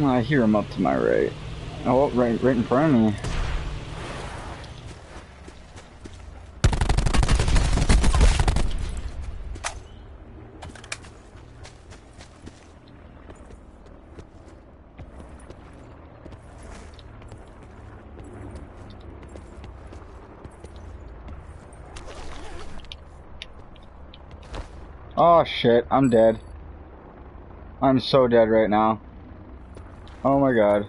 I hear him up to my right. Oh, right in front of me. Oh shit, I'm dead. I'm so dead right now. Oh my god.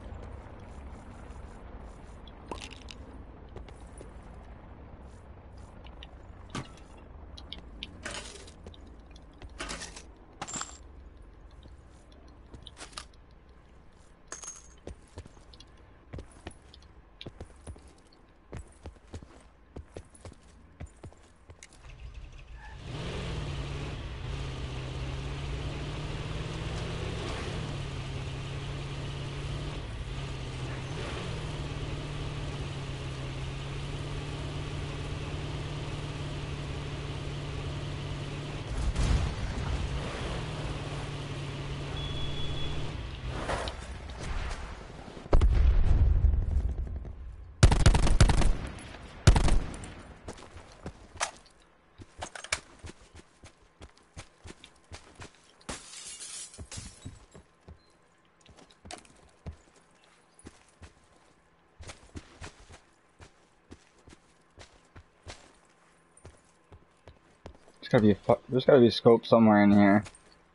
There's gotta be a scope somewhere in here.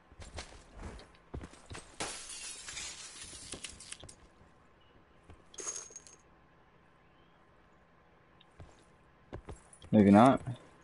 Maybe not.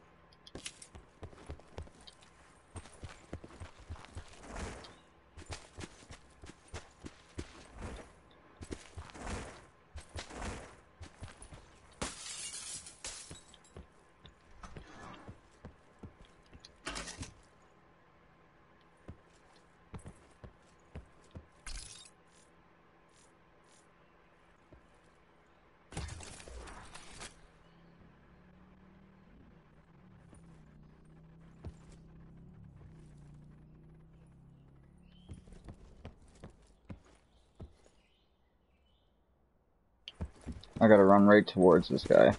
I gotta run right towards this guy.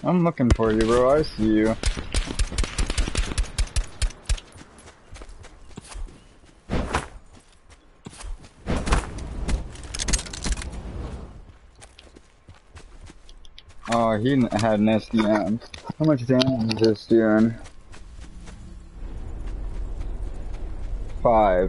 I'm looking for you, bro. I see you. Oh, he had an SDM. How much damage is this doing? 5.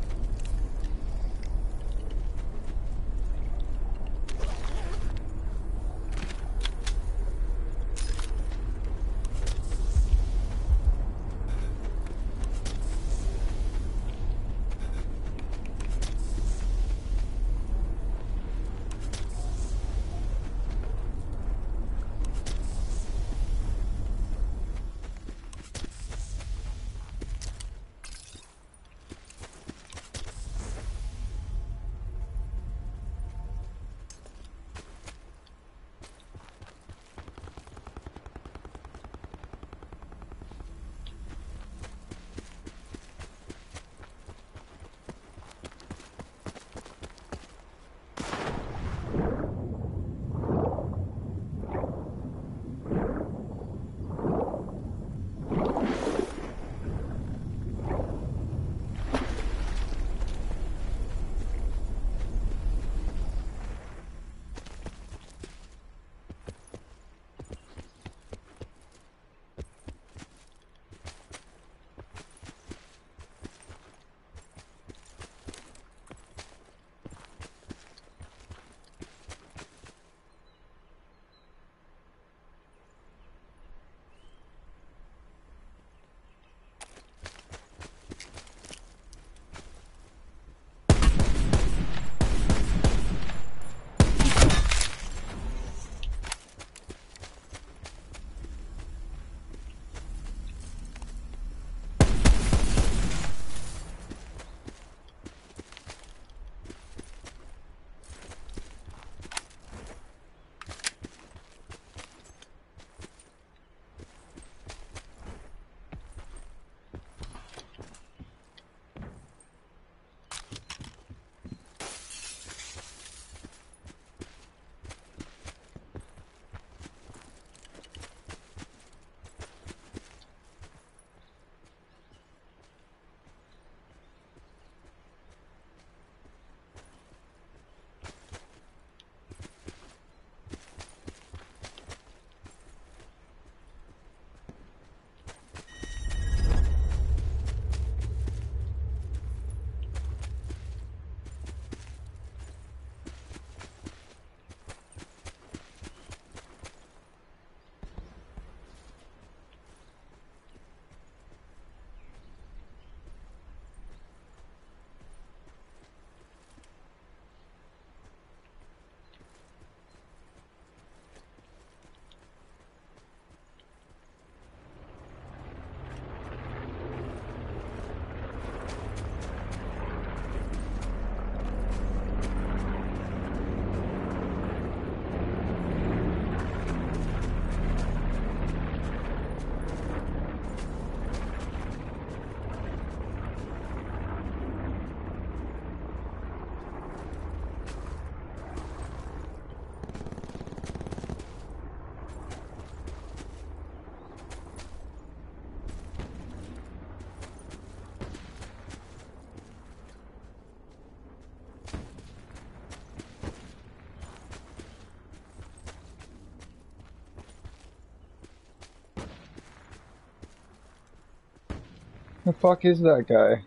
The fuck is that guy?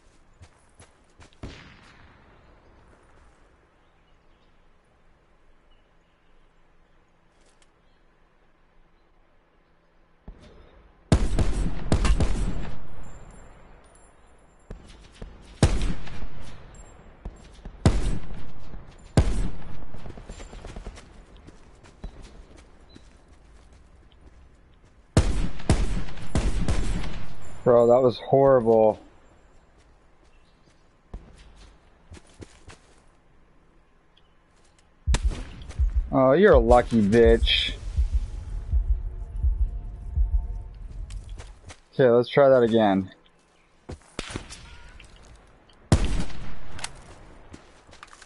Bro, that was horrible. Oh, you're a lucky bitch. Okay, let's try that again.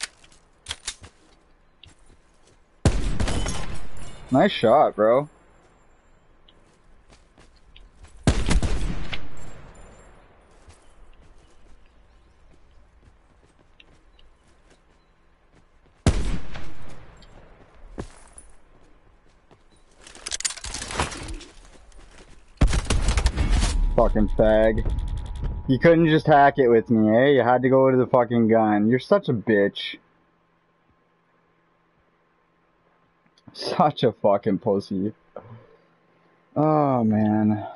Nice shot, bro. fucking fag. You couldn't just hack it with me, eh? You had to go to the fucking gun. You're such a bitch. Such a fucking pussy. Oh, man.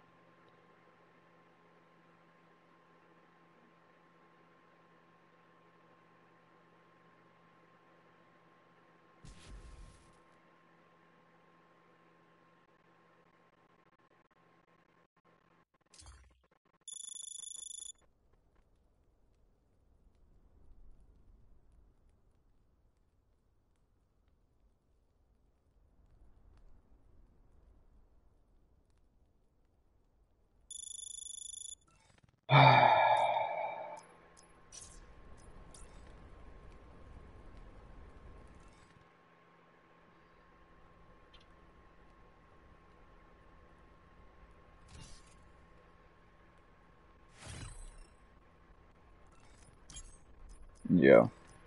Yeah.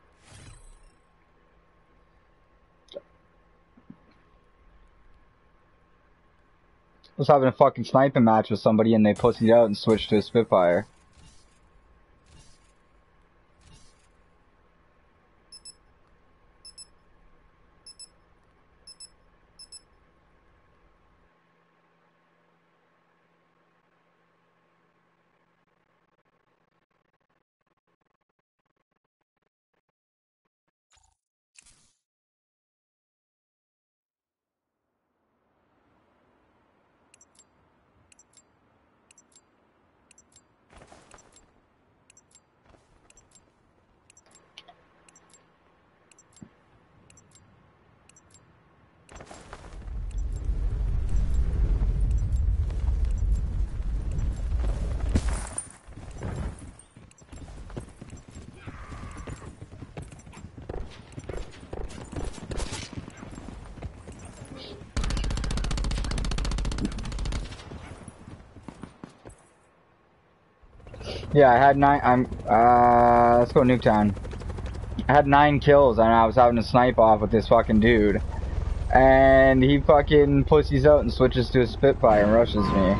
I was having a fucking sniping match with somebody and they pussied out and switched to a Spitfire. Yeah, I had 9, let's go Nuketown. I had 9 kills and I was having a snipe off with this fucking dude. And he fucking pussies out and switches to a Spitfire and rushes me.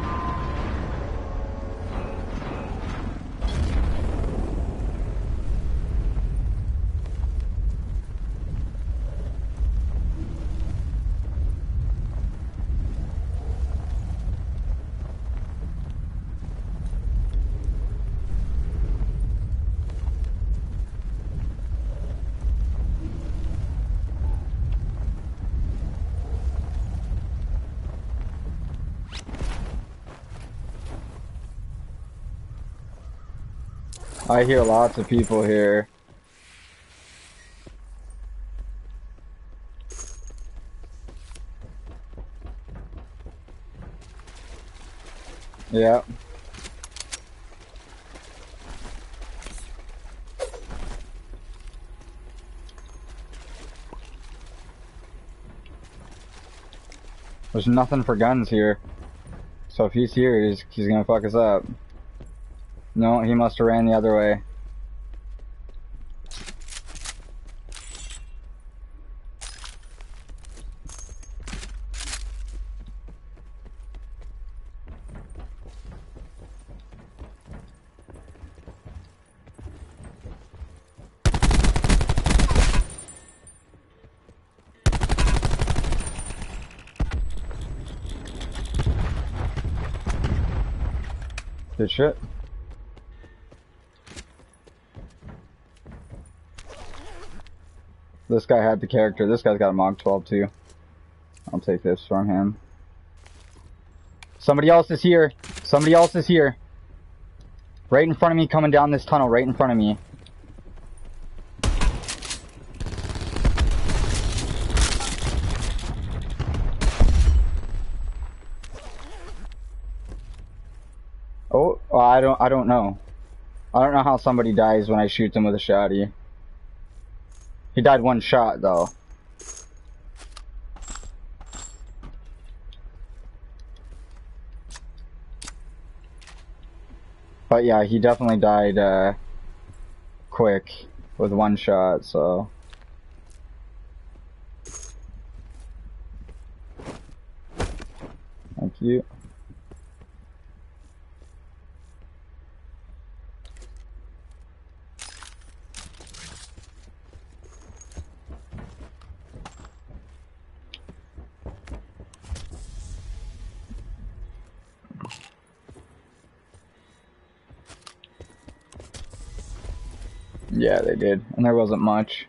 I hear lots of people here. Yeah. There's nothing for guns here. So if he's here, he's gonna fuck us up. No, he must have ran the other way. Good shit. This guy had the character. This guy's got a Mach 12 too. I'll take this from him. Somebody else is here. Somebody else is here. Right in front of me, coming down this tunnel, right in front of me. Oh, I don't know. I don't know how somebody dies when I shoot them with a shotty. He died one shot though. But yeah, he definitely died quick with one shot, so. Thank you. Yeah, they did. And there wasn't much.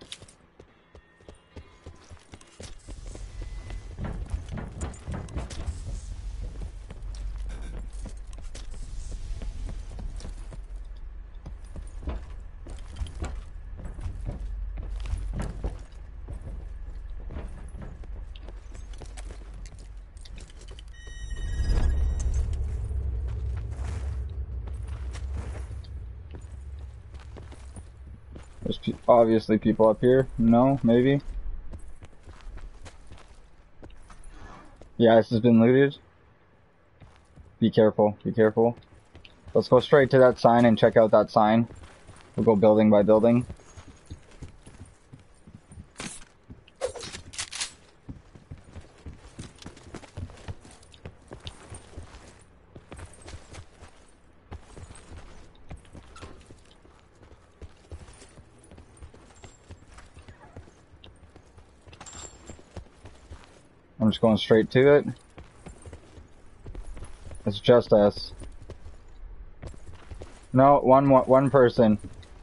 There's obviously people up here. No, maybe. Yeah, this has been looted. Be careful, be careful. Let's go straight to that sign and check out that sign. We'll go building by building. I'm just going straight to it. It's just us. No, one person.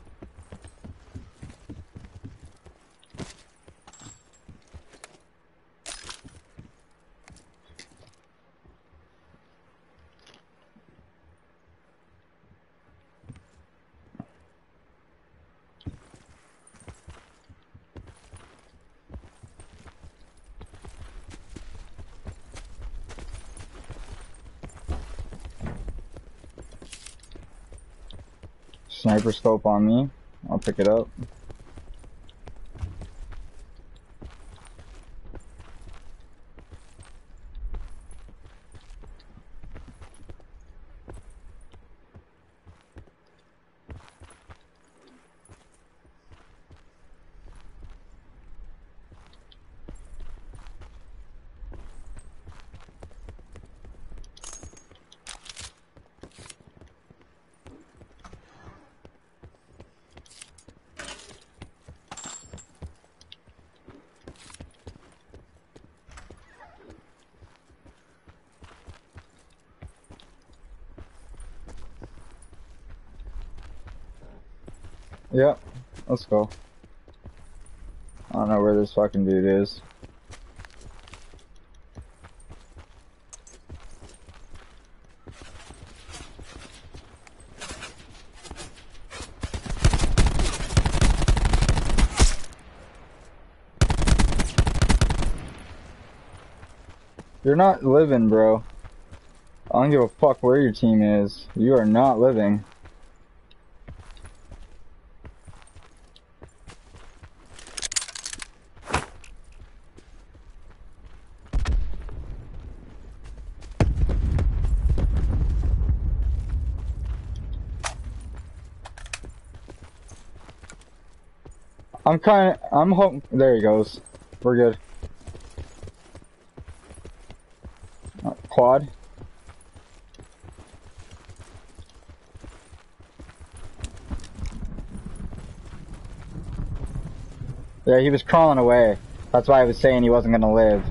Sniper scope on me. I'll pick it up. Yep, let's go. I don't know where this fucking dude is. You're not living, bro. I don't give a fuck where your team is. You are not living. I'm hoping. There he goes. We're good. Quad. Yeah, he was crawling away. That's why I was saying he wasn't gonna live.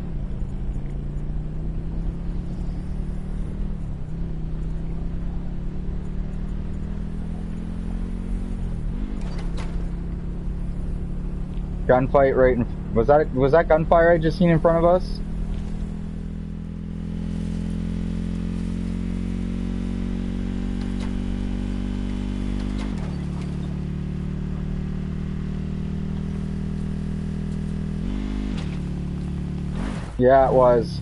Gunfight right in... Was that gunfire I just seen in front of us? Yeah, it was.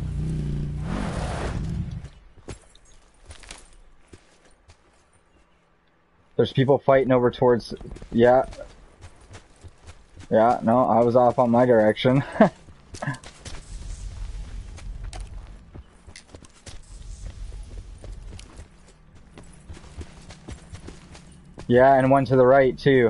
There's people fighting over towards... Yeah. Yeah, no, I was off on my direction. Yeah, and one to the right, too.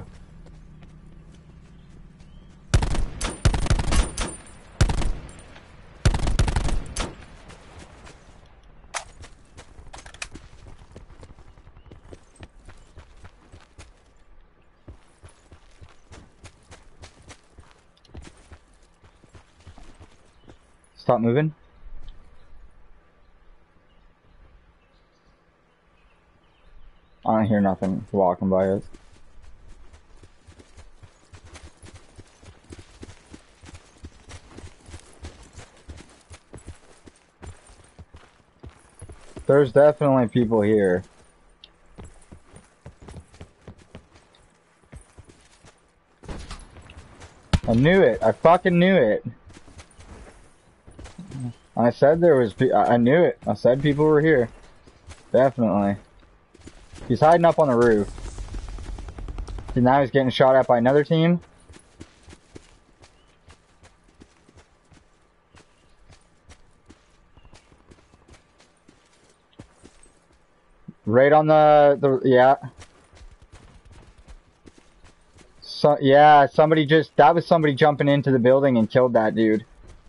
Stop moving. I don't hear nothing walking by us. There's definitely people here. I knew it. I fucking knew it. I said there was. I knew it. I said people were here. Definitely. He's hiding up on the roof. And now he's getting shot at by another team. Right on the yeah. So yeah, that was somebody jumping into the building and killed that dude.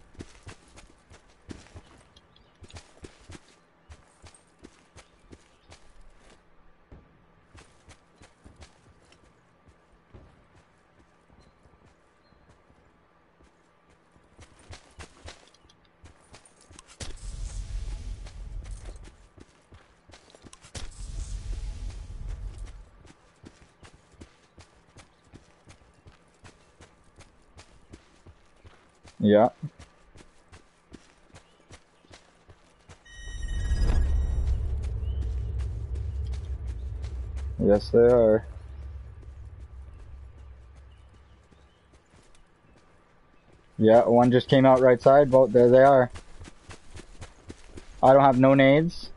Yeah. Yes, they are. Yeah, one just came out right side. Both there they are. I don't have no nades.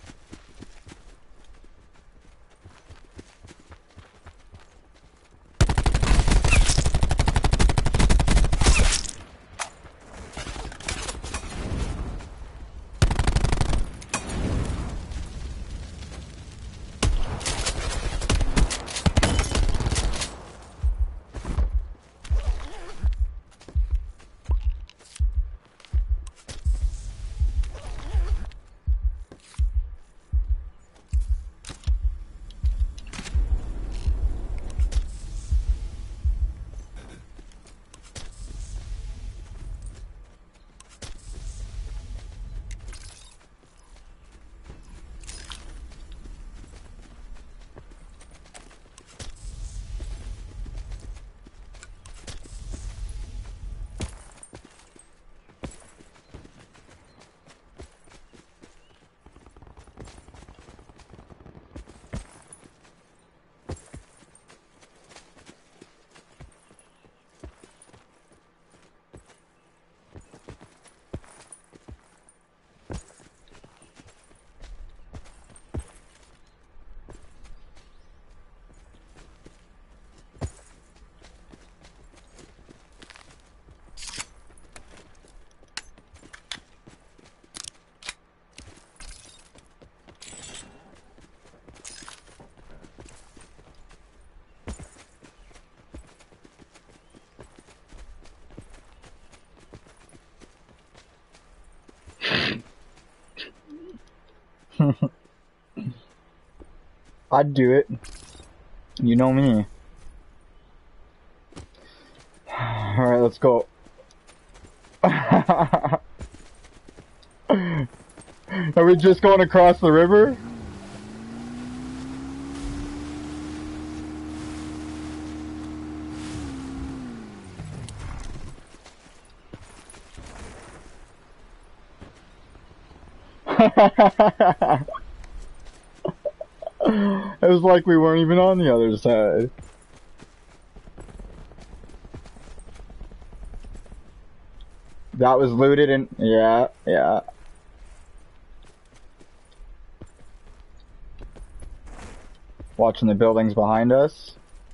I'd do it. You know me. Alright, let's go. Are we just going across the river? It was like we weren't even on the other side. That was looted and yeah, yeah. Watching the buildings behind us.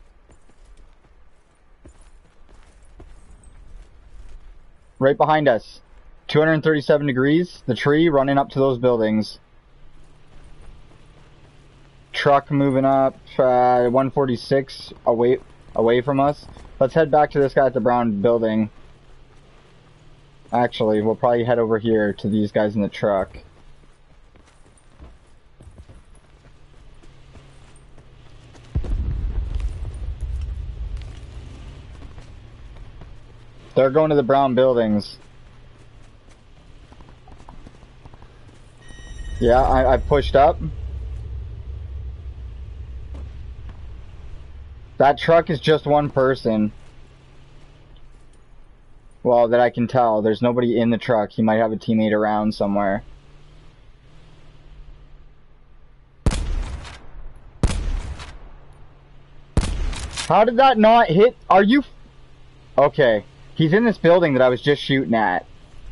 Right behind us. 237 degrees. The tree running up to those buildings. Truck moving up, 146 away from us. Let's head back to this guy at the brown building. Actually, we'll probably head over here to these guys in the truck. They're going to the brown buildings. Yeah, I pushed up. That truck is just one person. Well, that I can tell. There's nobody in the truck. He might have a teammate around somewhere. How did that not hit? Are you... Okay. He's in this building that I was just shooting at.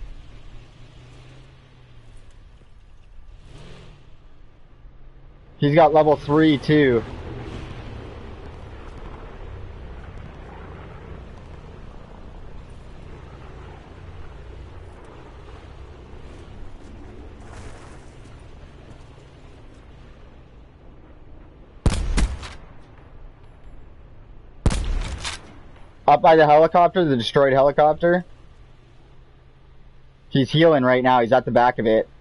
He's got level 3 too. Up by the helicopter, the destroyed helicopter. He's healing right now. He's at the back of it.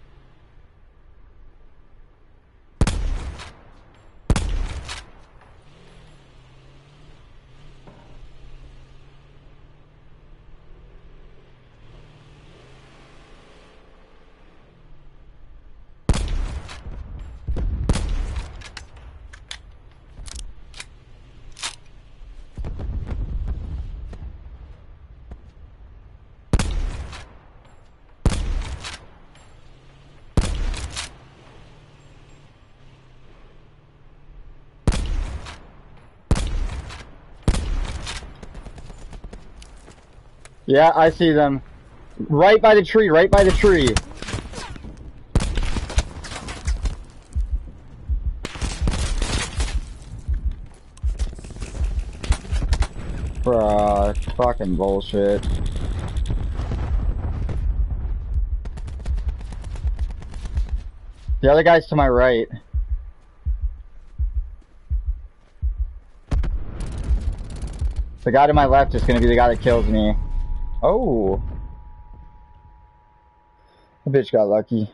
Yeah, I see them. Right by the tree, right by the tree. Bruh, fucking bullshit. The other guy's to my right. The guy to my left is gonna be the guy that kills me. Oh. The bitch got lucky.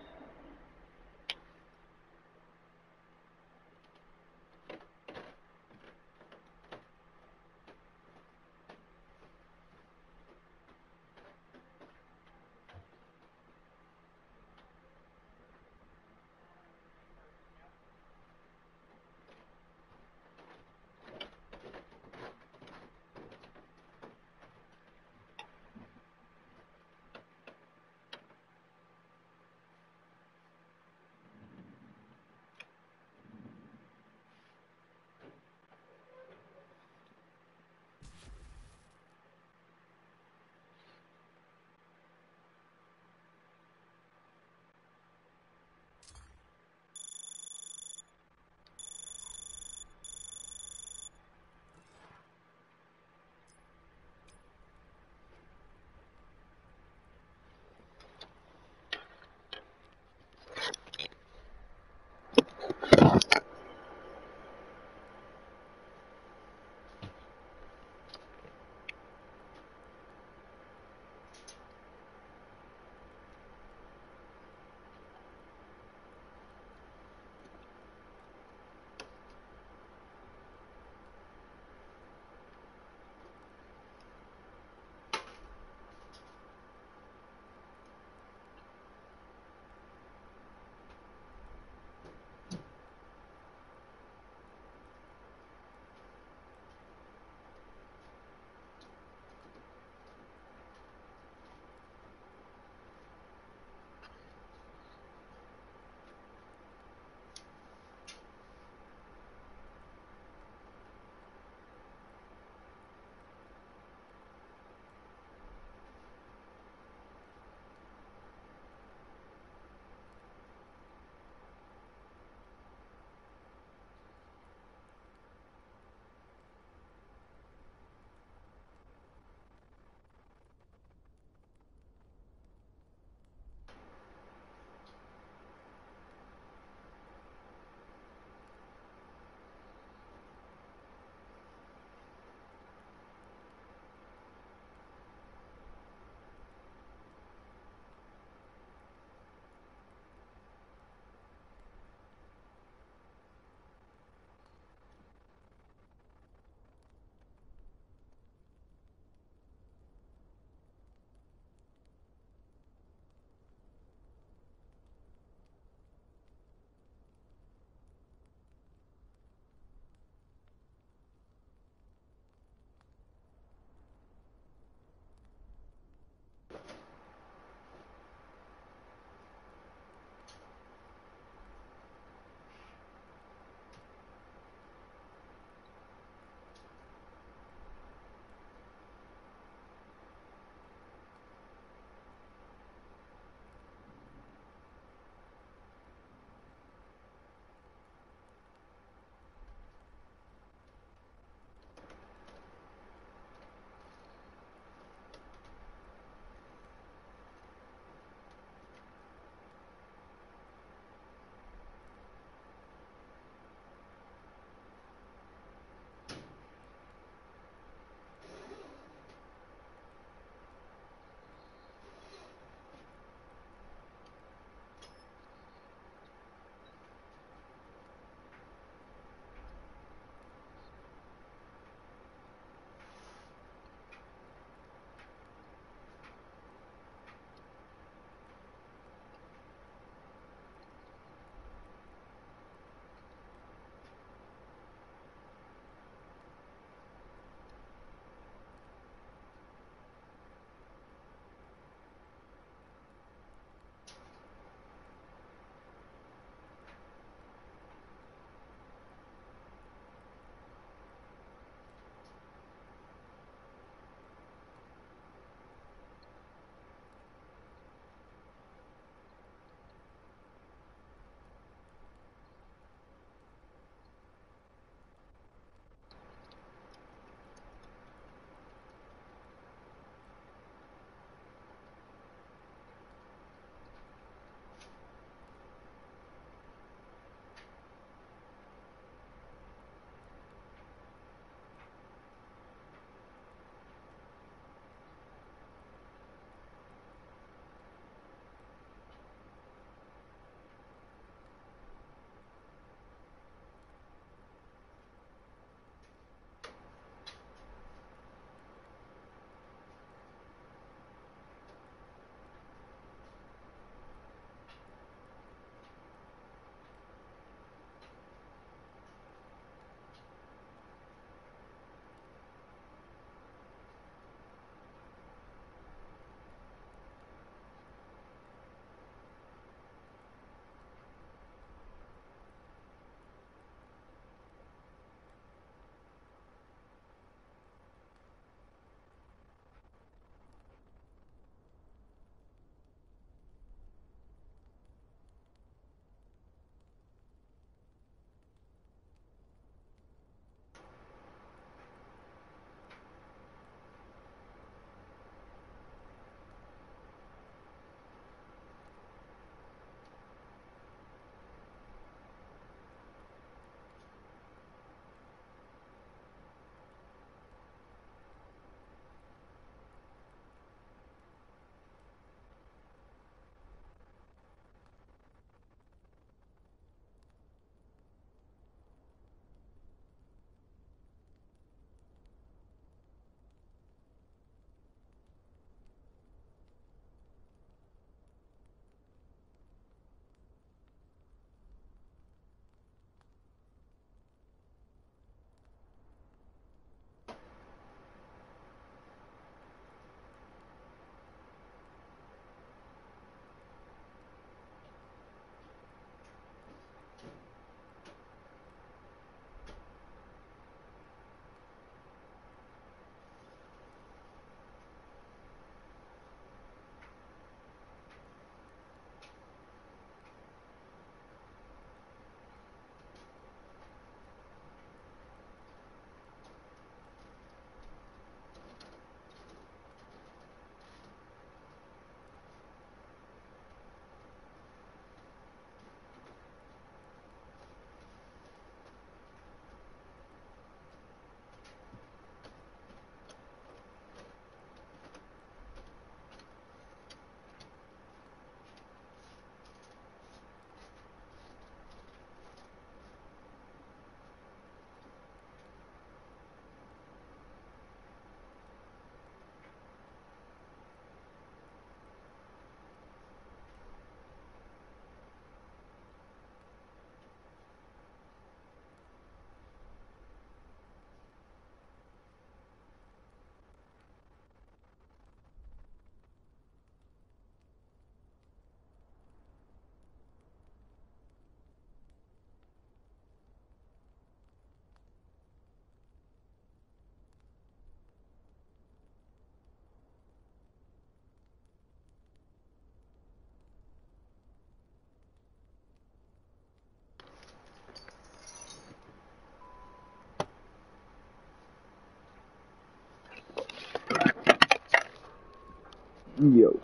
Yo.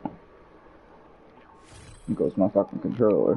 Here goes my fucking controller.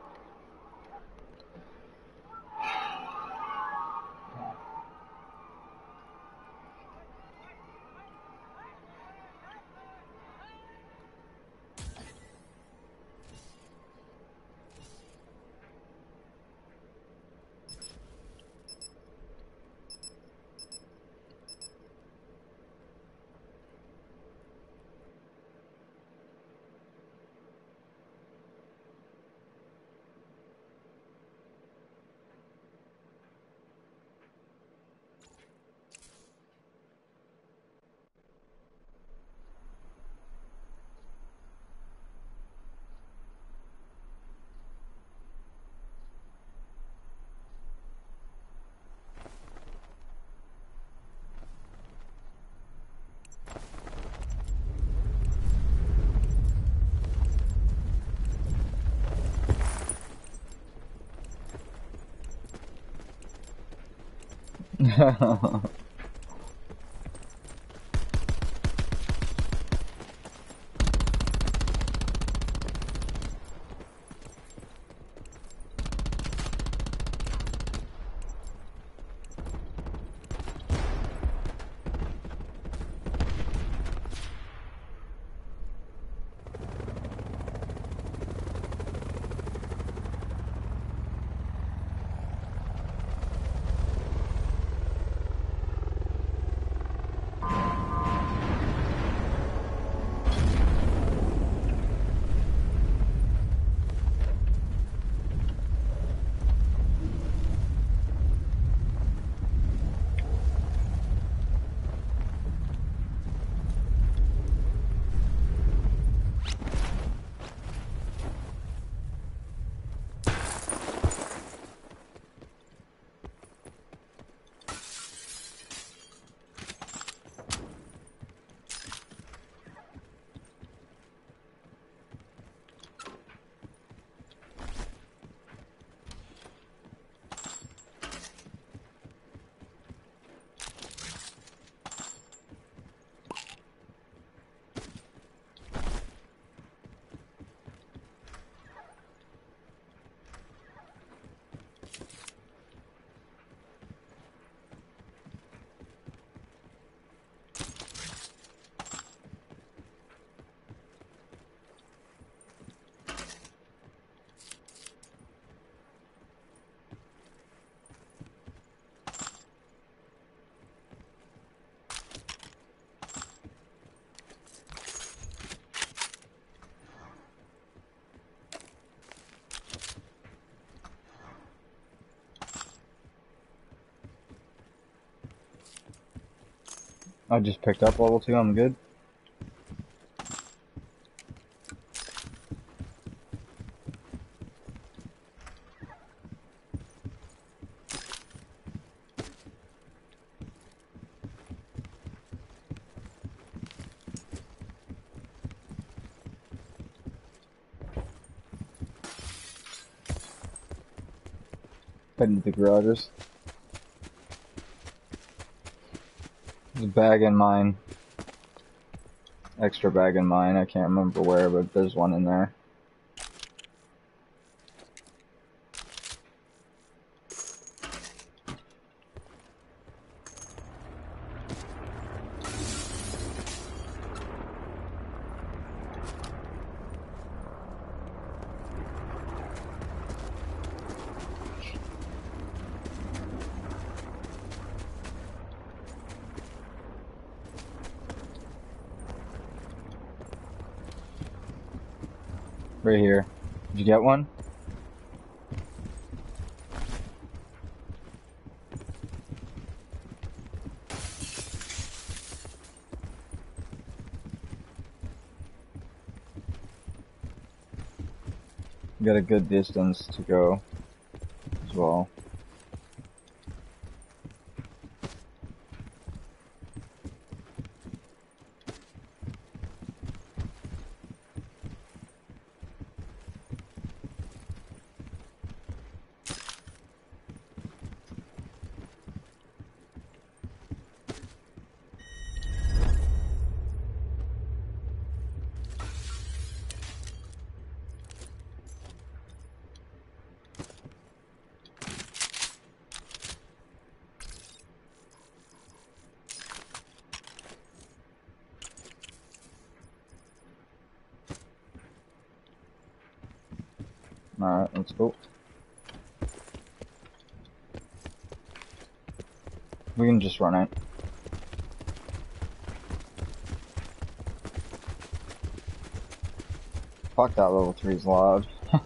I just picked up level 2, I'm good. Heading to the garages. There's a bag in mine. Extra bag in mine, I can't remember where, but there's one in there. Right here. Did you get one? You got a good distance to go as well. Alright, let's go. We can just run it. Fuck, that level 3's loud.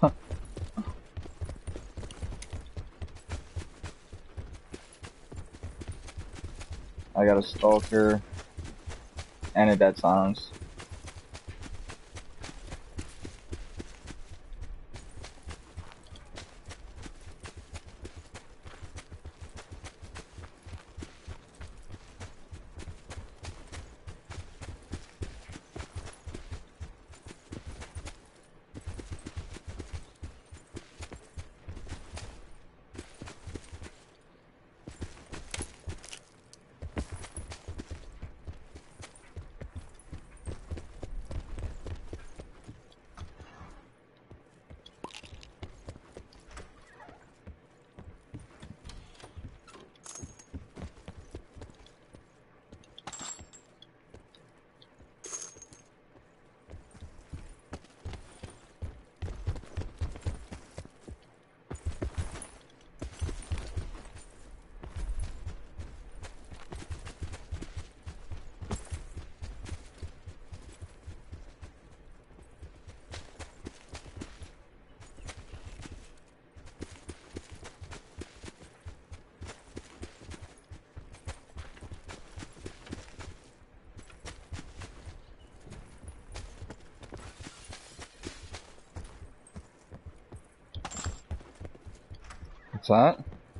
I got a stalker and a dead silence. What's that?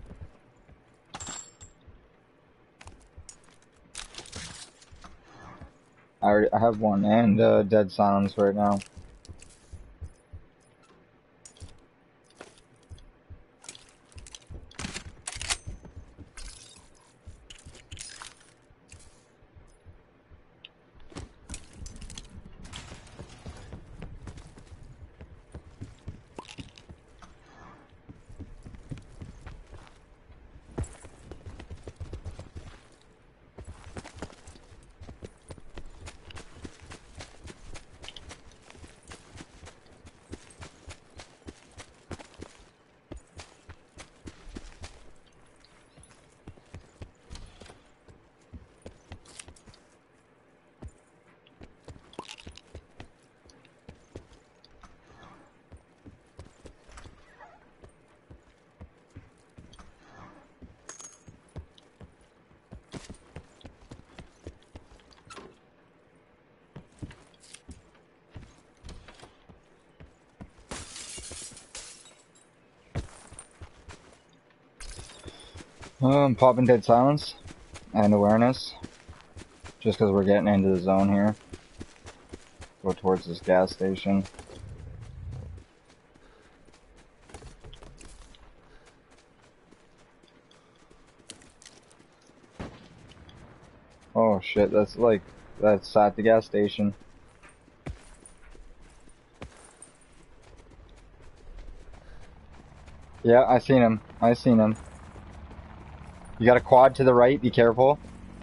I have one and dead silence right now. I'm popping dead silence and awareness, just because we're getting into the zone here. Go towards this gas station. Oh shit, that's at the gas station. Yeah, I seen him. I seen him. You got a quad to the right, be careful.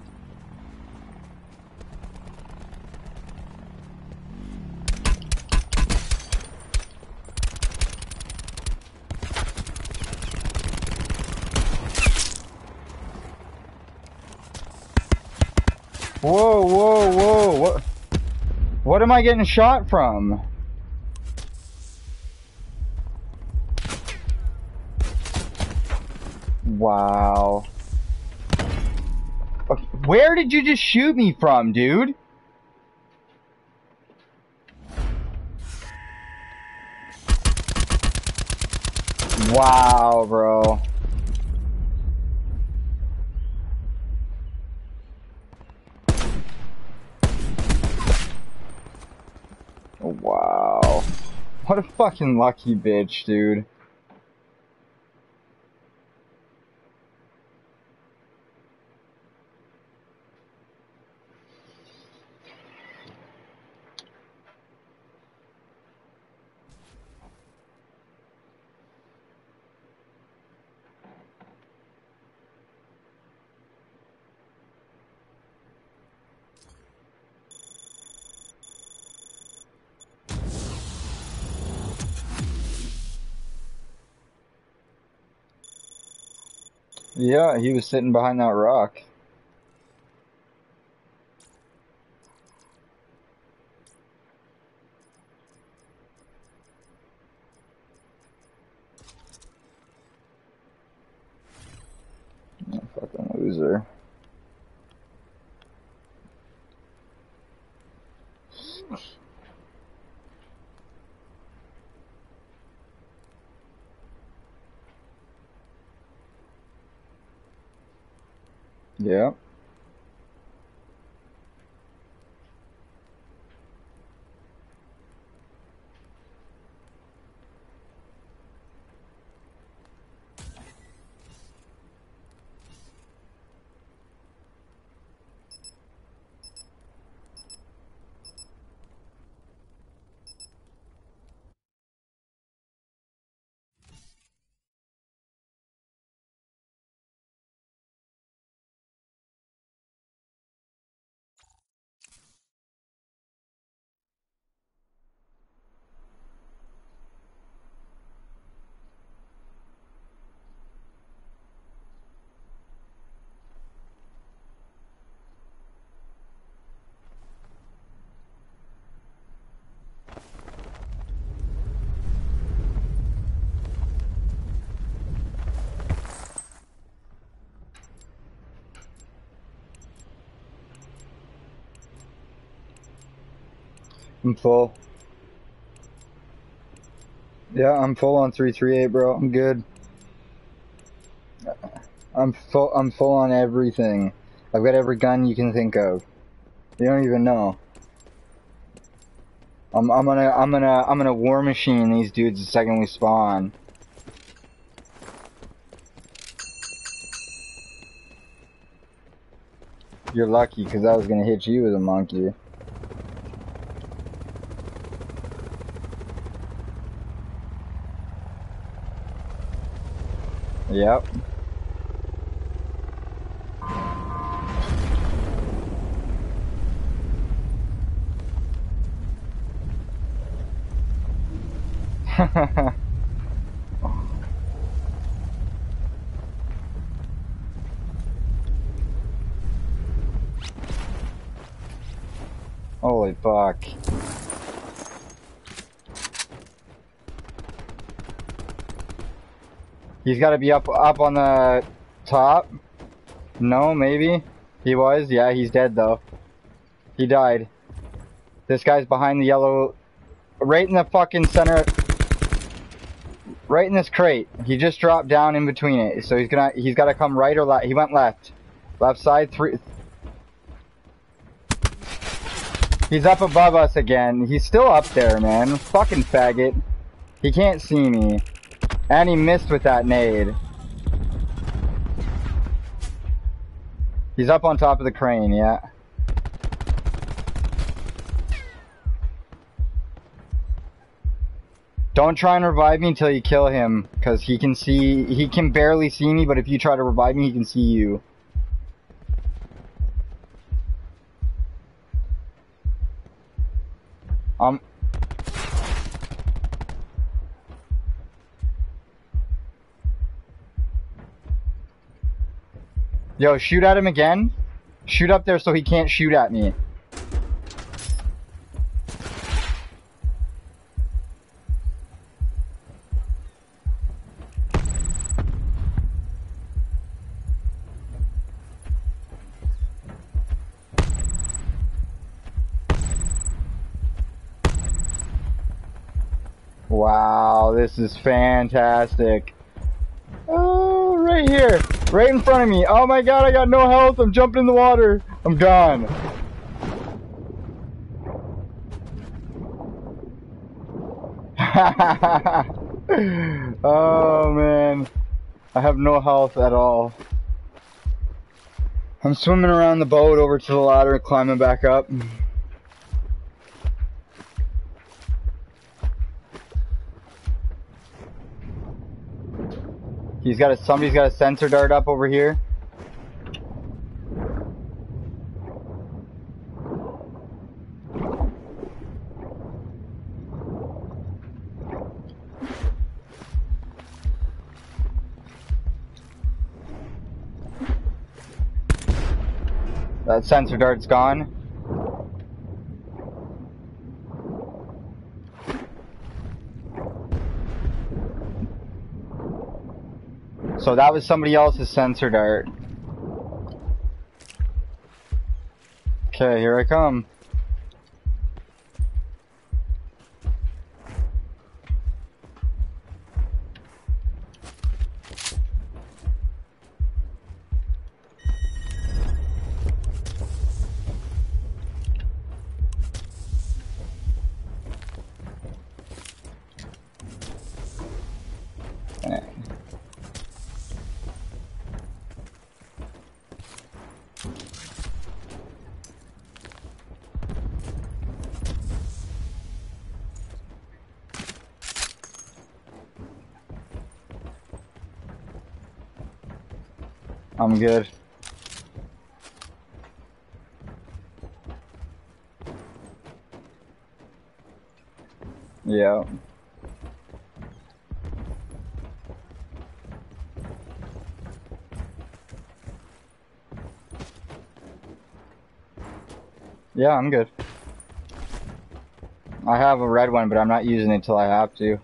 Whoa, whoa, whoa, what am I getting shot from? Wow. Okay, where did you just shoot me from, dude? Wow, bro. Wow. What a fucking lucky bitch, dude. Yeah, he was sitting behind that rock. Oh, fucking loser. Yeah. I'm full. Yeah, I'm full on 338, bro. I'm good. I'm full on everything. I've got every gun you can think of. You don't even know. I'm gonna war machine these dudes the second we spawn. You're lucky, because I was gonna hit you with a monkey. Yep. Holy fuck. He's gotta be up on the top. No, maybe. He was? Yeah, he's dead though. He died. This guy's behind the yellow, right in the fucking center, right in this crate. He just dropped down in between it. So he's gotta come right or left. He went left. Left side, three. He's up above us again. He's still up there, man. Fucking faggot. He can't see me. And he missed with that nade. He's up on top of the crane, yeah. Don't try and revive me until you kill him, because he can barely see me, but if you try to revive me, he can see you. Yo, shoot at him again. Shoot up there so he can't shoot at me. Wow, this is fantastic. Oh, right here. Right in front of me. Oh my god, I got no health. I'm jumping in the water. I'm gone. Oh man. I have no health at all. I'm swimming around the boat over to the ladder, climbing back up. Somebody's got a sensor dart up over here. That sensor dart's gone. So that was somebody else's sensor dart. Okay, here I come. I'm good. Yeah. Yeah, I'm good. I have a red one, but I'm not using it till I have to.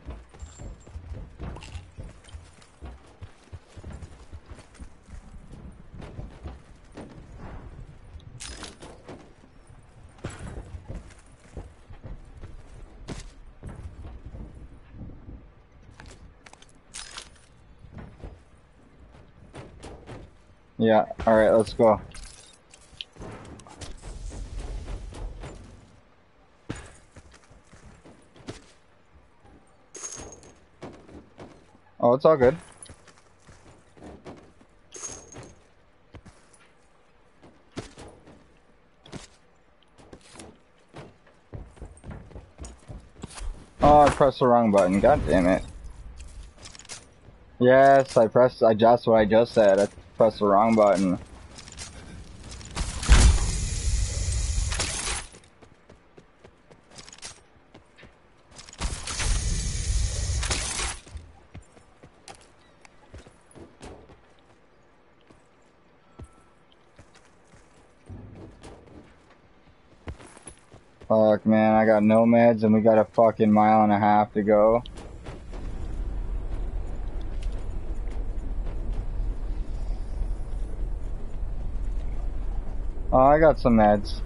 Yeah, alright, let's go. Oh, it's all good. Oh, I pressed the wrong button. God damn it. Yes, I just what I just said. I pressed the wrong button. Fuck, man, I got no meds and we got a fucking mile and a half to go. Oh, I got some meds.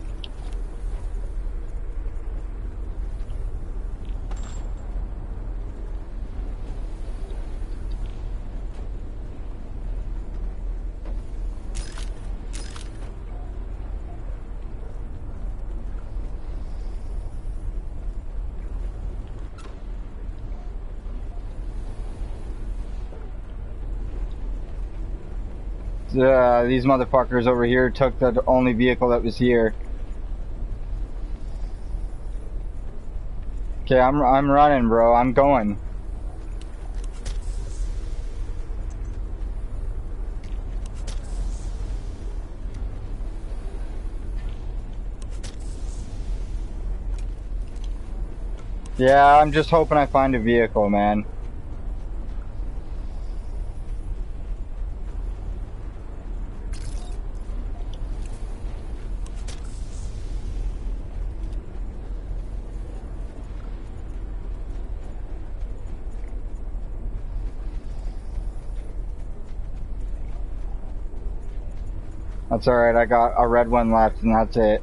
These motherfuckers over here took the only vehicle that was here. Okay, I'm running, bro. I'm going. Yeah, I'm just hoping I find a vehicle, man. That's alright, I got a red one left and that's it.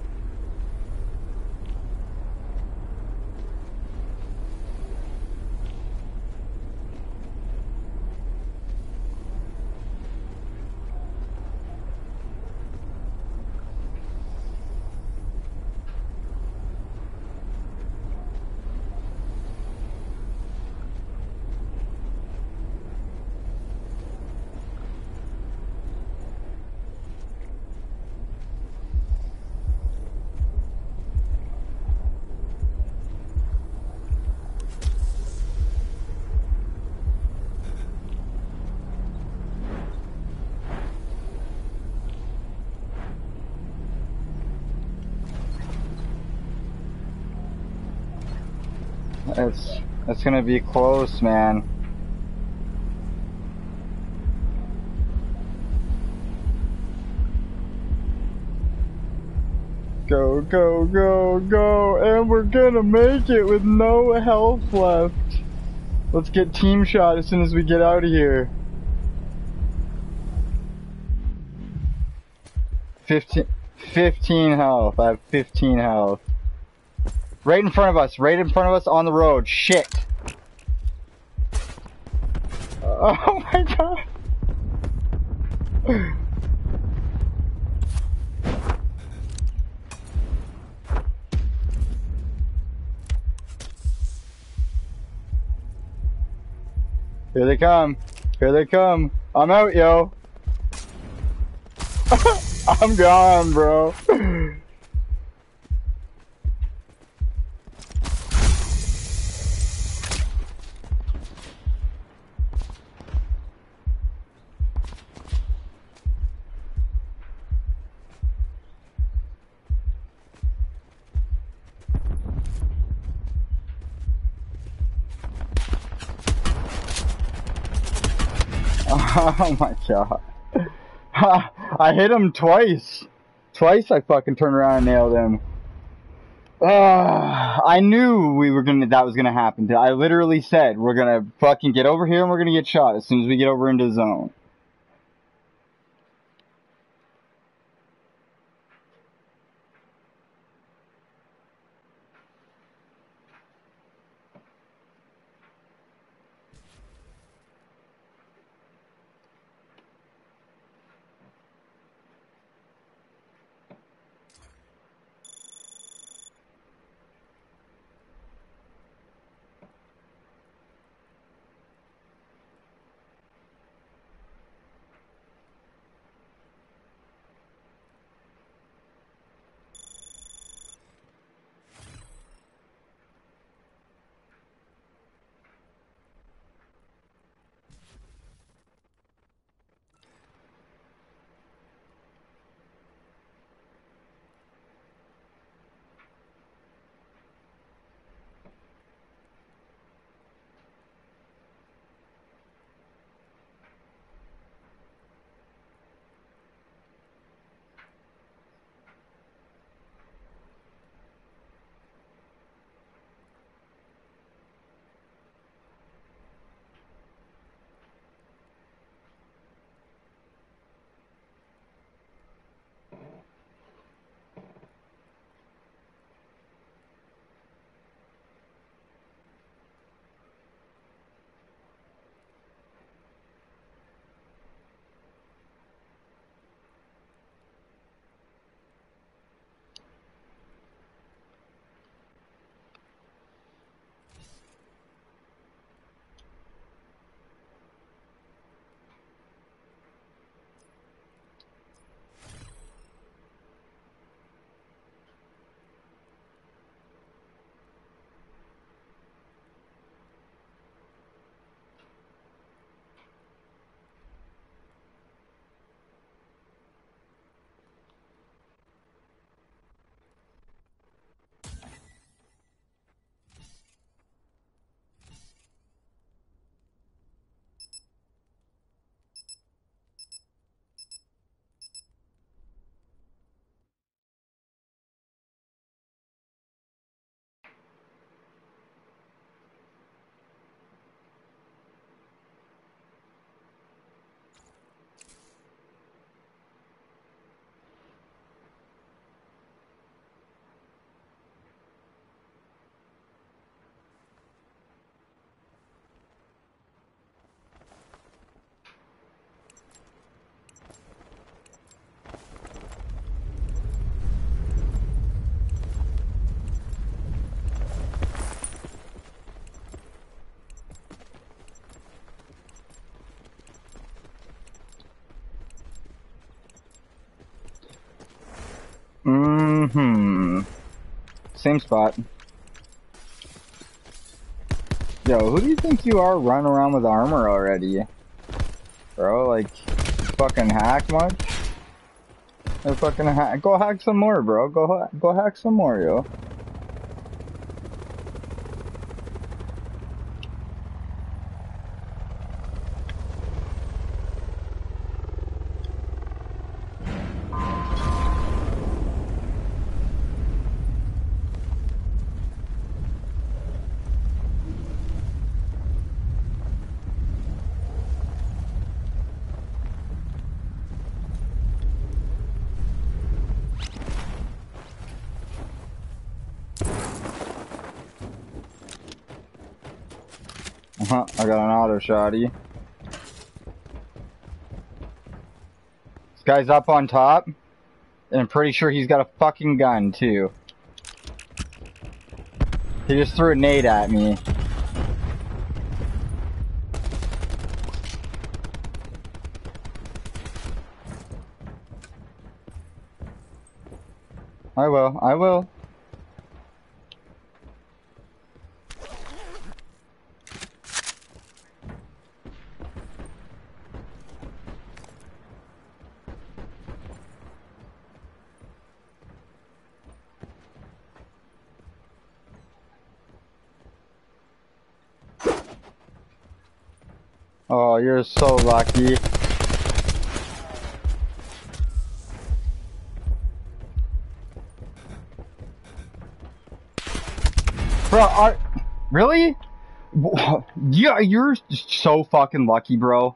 It's gonna be close, man. go, go, go, go. And we're gonna make it with no health left. Let's get team shot as soon as we get out of here. 15 health. I have 15 health. Right in front of us. Right in front of us on the road. Shit. Oh my god. Here they come. Here they come. I'm out, yo. I'm gone, bro. Oh my god. I hit him twice. Twice I fucking turned around and nailed him. I knew that was gonna happen. I literally said, we're gonna fucking get over here and we're gonna get shot as soon as we get over into the zone. Same spot. Yo, who do you think you are running around with armor already? Bro, like, you fucking hack much? You fucking go hack some more, bro. Go hack some more, yo. I got an auto shotty. This guy's up on top, and I'm pretty sure he's got a fucking gun, too. He just threw a nade at me. I will. Oh, you're so lucky. Bro, really? Yeah, you're so fucking lucky, bro.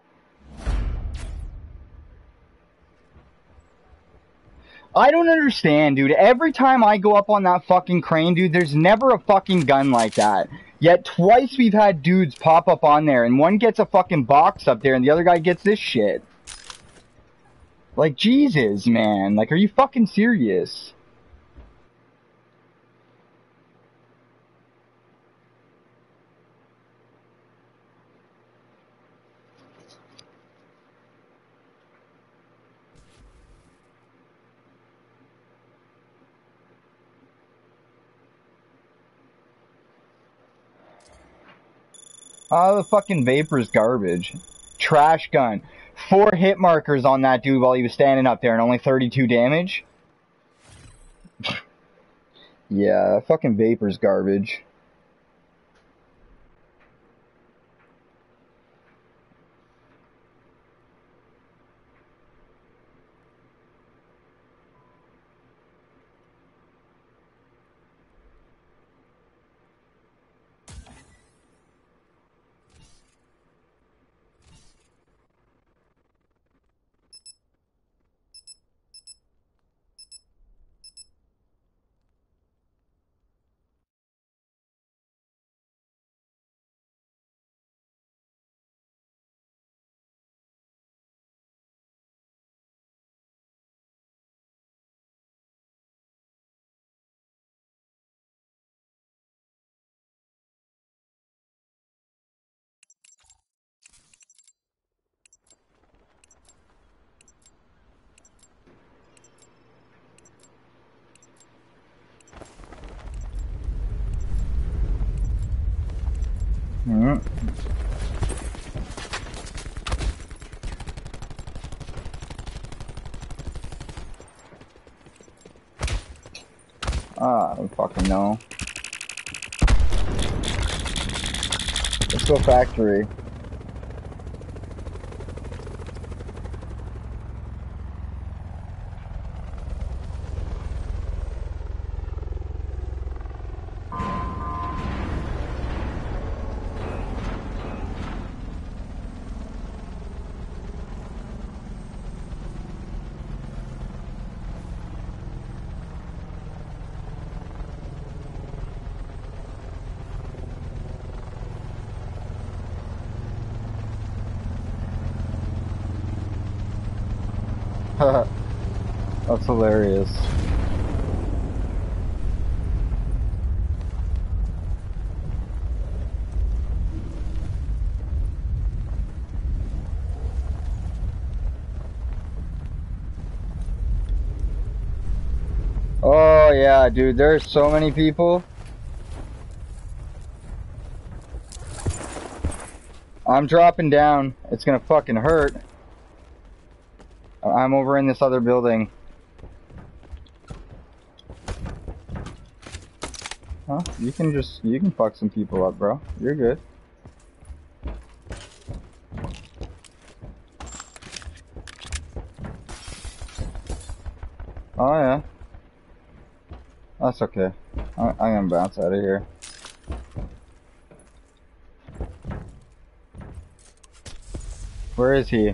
I don't understand, dude. Every time I go up on that fucking crane, dude, there's never a fucking gun like that. Yet twice we've had dudes pop up on there, and one gets a fucking box up there, and the other guy gets this shit. Like, Jesus, man. Like, are you fucking serious? Oh, the fucking Vapor's garbage. Trash gun. 4 hit markers on that dude while he was standing up there and only 32 damage? Yeah, fucking Vapor's garbage. Mm-hmm. I don't fucking know. Let's go factory. That's hilarious. Oh yeah, dude, there's so many people. I'm dropping down. It's gonna fucking hurt. I'm over in this other building. Huh? You can fuck some people up, bro. You're good. Oh yeah. That's okay. I'm gonna bounce out of here. Where is he?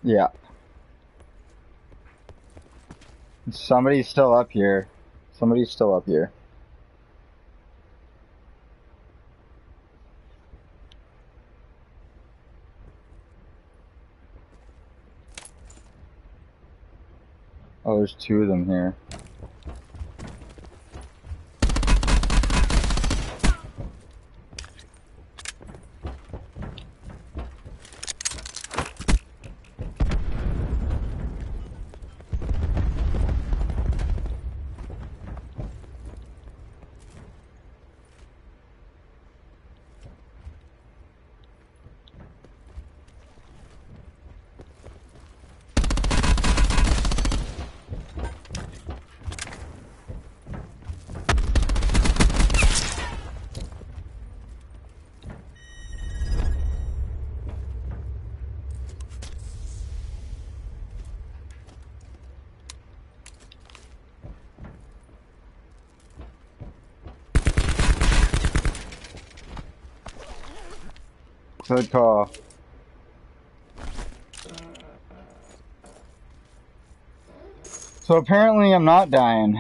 Yeah. Somebody's still up here. Somebody's still up here. Oh, there's two of them here. Good call. So apparently I'm not dying.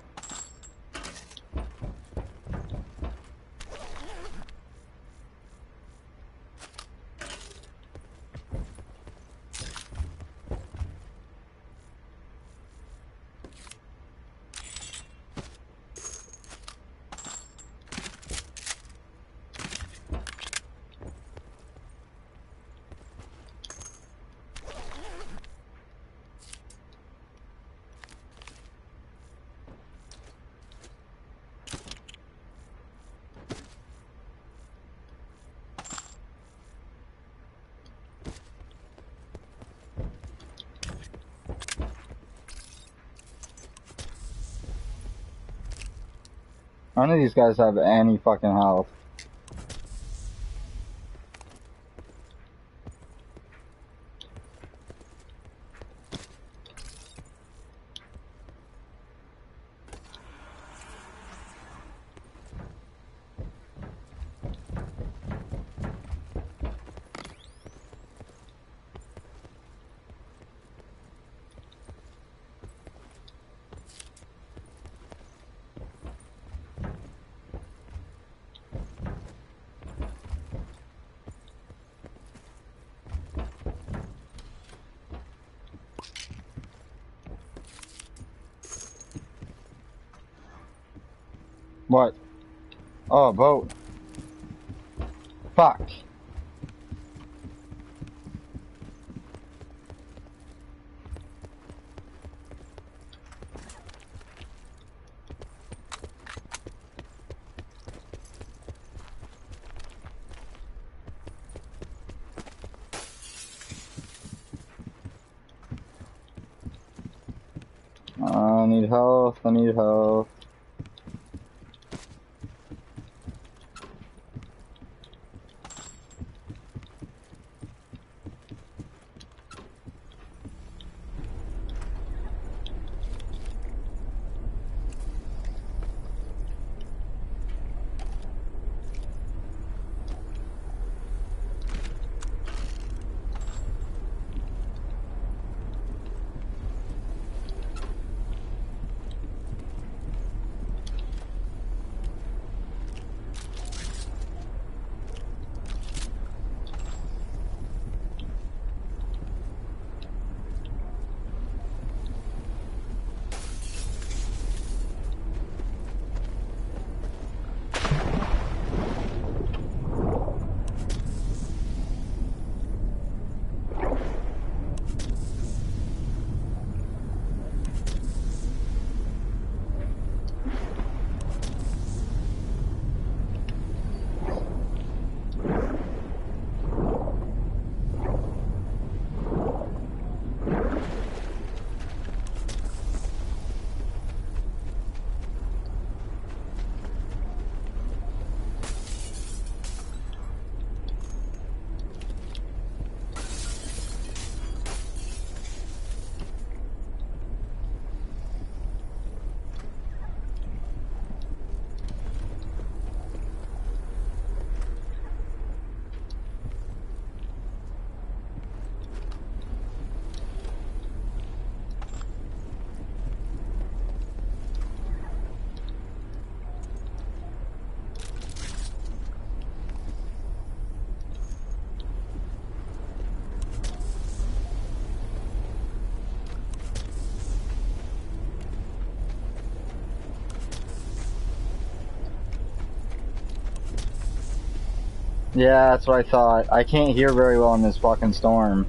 None of these guys have any fucking health. What? Oh, a boat. Fuck. I need health, I need health. Yeah, that's what I thought. I can't hear very well in this fucking storm.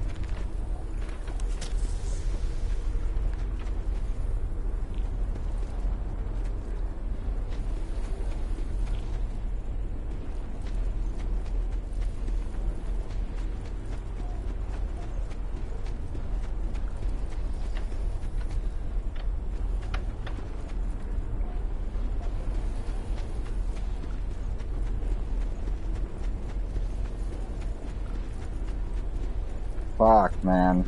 Fuck, man.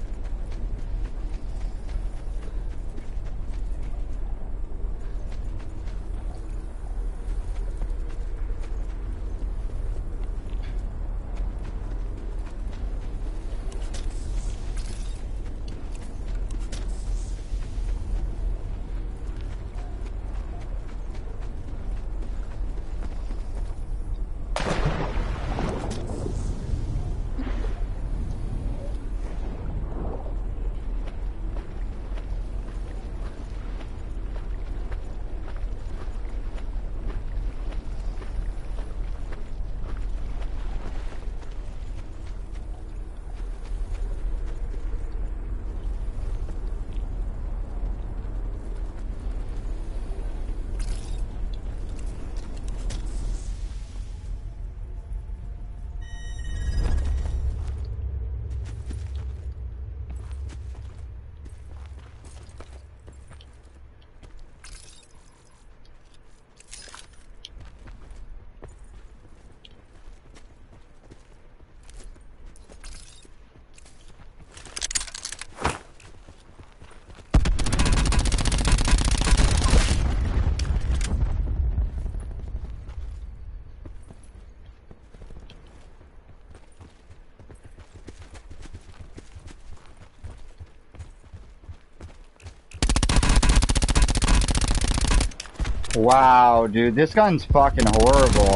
Wow, dude, this gun's fucking horrible.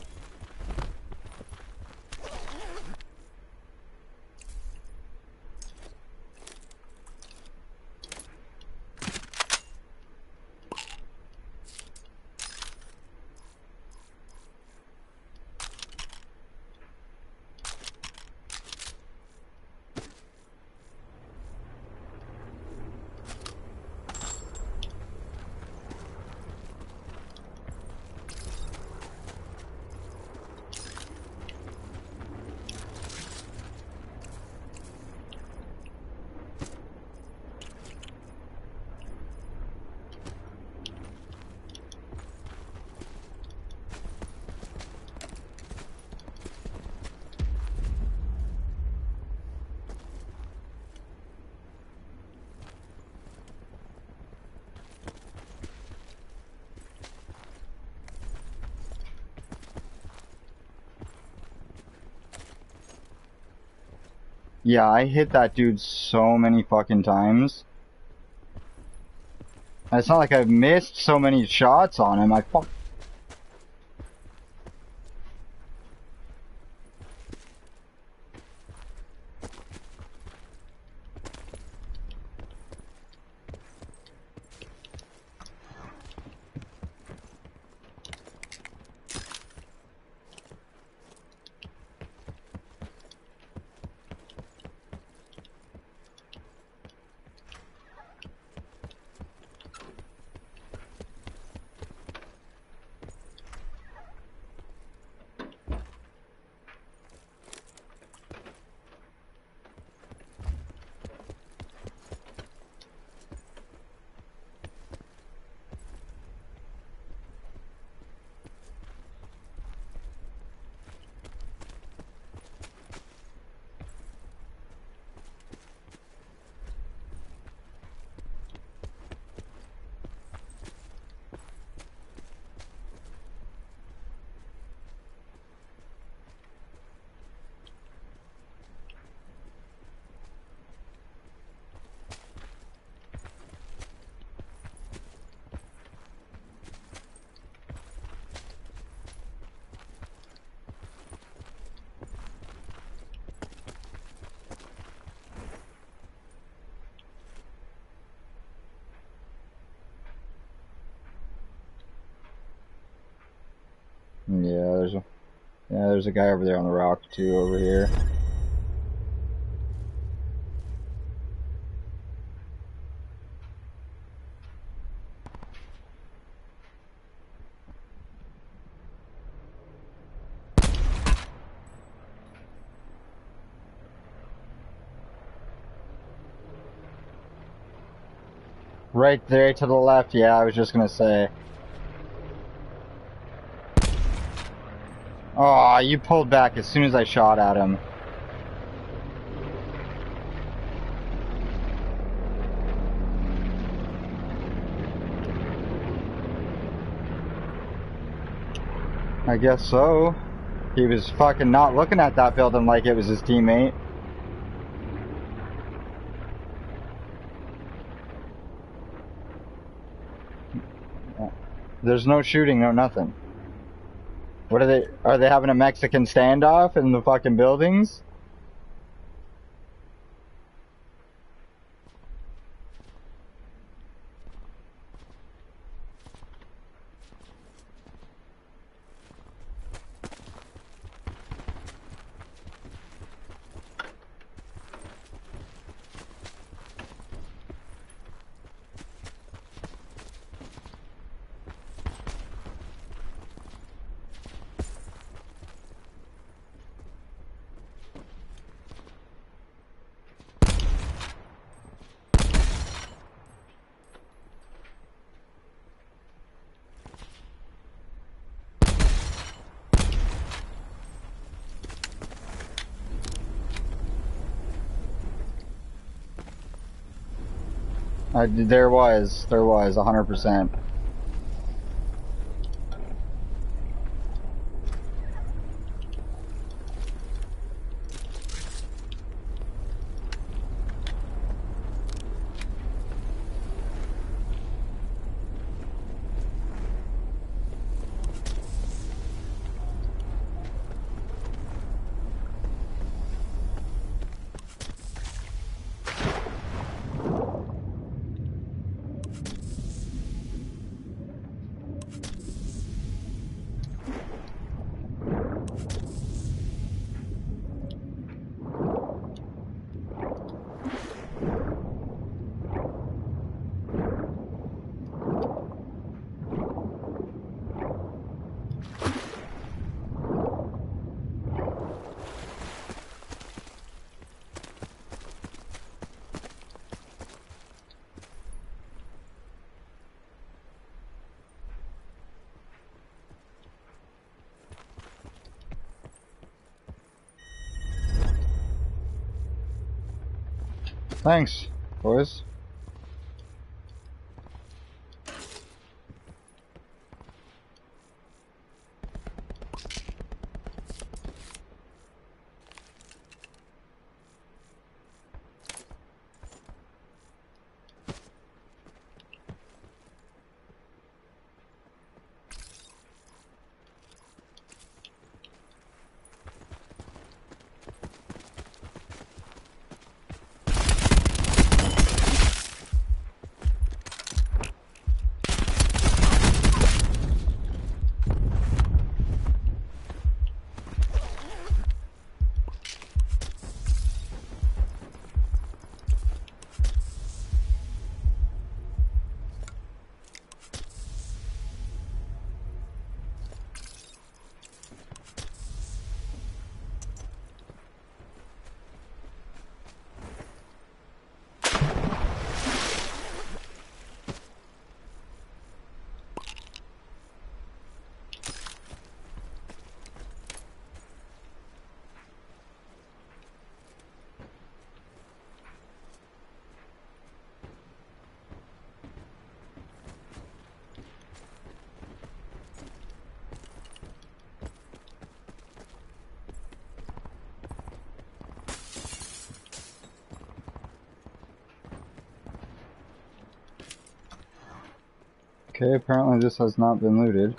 Yeah, I hit that dude so many fucking times. It's not like I've missed so many shots on him. I fuck. Yeah, Yeah, there's a guy over there on the rock too over here. Right there to the left, yeah, I was just gonna say. Oh, you pulled back as soon as I shot at him. I guess so. He was fucking not looking at that building like it was his teammate. There's no shooting, no nothing. What are they having a Mexican standoff in the fucking buildings? There was 100%. Thanks, boys. Okay, apparently this has not been looted.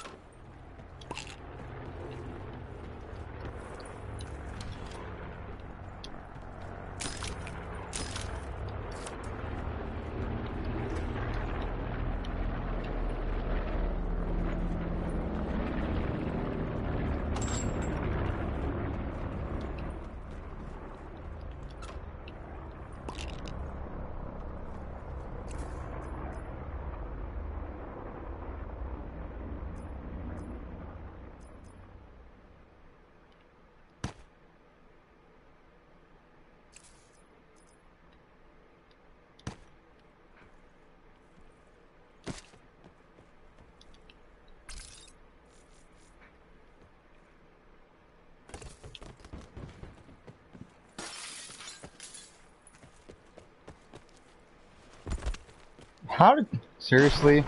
How did... Seriously?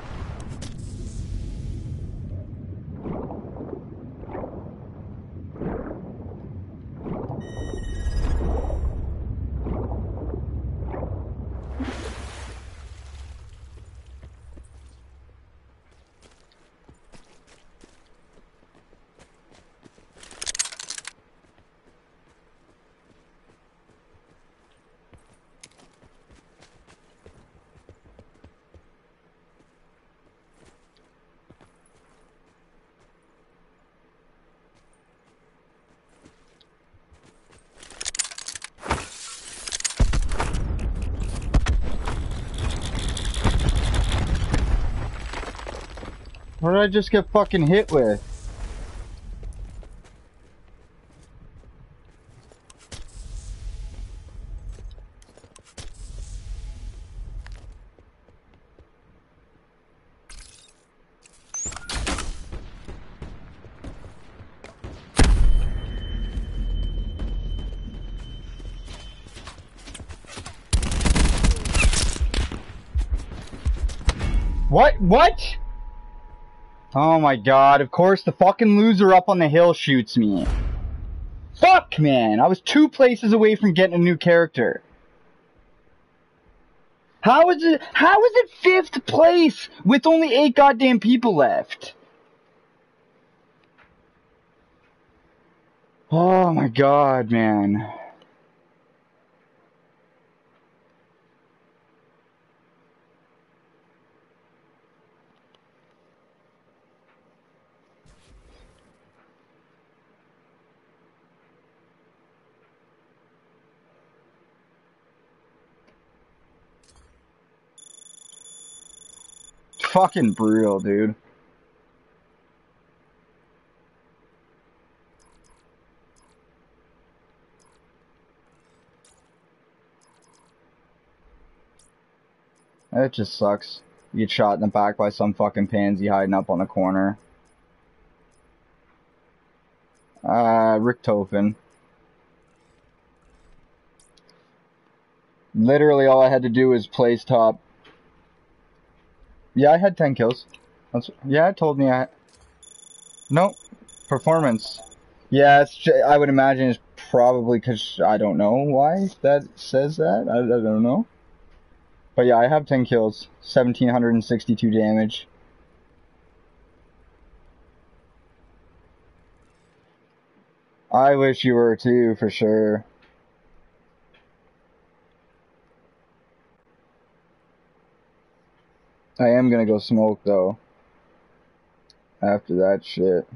What did I just get fucking hit with? What? What? Oh my god, of course the fucking loser up on the hill shoots me. Fuck, man! I was 2 places away from getting a new character. How is it 5th place with only 8 goddamn people left? Oh my god, man. Fucking brutal, dude. It just sucks. You get shot in the back by some fucking pansy hiding up on the corner. Richtofen. Literally all I had to do was place top. Yeah, I had 10 kills. Yeah, it told me I... Nope. Performance. Yeah, I would imagine it's probably because I don't know why that says that. I don't know. But yeah, I have 10 kills. 1,762 damage. I wish you were too, for sure. I am gonna go smoke, though. After that shit.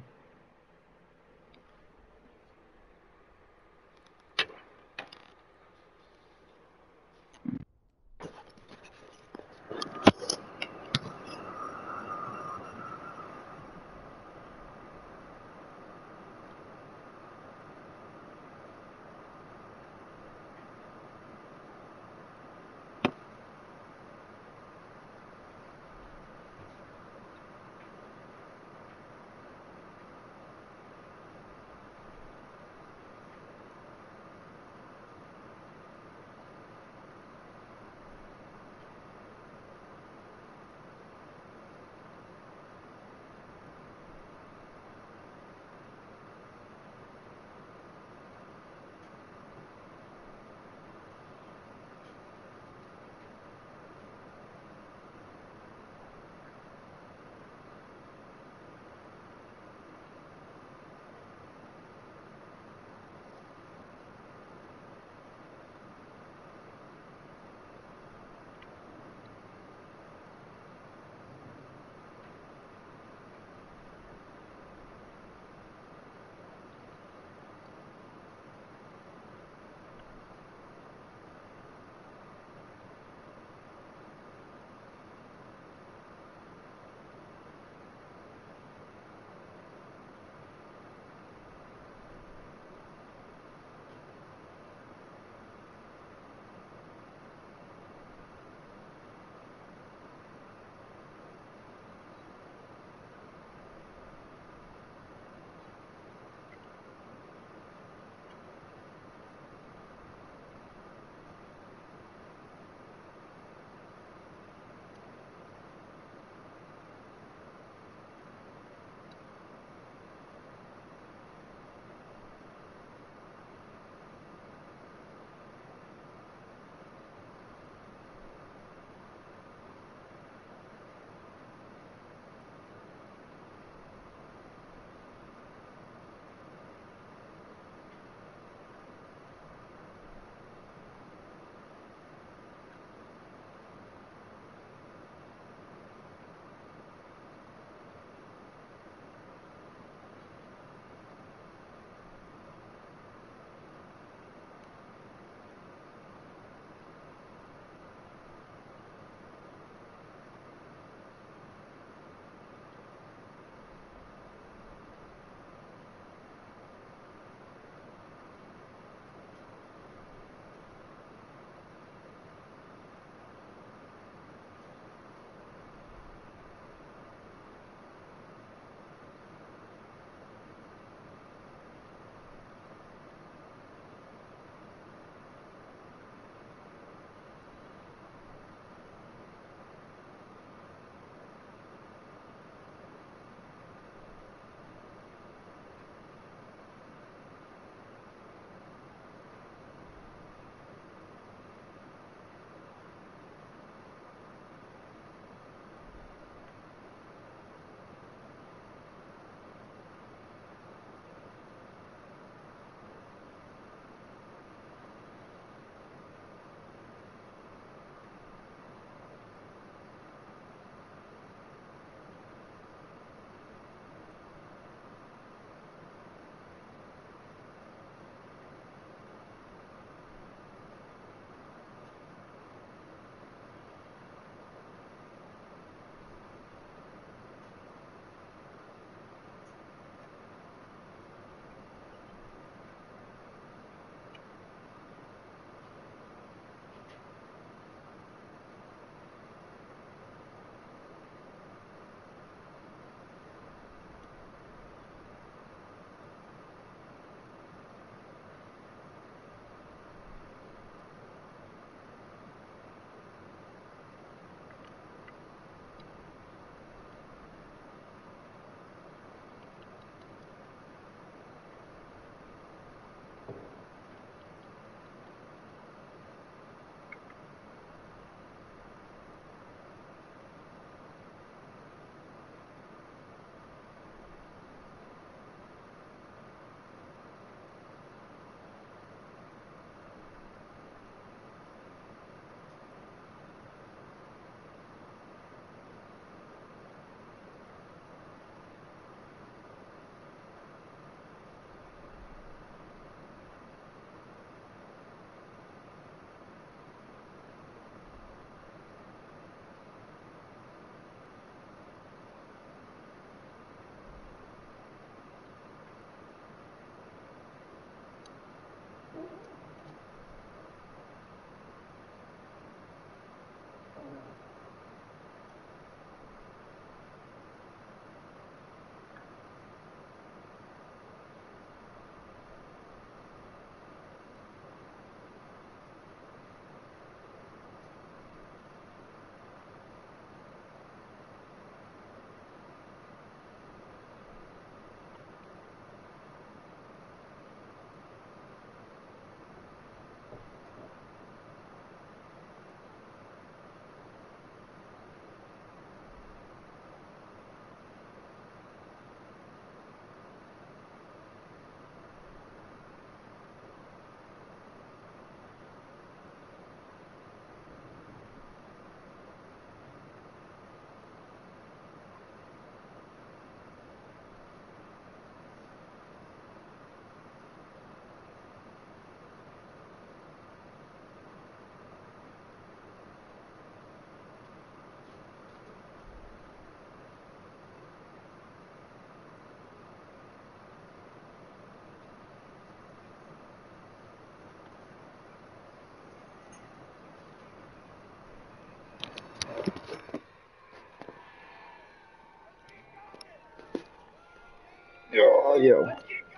Oh, yo.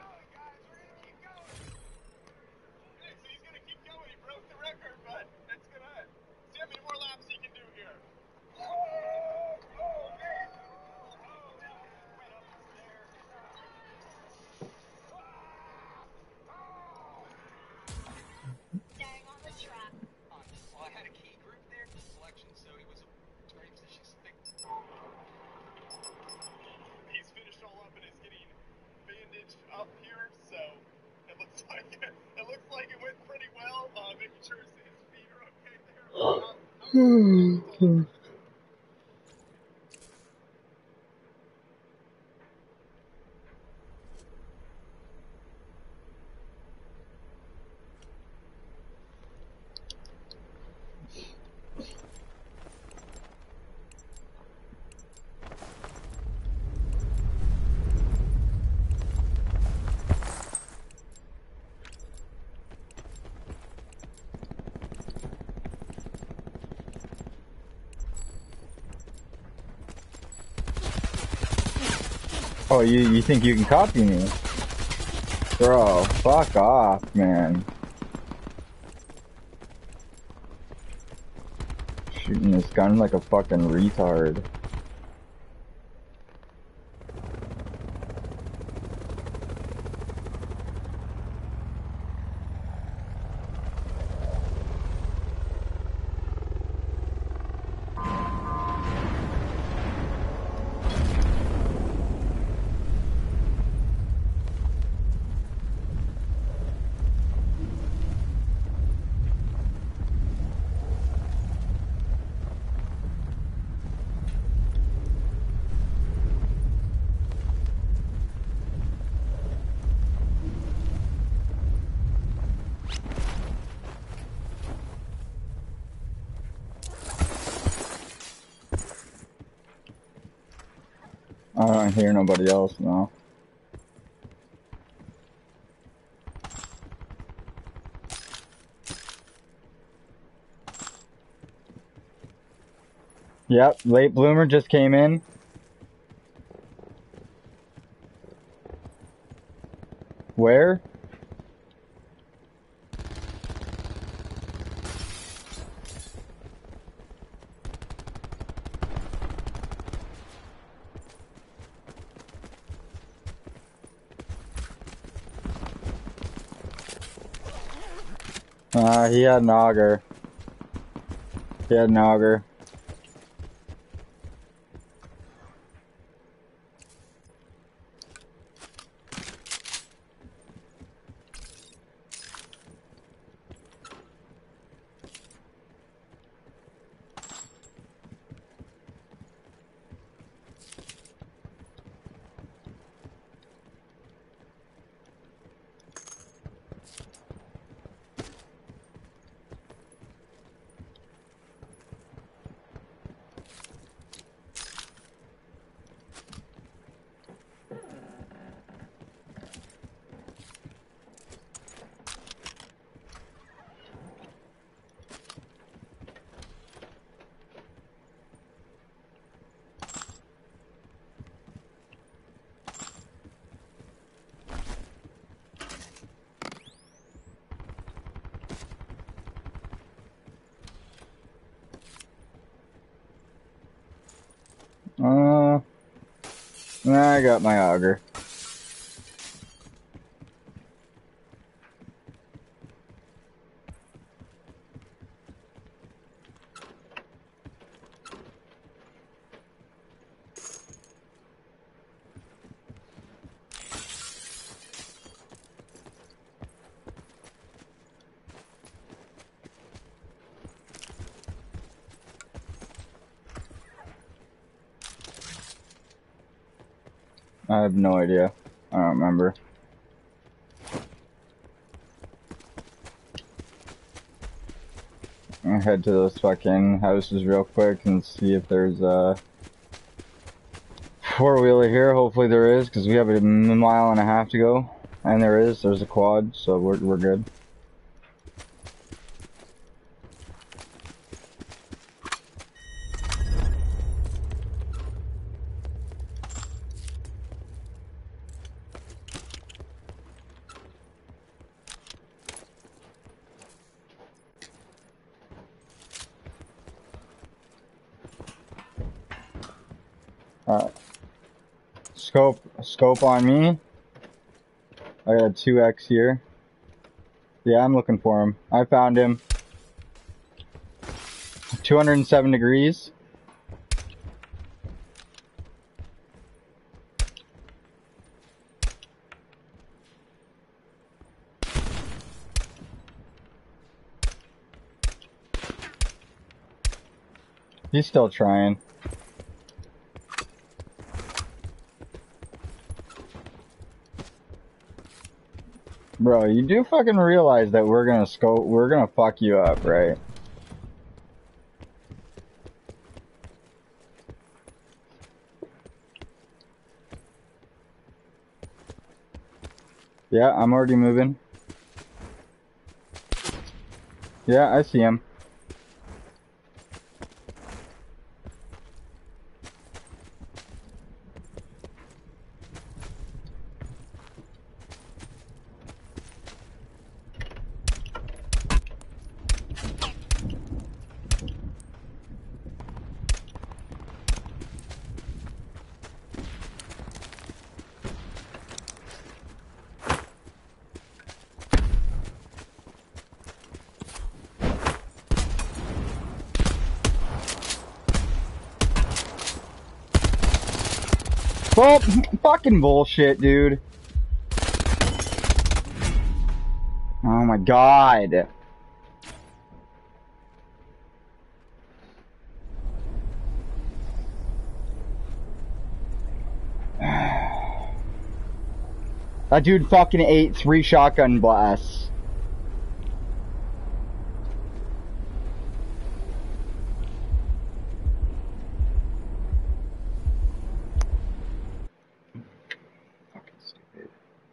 Oh, you think you can copy me? Bro, fuck off, man. Shooting this gun like a fucking retard. I don't hear nobody else now. Yep, late bloomer just came in. Where? He had an auger. He had an auger. I got my auger. I have no idea. I don't remember. I'll head to those fucking houses real quick and see if there's a four-wheeler here. Hopefully there is, because we have a mile and a half to go. And there is. There's a quad, so we're good. Scope on me. I got a 2x here. Yeah, I'm looking for him. I found him. 207 degrees. He's still trying. Bro, you do fucking realize that we're gonna fuck you up, right? Yeah, I'm already moving. Yeah, I see him. Well, fucking bullshit, dude. Oh my god. That dude fucking ate 3 shotgun blasts. Fucking stupid.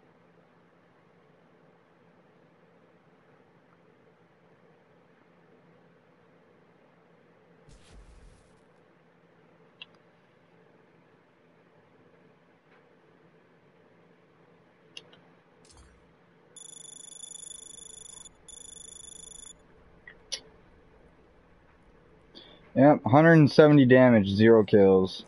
Yep, 170 damage, 0 kills.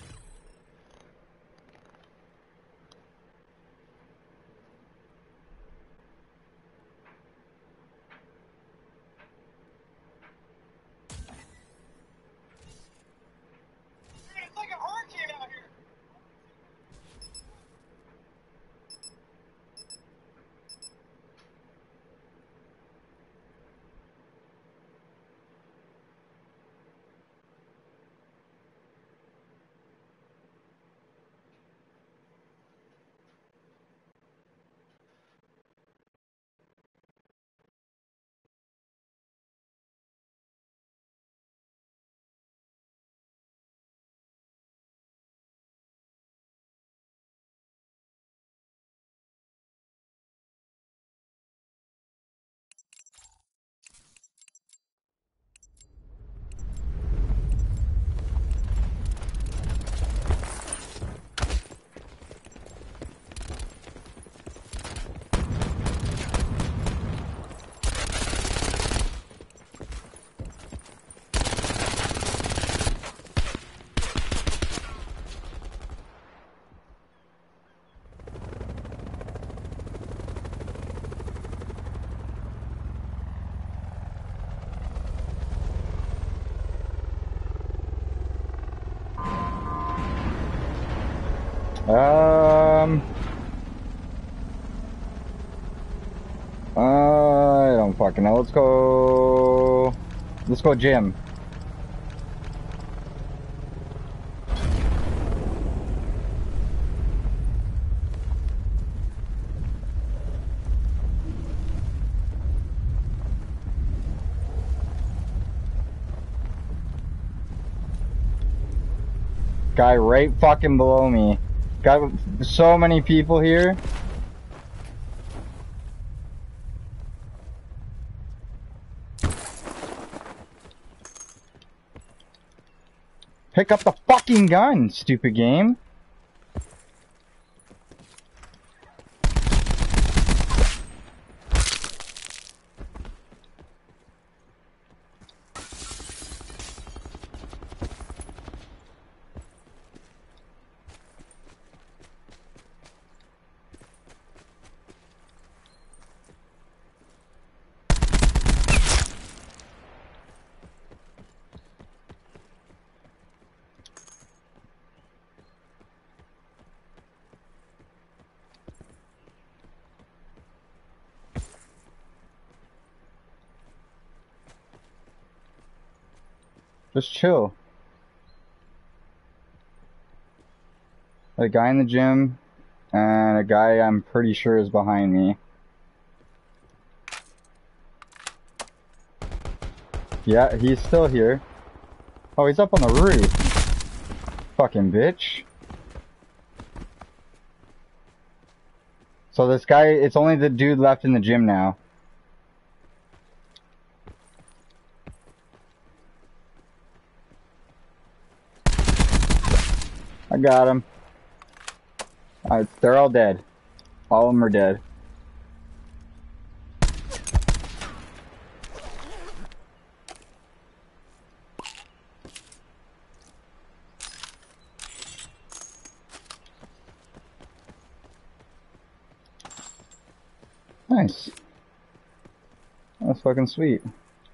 I don't fucking know. Let's go gym. Guy right fucking below me. Got so many people here. Pick up the fucking gun, stupid game. Just chill. A guy in the gym, and a guy I'm pretty sure is behind me. Yeah, he's still here. Oh, he's up on the roof. Fucking bitch. So this guy, it's only the dude left in the gym now. I got him. They're all dead. All of them are dead. Nice. That's fucking sweet.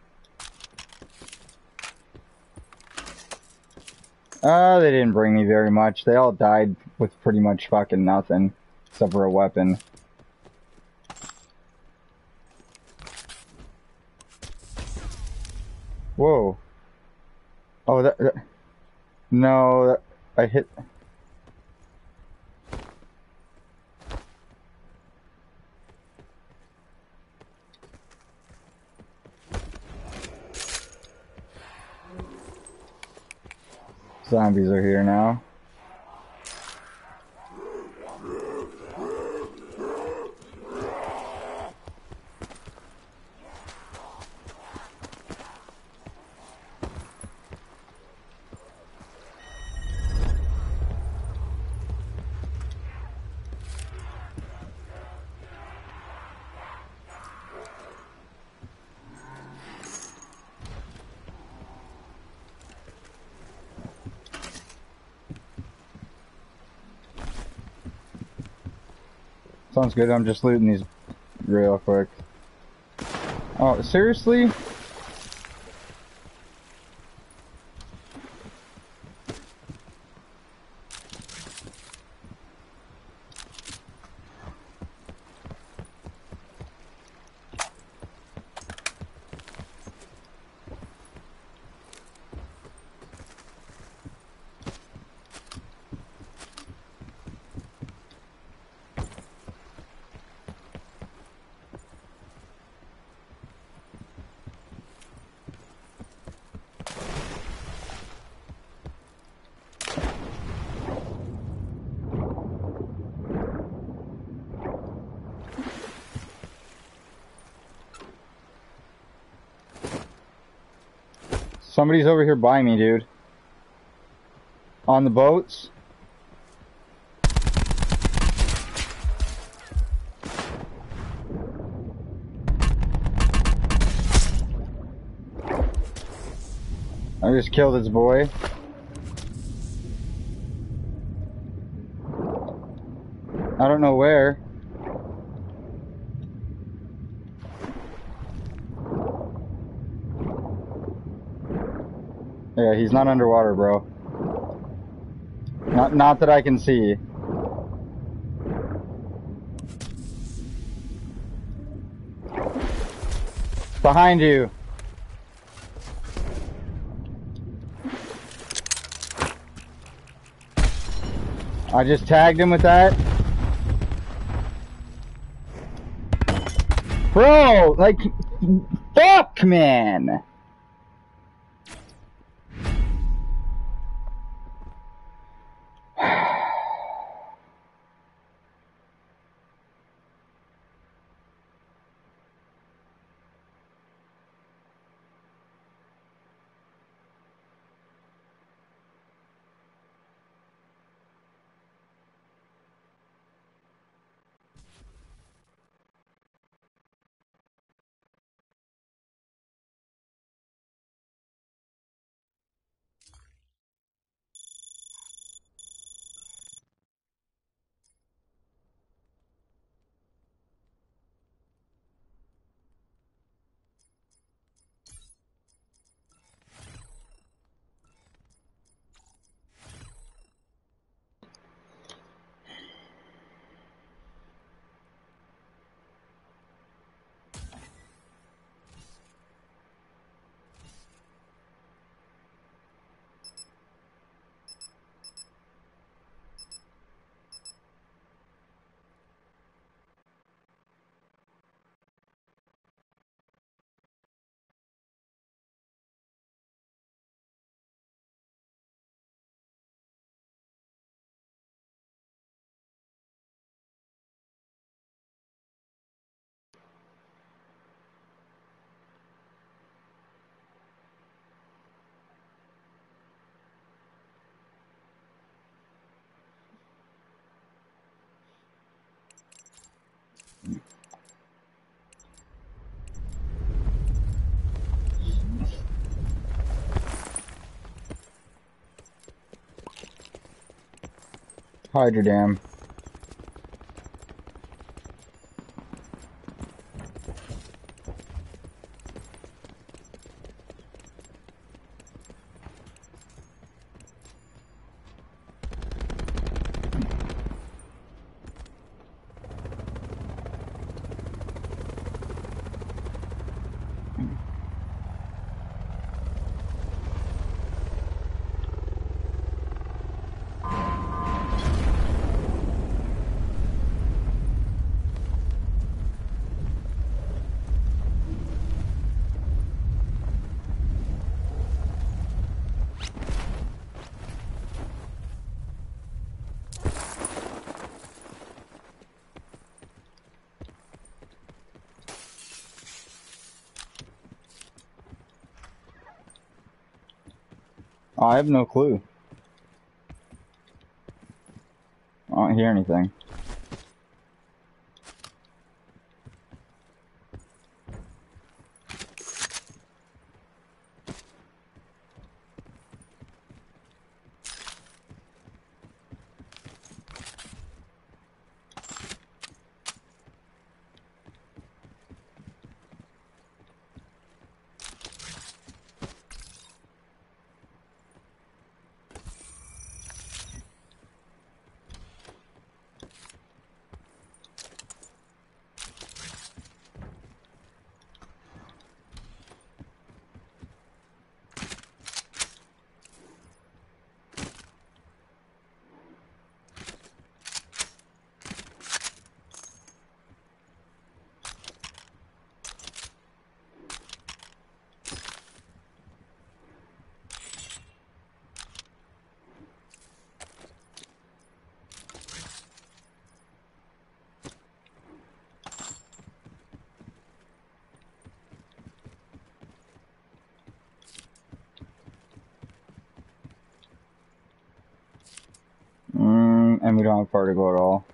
They didn't bring me very much. They all died with pretty much fucking nothing. Except for a weapon. Whoa. Oh, no, I hit... Zombies are here now. Sounds good, I'm just looting these real quick. Oh, seriously? Somebody's over here by me, dude. On the boats. I just killed his boy. I don't know where. Yeah, he's not underwater, bro. Not that I can see. Behind you. I just tagged him with that. Bro, like, fuck, man. Hydro Dam. Oh, I have no clue. I don't hear anything. And we don't have particle at all.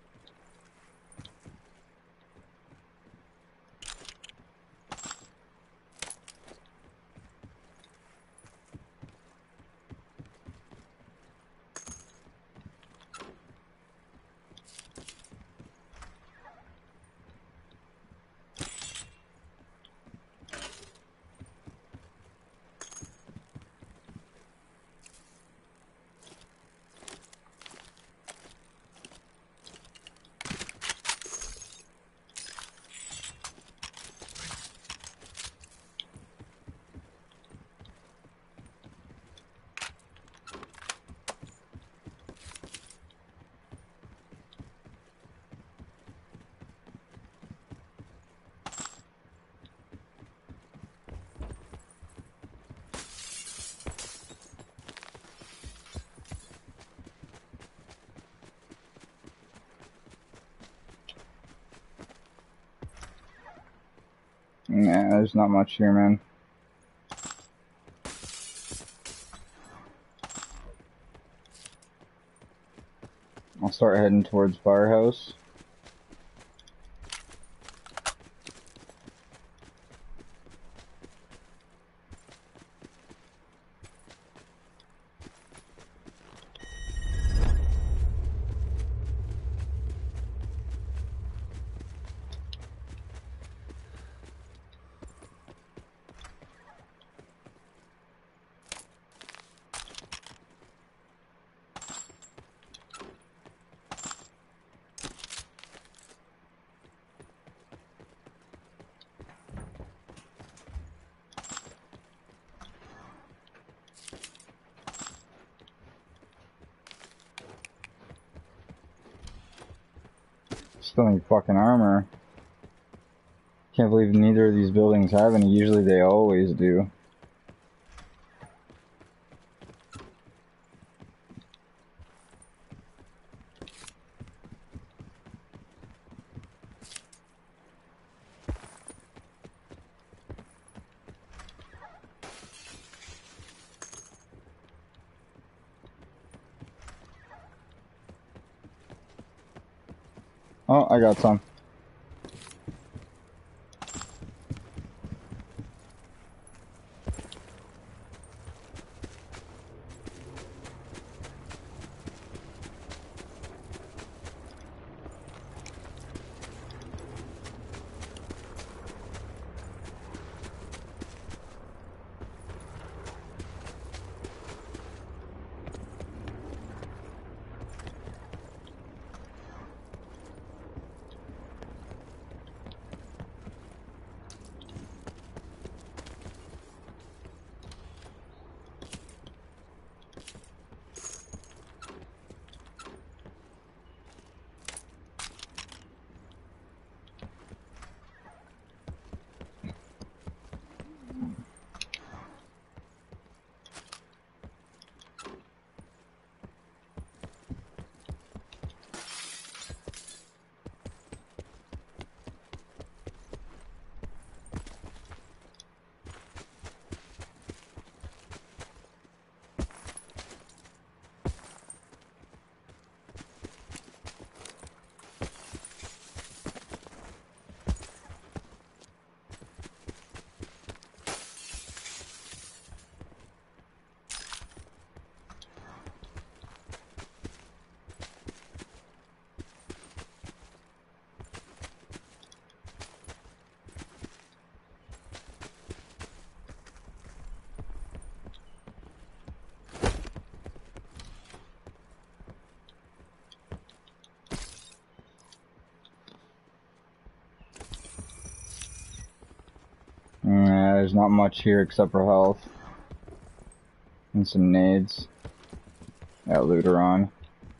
Nah, there's not much here, man. I'll start heading towards Firehouse. Still need fucking armor. Can't believe neither of these buildings have any. Usually they always do. Oh, I got some. there's not much here except for health. And some nades. Got looter on.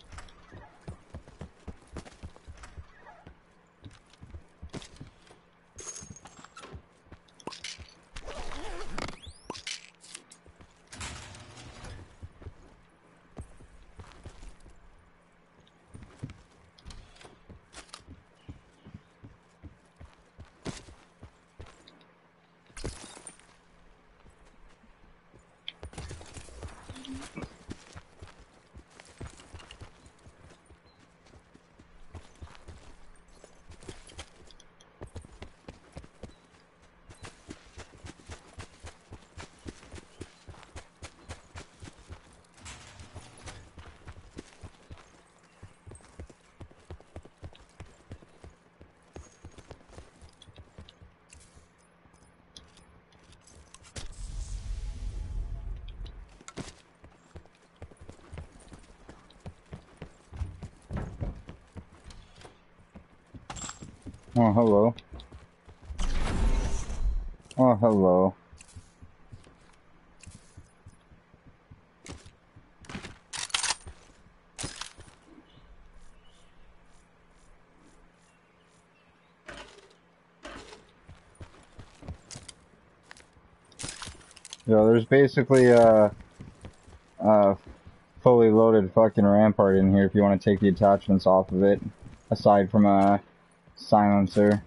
Oh, hello. Oh, hello. Yo, there's basically a fully loaded fucking rampart in here if you want to take the attachments off of it, aside from a silencer.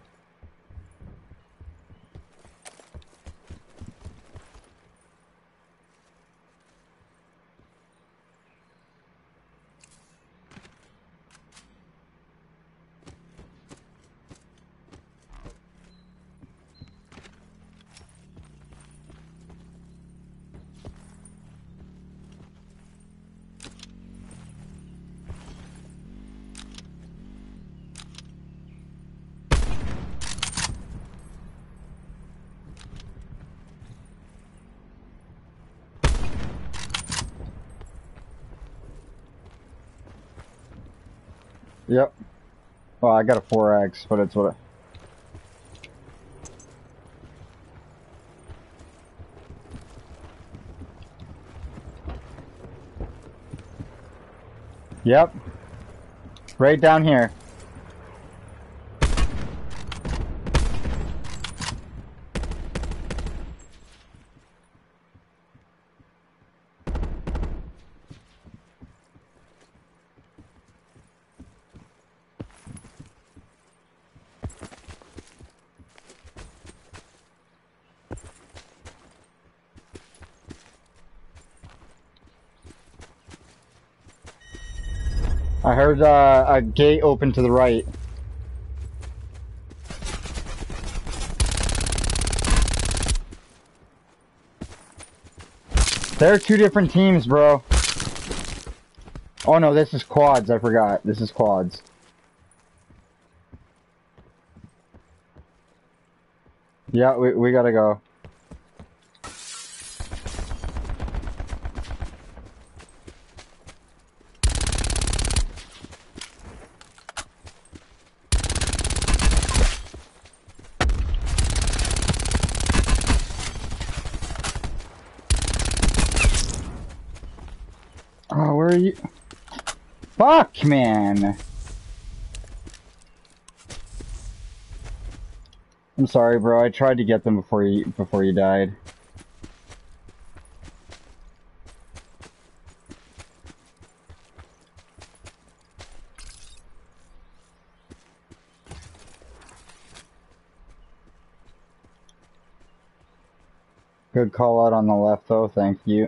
Yep. Well, I got a 4X, but it's what. Yep. Right down here. I heard a gate open to the right. There are two different teams, bro. Oh no, this is quads, I forgot. This is quads. Yeah, we gotta go. Oh, where are you? Fuck, man. I'm sorry, bro. I tried to get them before you died. Good call out on the left, though. Thank you.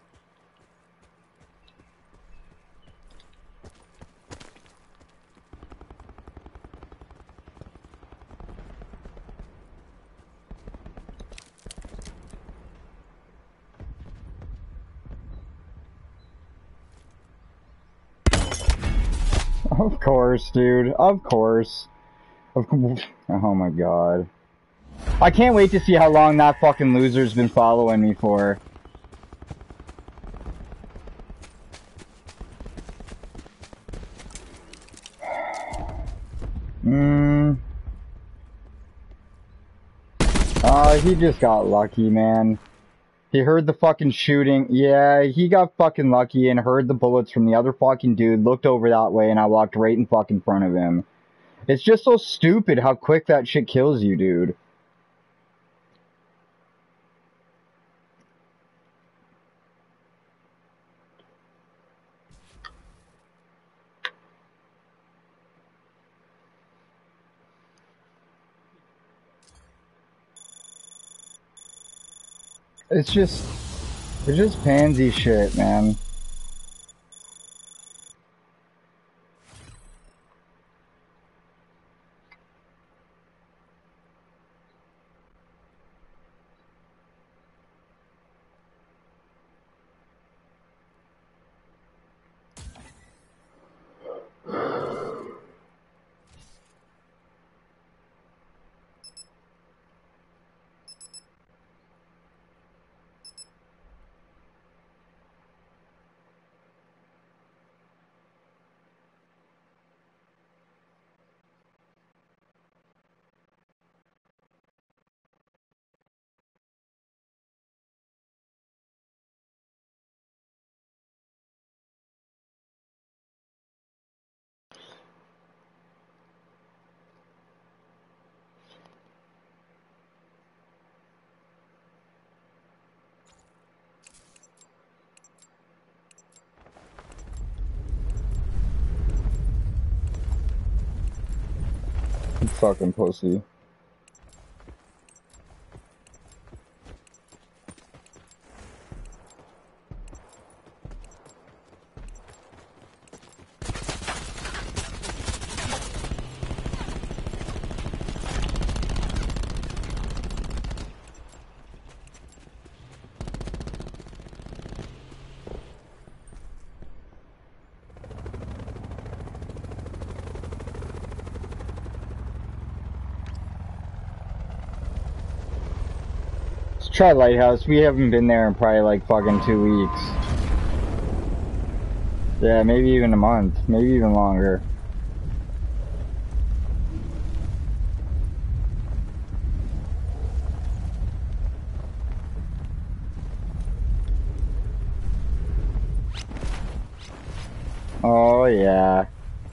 Of course, dude. Of course. Oh my god. I can't wait to see how long that fucking loser's been following me for. He just got lucky, man. He heard the fucking shooting. Yeah, he got fucking lucky and heard the bullets from the other fucking dude, looked over that way, and I walked right in fucking front of him. It's just so stupid how quick that shit kills you, dude. It's just pansy shit, man. Fucking pussy. Let's try Lighthouse. We haven't been there in probably like fucking 2 weeks. Yeah, maybe even a month. Maybe even longer. Oh, yeah.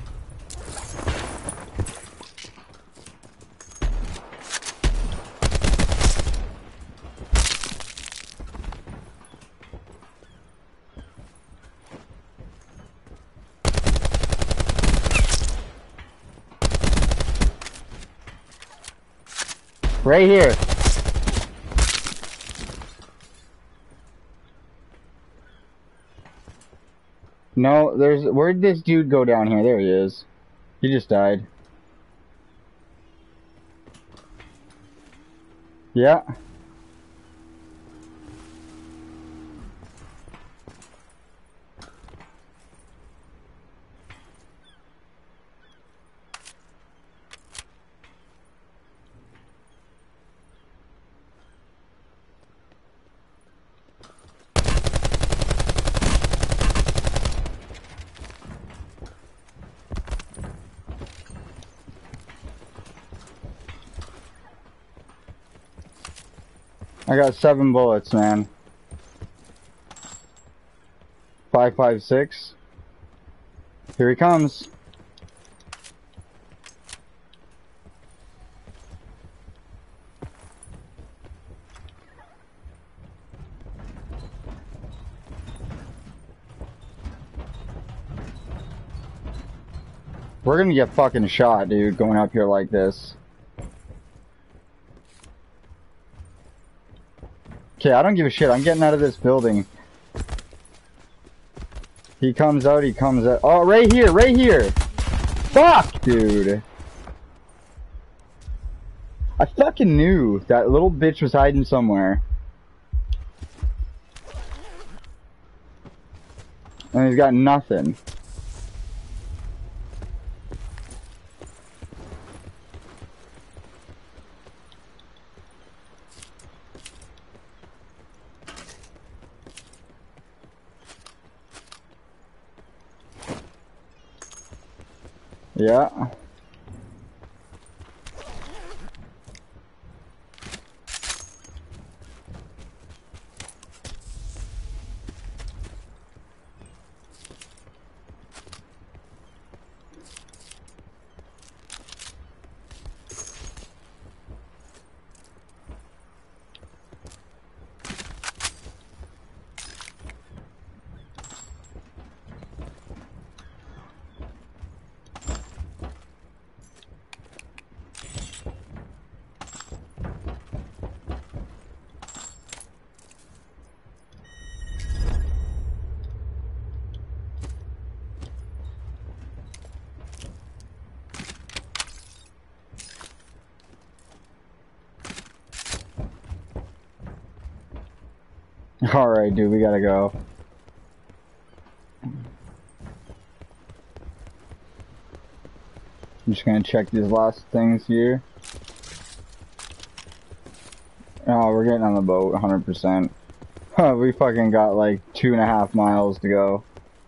Right here. No, where'd this dude go down here? There he is. He just died. Yeah. I got 7 bullets, man. 5.56. Here he comes. We're gonna get fucking shot, dude, going up here like this. Okay, I don't give a shit. I'm getting out of this building. He comes out, he comes out. Oh, right here, right here! Fuck, dude! I fucking knew that little bitch was hiding somewhere. And he's got nothing. Yeah. Alright, dude, we gotta go. I'm just gonna check these last things here. Oh, we're getting on the boat, 100%. We fucking got like 2.5 miles to go.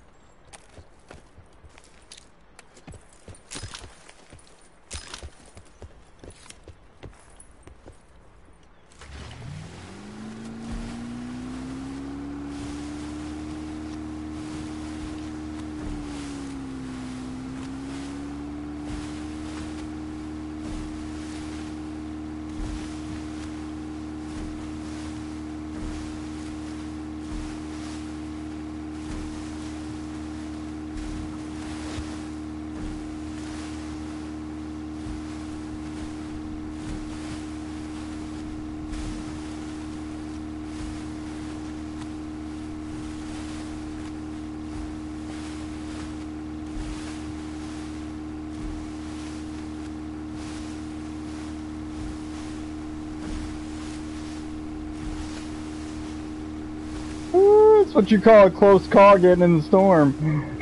That's what you call a close call getting in the storm.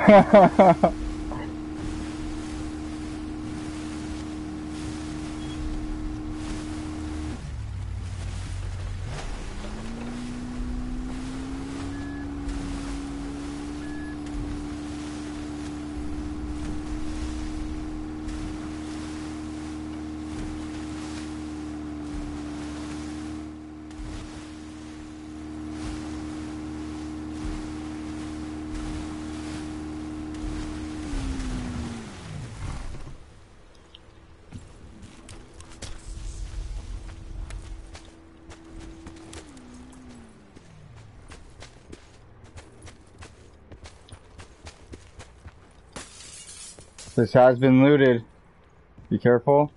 This has been looted. Be careful.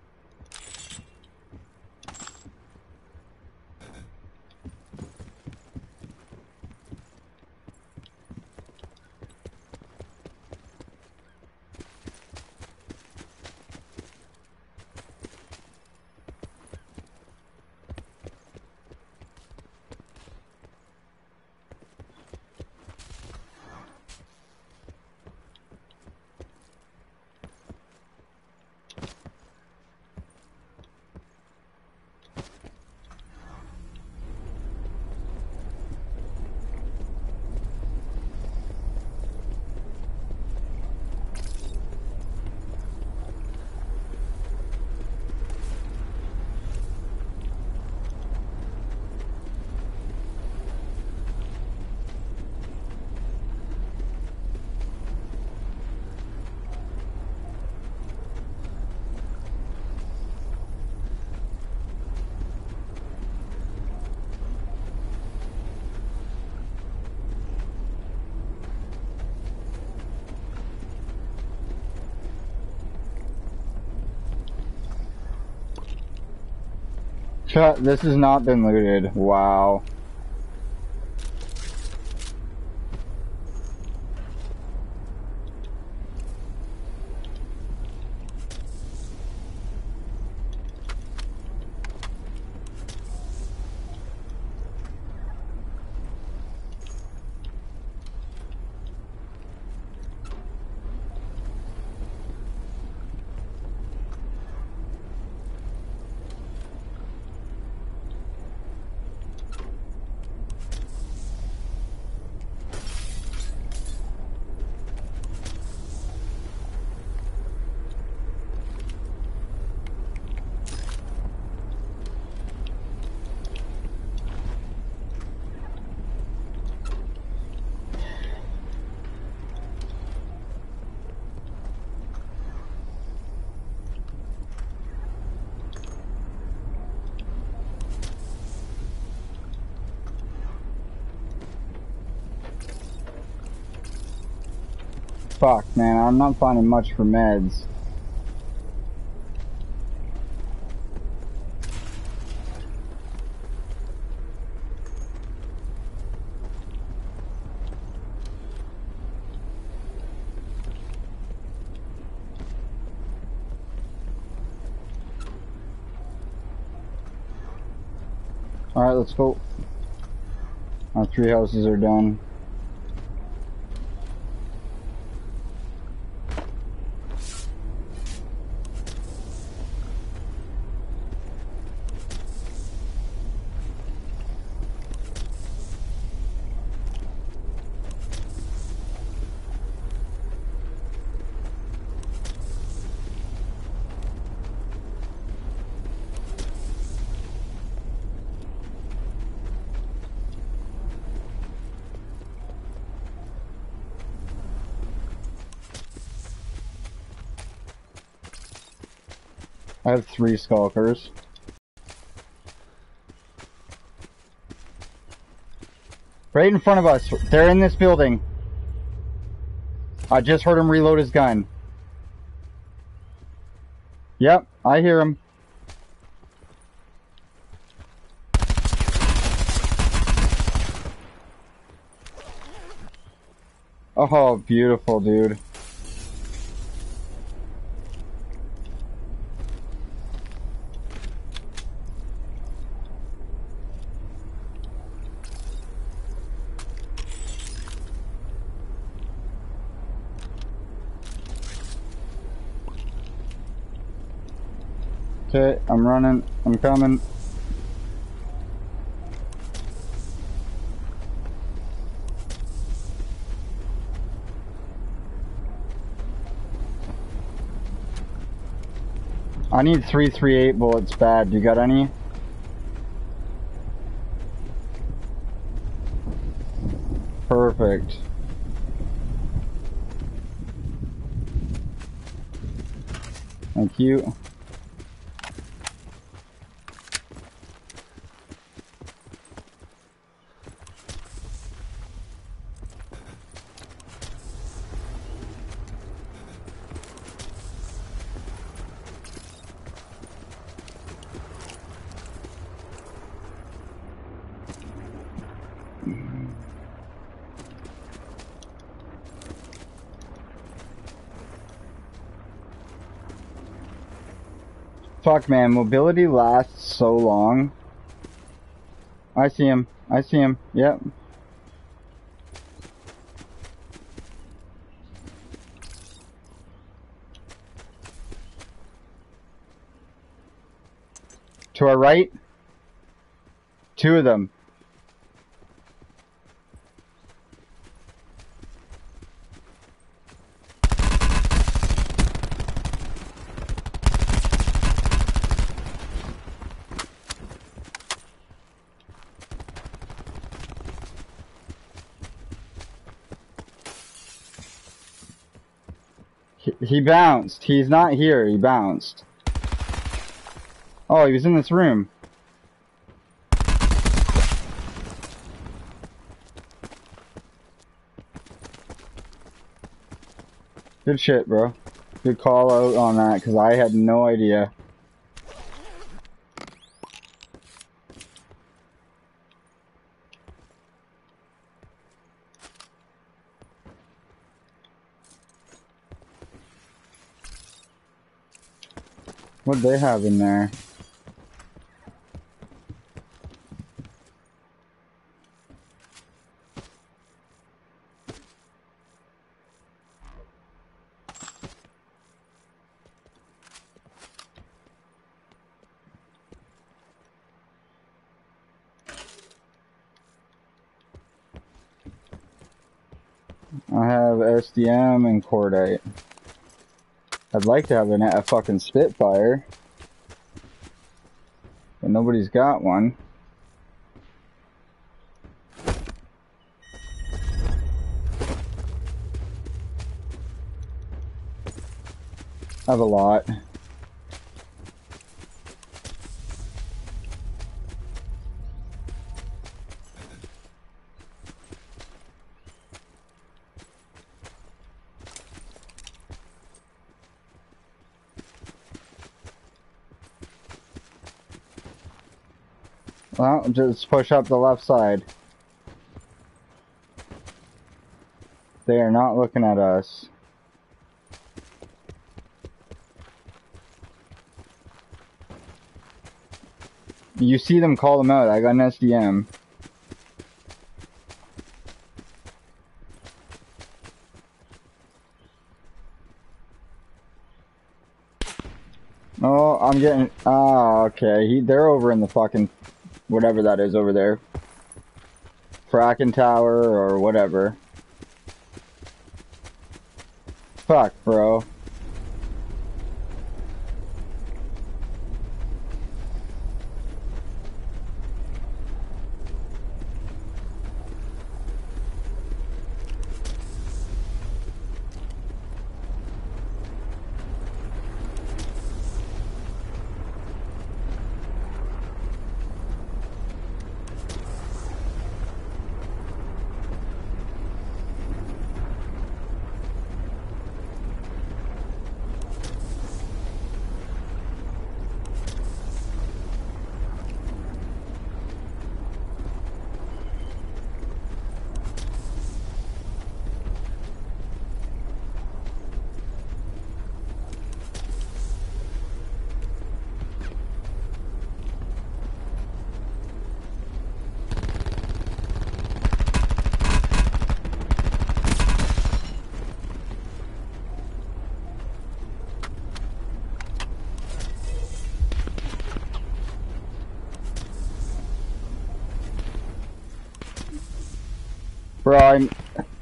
This has not been looted. Wow. Fuck, man, I'm not finding much for meds. Alright, let's go. Our 3 houses are done. I have 3 skulkers. Right in front of us. They're in this building. I just heard him reload his gun. Yep, I hear him. Oh, beautiful, dude. Okay, I'm running. I'm coming. I need 338 bullets bad. You got any? Perfect. Thank you. Fuck, man, mobility lasts so long. I see him. I see him. Yep. To our right. 2 of them. He bounced. He's not here. He bounced. Oh, he was in this room. Good shit, bro. Good call out on that, because I had no idea. What'd they have in there? I have SDM and Cordite. I'd like to have a fucking Spitfire, but nobody's got one. I have a lot. Well, just push up the left side. They are not looking at us. You see them, call them out. I got an SDM. I'm getting. Oh, okay. They're over in the fucking whatever that is over there. Fracking tower or whatever. Fuck, bro. Bro, I'm...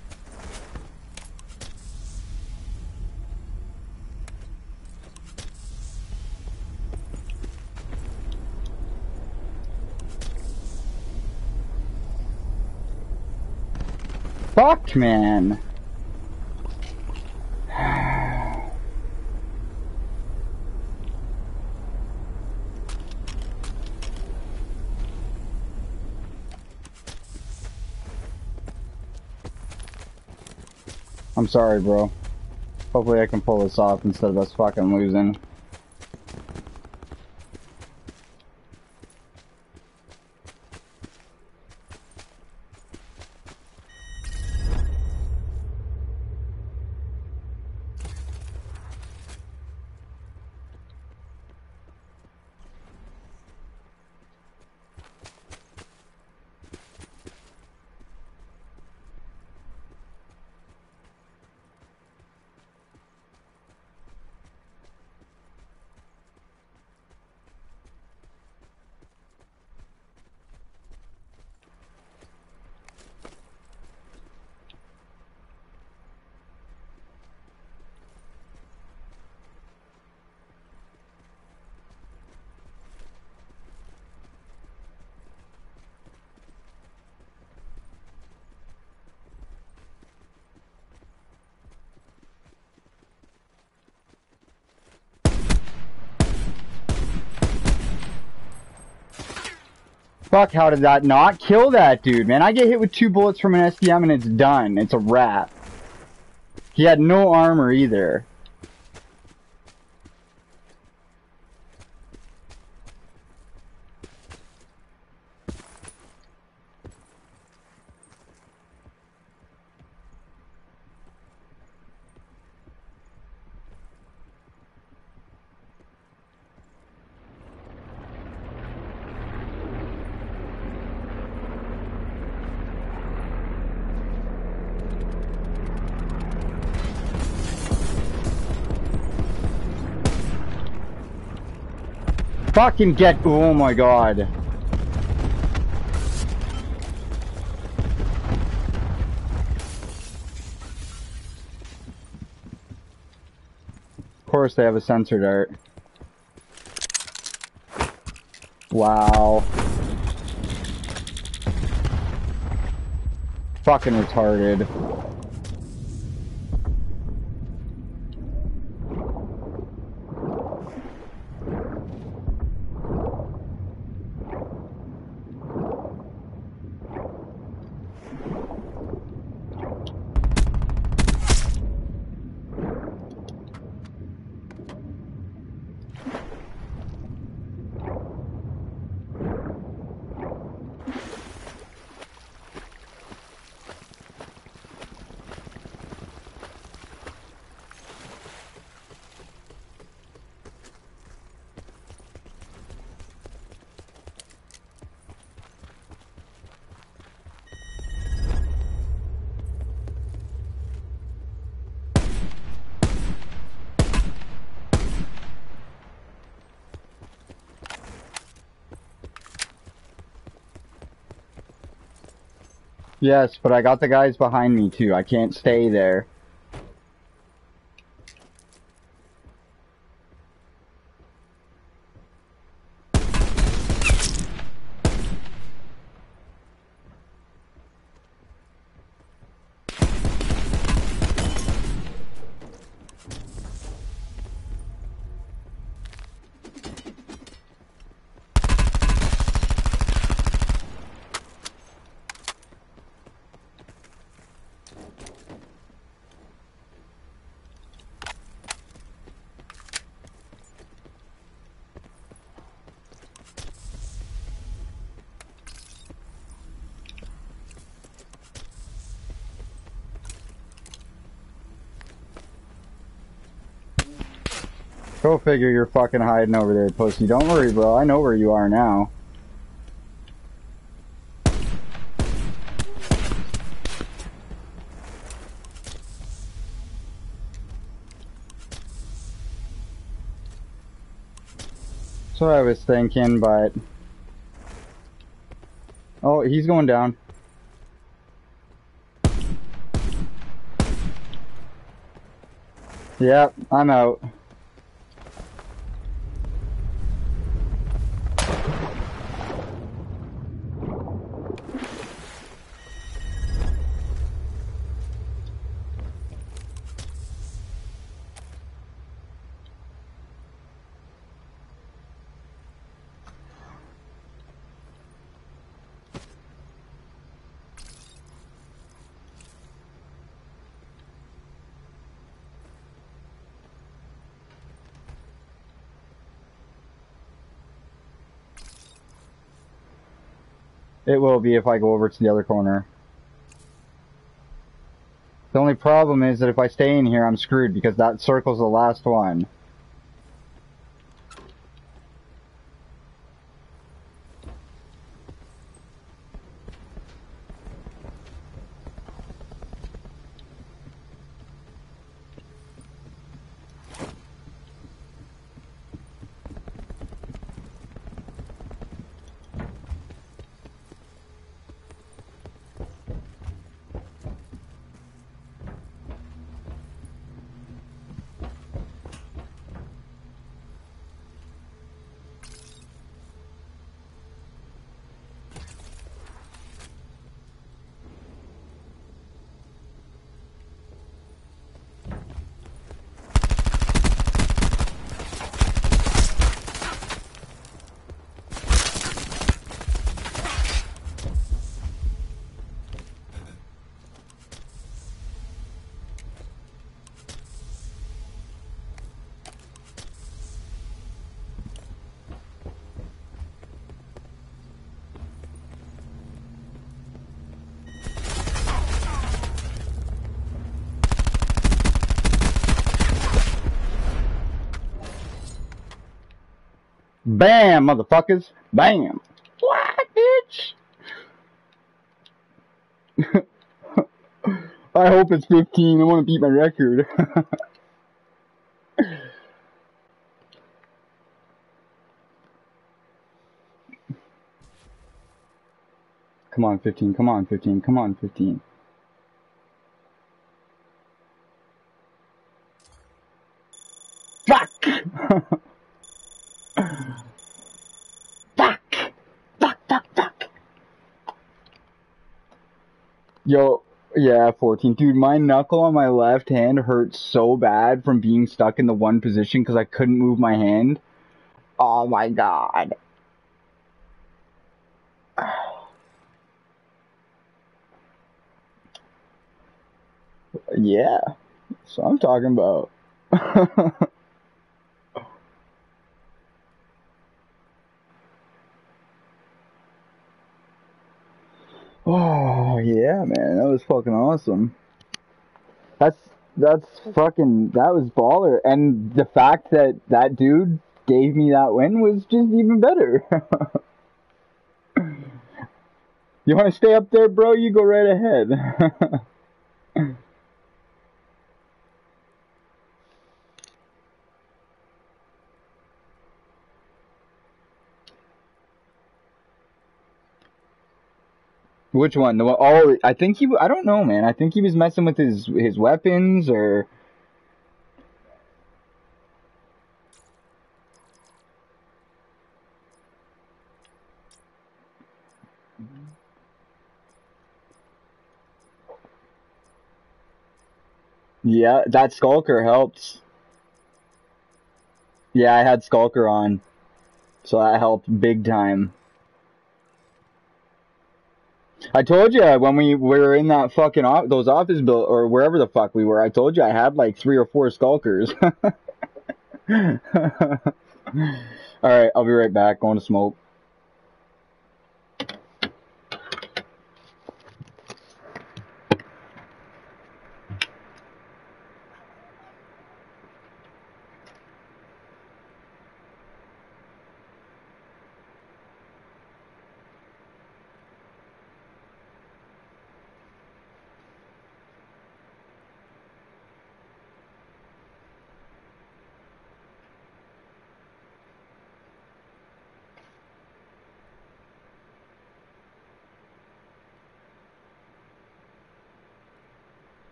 Fuck, man. I'm sorry, bro. Hopefully I can pull this off instead of us fucking losing. Fuck, how did that not kill that dude, man? I get hit with 2 bullets from an SDM and it's done. It's a wrap. He had no armor either. Fucking get... Oh my god. Of course they have a sensor dart. Wow. Fucking retarded. Yes, but I got the guys behind me too. I can't stay there. Go figure you're fucking hiding over there, pussy. Don't worry, bro. I know where you are now. That's what I was thinking, but... Oh, he's going down. Yep, I'm out. It will be if I go over to the other corner. The only problem is that if I stay in here, I'm screwed because that circle's the last one. Bam, motherfuckers. Bam. What, bitch? I hope it's 15. I want to beat my record. Come on, 15. Come on, 15. Come on, 15. Fuck! Fuck! Fuck, fuck, fuck! Yo, yeah, 14. Dude, my knuckle on my left hand hurts so bad from being stuck in the one position because I couldn't move my hand. Oh my god. Yeah, that's what I'm talking about. Oh, yeah, man, that was fucking awesome. That's that was baller. And the fact that that dude gave me that win was just even better. You want to stay up there, bro? You go right ahead. Which one? The one, oh, I think he. I don't know, man. I think he was messing with his weapons or. Yeah, that Skulker helped. Yeah, I had Skulker on, so that helped big time. I told you when we were in that fucking those office build or wherever the fuck we were. I told you I had like 3 or 4 Skulkers. All right, I'll be right back. Going to smoke.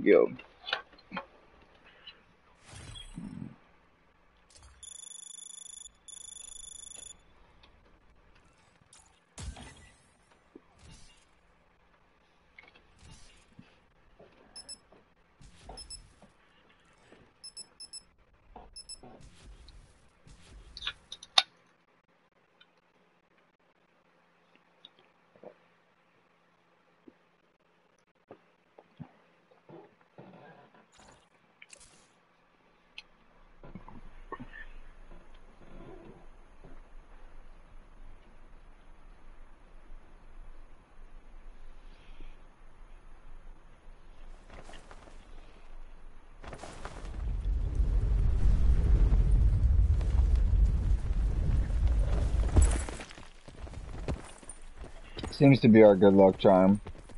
Yo. Seems to be our good luck charm.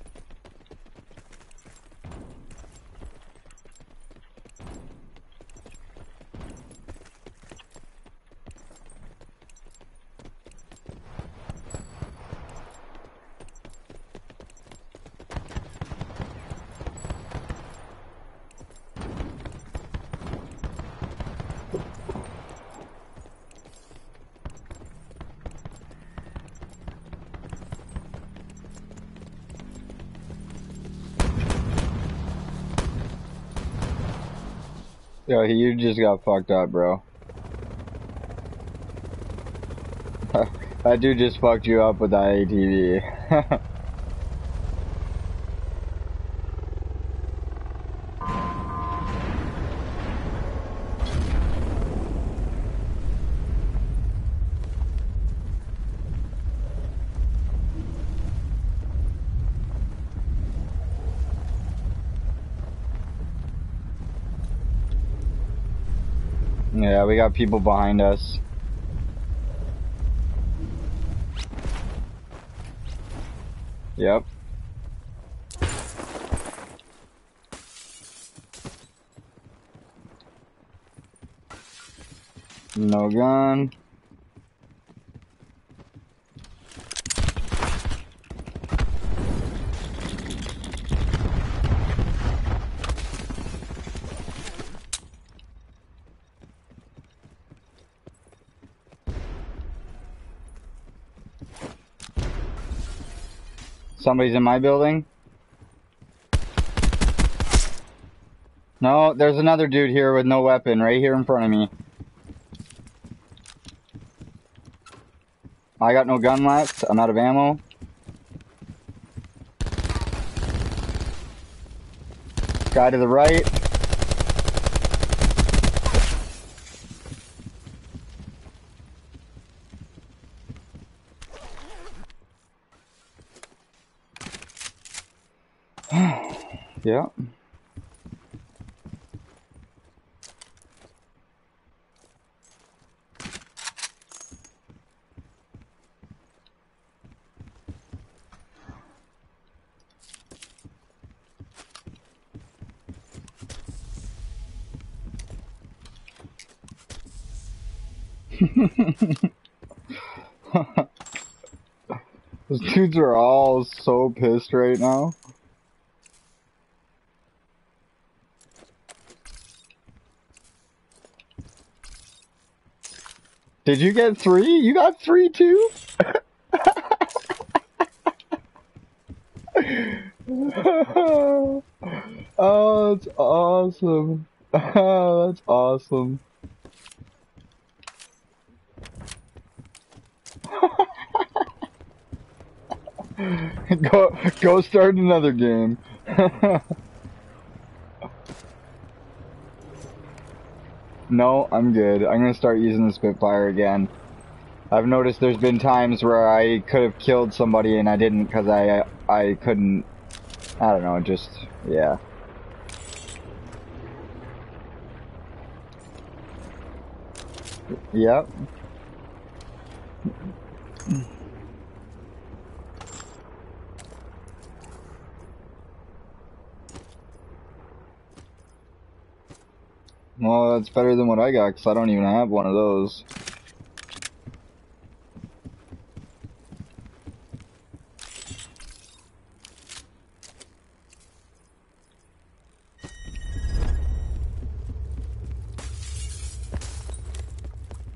Yo, you just got fucked up, bro. That dude just fucked you up with that ATV. Yeah, we got people behind us. Yep. No gun. Somebody's in my building. No, there's another dude here with no weapon right here in front of me. I got no gun left. I'm out of ammo. Guy to the right. Yeah. Those dudes are all so pissed right now. Did you get 3? You got 3 too? Oh, that's awesome. Oh, that's awesome. Go start another game. No, I'm good. I'm gonna start using the Spitfire again. I've noticed there's been times where I could have killed somebody and I didn't because I couldn't. I don't know. Just yeah. Yep. Well, that's better than what I got because I don't even have one of those.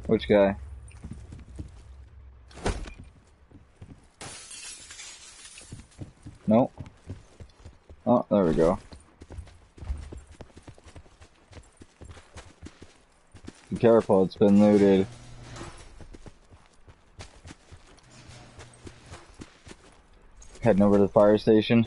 Which guy? Nope. Oh, there we go. Be careful, it's been looted. Heading over to the fire station.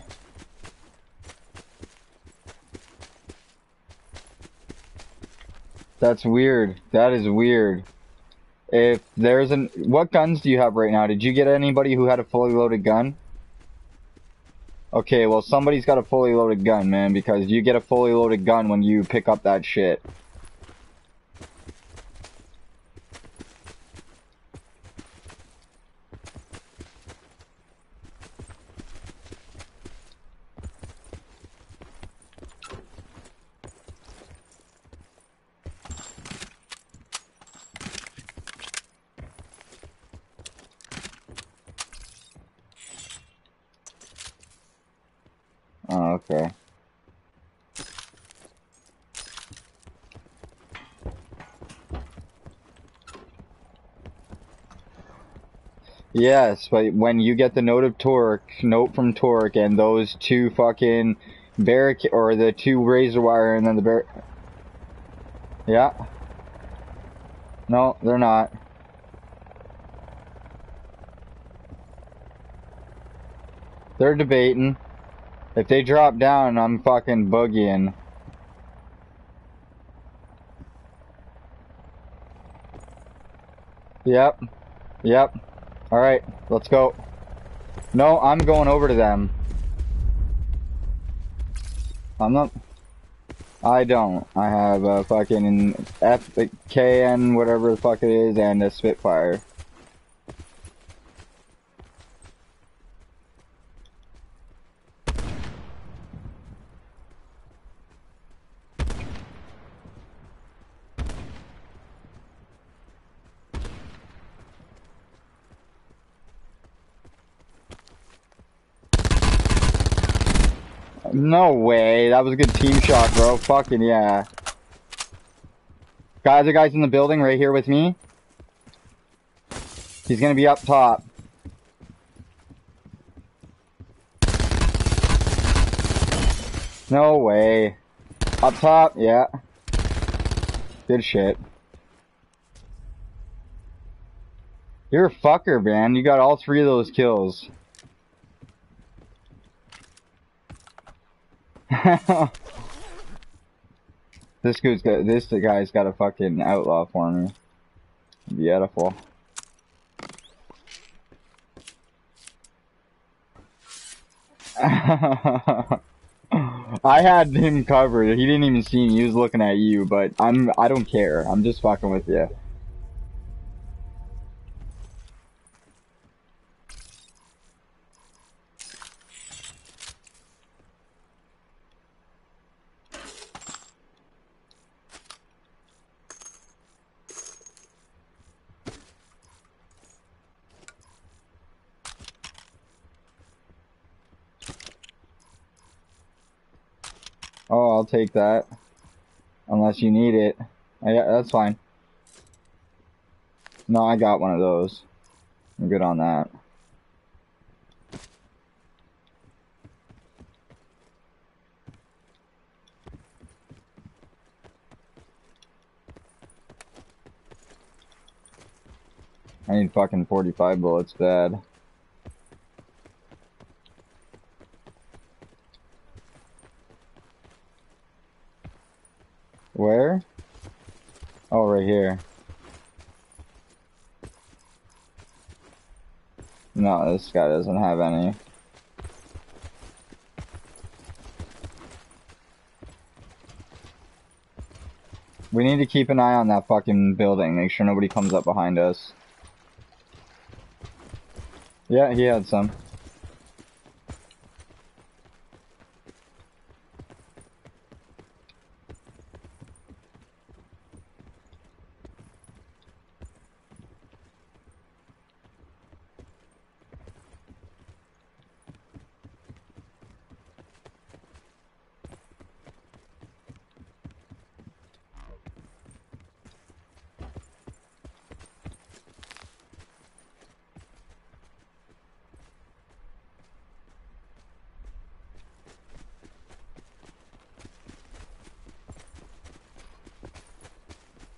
That's weird. That is weird. If there's an... What guns do you have right now? Did you get anybody who had a fully loaded gun? Okay, well somebody's got a fully loaded gun, man, because you get a fully loaded gun when you pick up that shit. Oh, okay. Yes, but when you get the note from Torque, and those two fucking or the two razor wire, and then the yeah. No, they're not. They're debating. If they drop down, I'm fucking boogieing. Yep. Yep. Alright, let's go. No, I'm going over to them. I'm not... I don't. I have a fucking KN, whatever the fuck it is, and a Spitfire. No way. That was a good team shot, bro. Fucking yeah. Guys, the guy's in the building right here with me. He's gonna be up top. No way. Up top, yeah. Good shit. You're a fucker, man. You got all three of those kills. This guy's got a fucking outlaw for me. Beautiful. I had him covered. He didn't even see me. He was looking at you, but I don't care. I'm just fucking with you. Oh, I'll take that. Unless you need it. Yeah, that's fine. No, I got one of those. I'm good on that. I need fucking 45 bullets bad. Where? Oh, right here. No, this guy doesn't have any. We need to keep an eye on that fucking building. Make sure nobody comes up behind us. Yeah, he had some.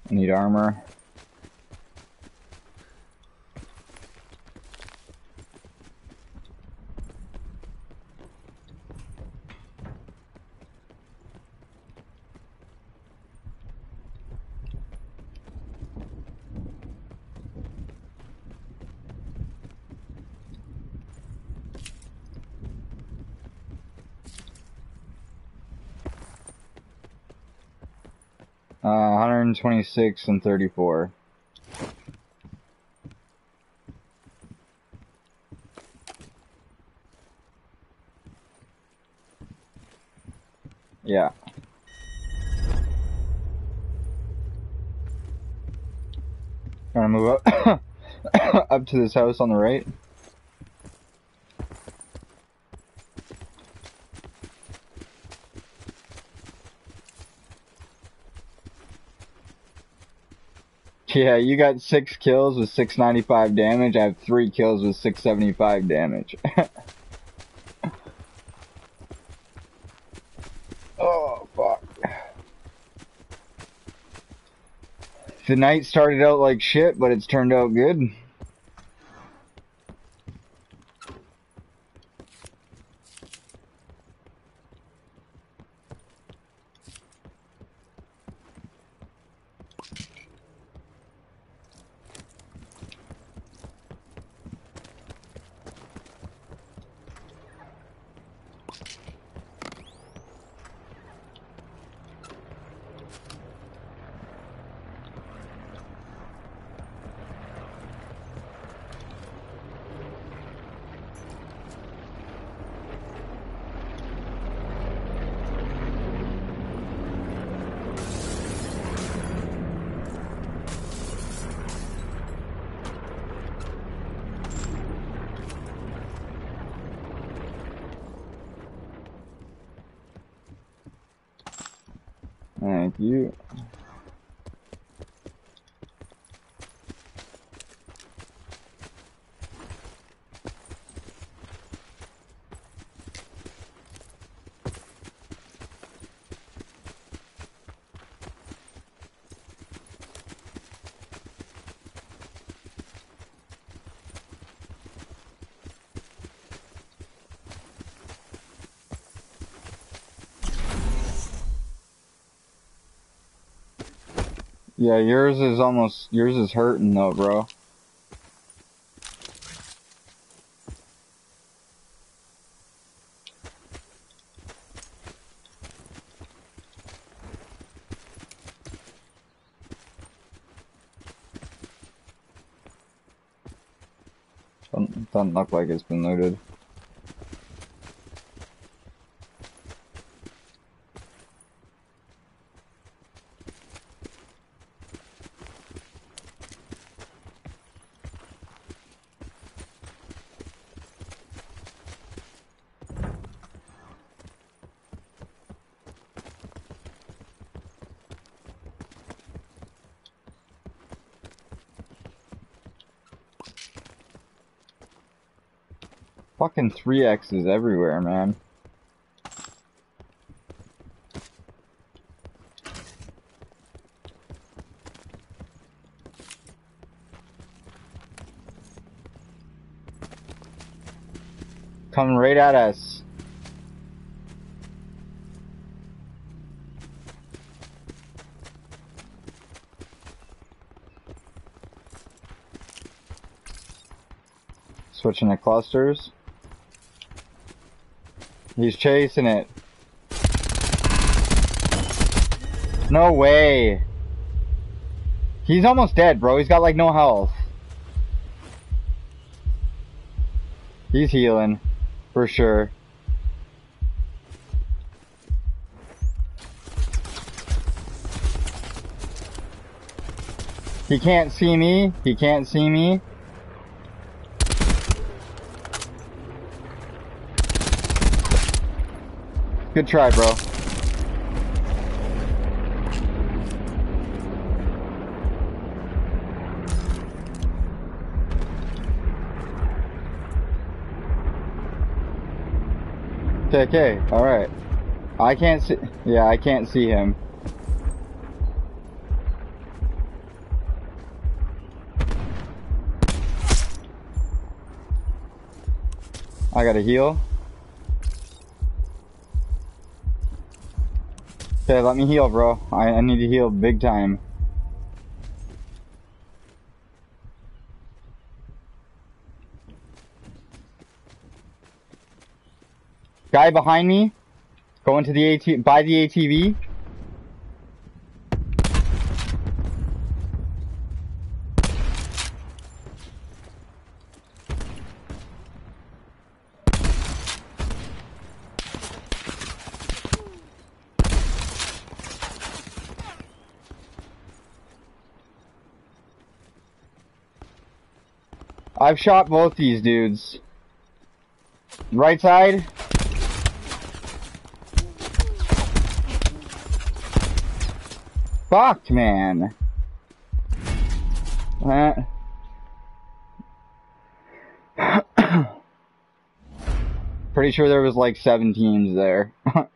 I need armor. Uh, 126 and 34. Yeah. Trying to move up up to this house on the right. Yeah, you got 6 kills with 695 damage. I have 3 kills with 675 damage. Oh, fuck. The night started out like shit, but it's turned out good. Thank you. Yeah, yours is hurting though, bro. Doesn't look like it's been looted. Fucking 3X's everywhere, man. Coming right at us. Switching to clusters. He's chasing it. No way. He's almost dead, bro. He's got like no health. He's healing. For sure. He can't see me. He can't see me. Good try, bro. Okay, alright. I can't see. Yeah, I can't see him. I gotta heal. Okay, let me heal, bro. I need to heal big time. Guy behind me. Going to the by the ATV. I've shot both these dudes. Right side. Fuck, man. Pretty sure there was like 7 teams there.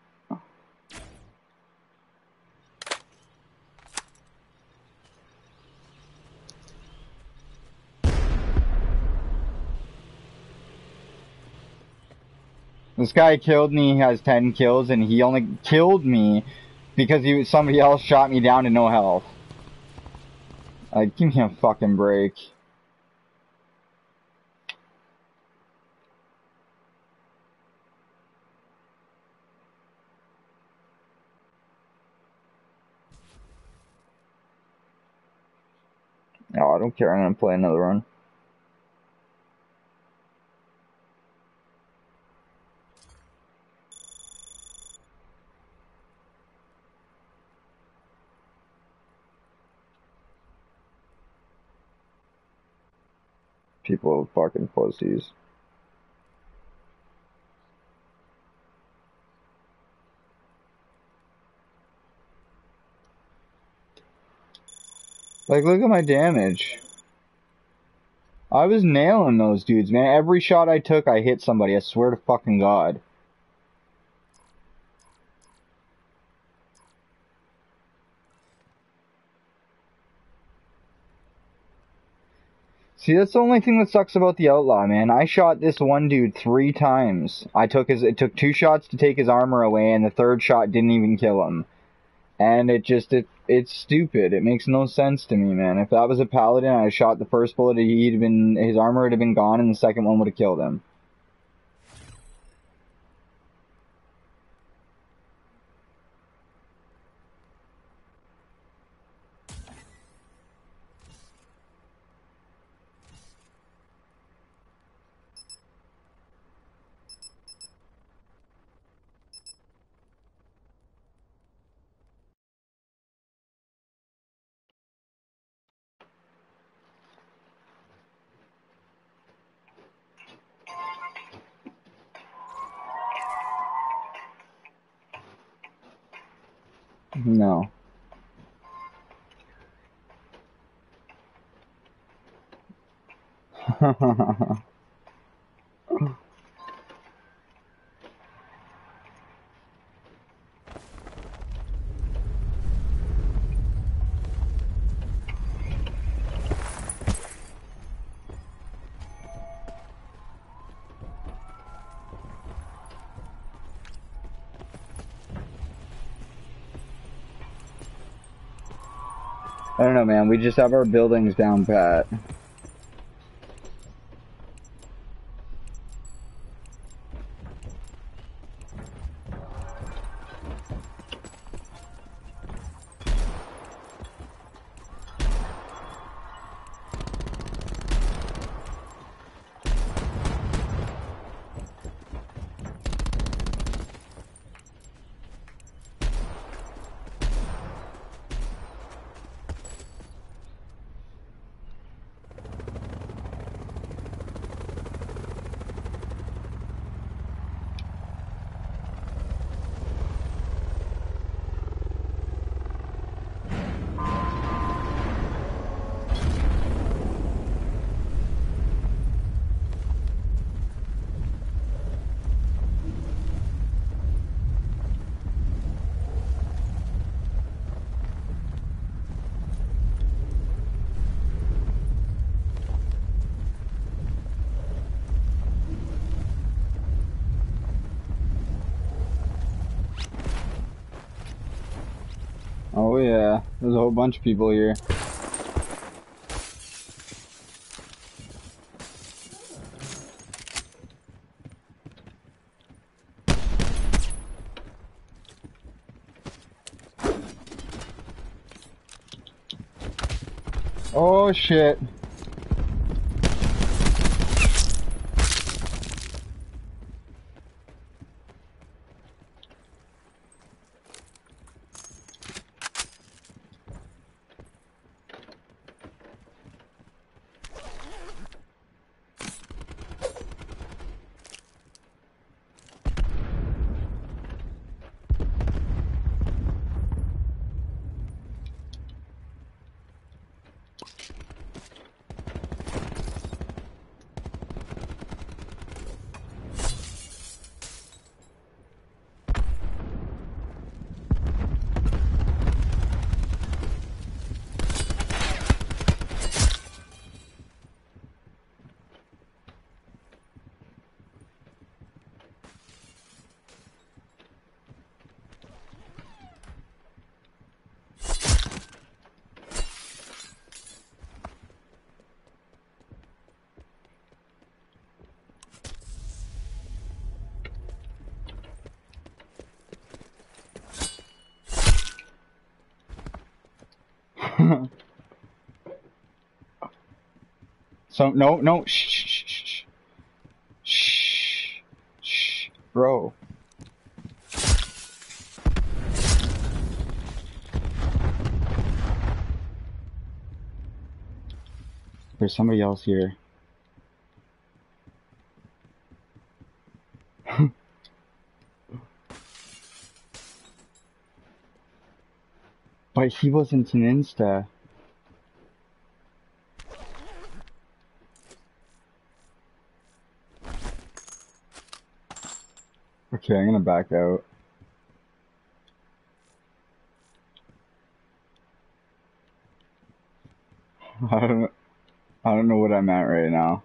This guy killed me, he has 10 kills, and he only killed me because somebody else shot me down to no health. Like, give me a fucking break. No, I don't care, I'm gonna play another run. People are fucking pussies. Like, look at my damage. I was nailing those dudes, man. Every shot I took, I hit somebody. I swear to fucking God. See, that's the only thing that sucks about the Outlaw, man. I shot this one dude 3 times. It took 2 shots to take his armor away, and the 3rd shot didn't even kill him. And it's stupid. It makes no sense to me, man. If that was a paladin, I shot the first bullet, his armor would have been gone, and the second one would have killed him. No. I don't know, man. We just have our buildings down pat. Oh yeah, there's a whole bunch of people here. Oh shit. So no shh bro. There's somebody else here. But he wasn't an insta. Okay, I'm gonna back out. I don't I don't know what I'm at right now.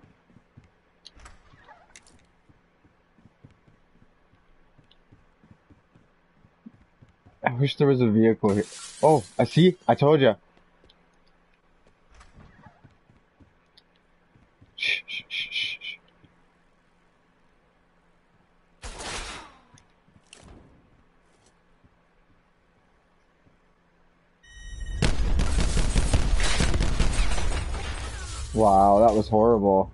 I wish there was a vehicle here. Oh, I see. I told you. Shh. Wow, that was horrible.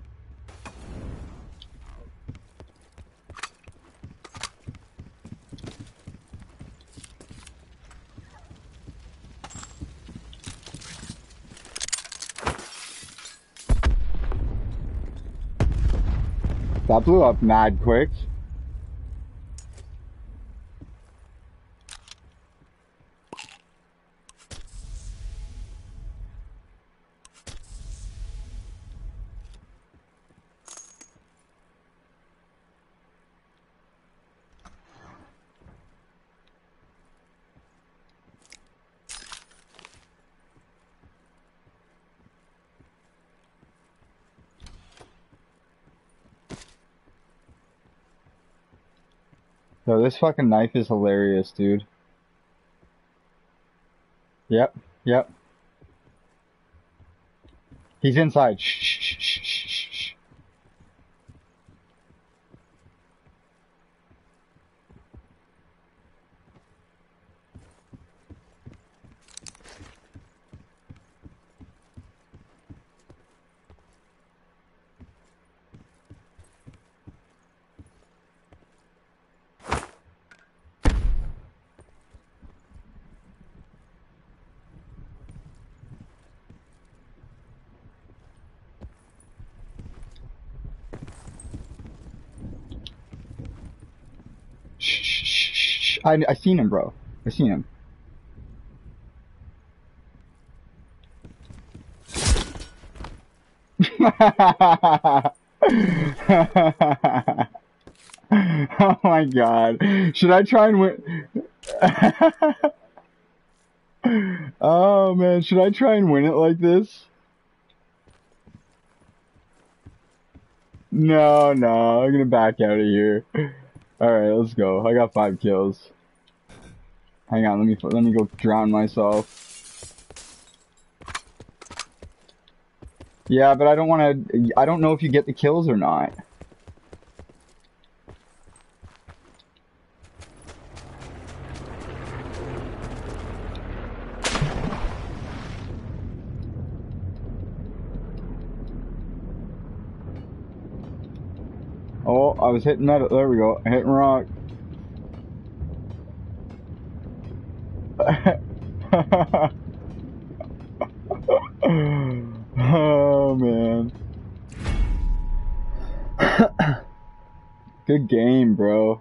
That blew up mad quick. Yo, this fucking knife is hilarious, dude. Yep. He's inside. Shh. Shh. I seen him, bro. I seen him. Oh my god. Should I try and win? Oh man, should I try and win it like this? No, I'm gonna back out of here. Alright, let's go. I got 5 kills. Hang on, let me go drown myself. Yeah, but I don't want to. I don't know if you get the kills or not. Oh, I was hitting metal. There we go. Hitting rock. Oh man. Good game, bro.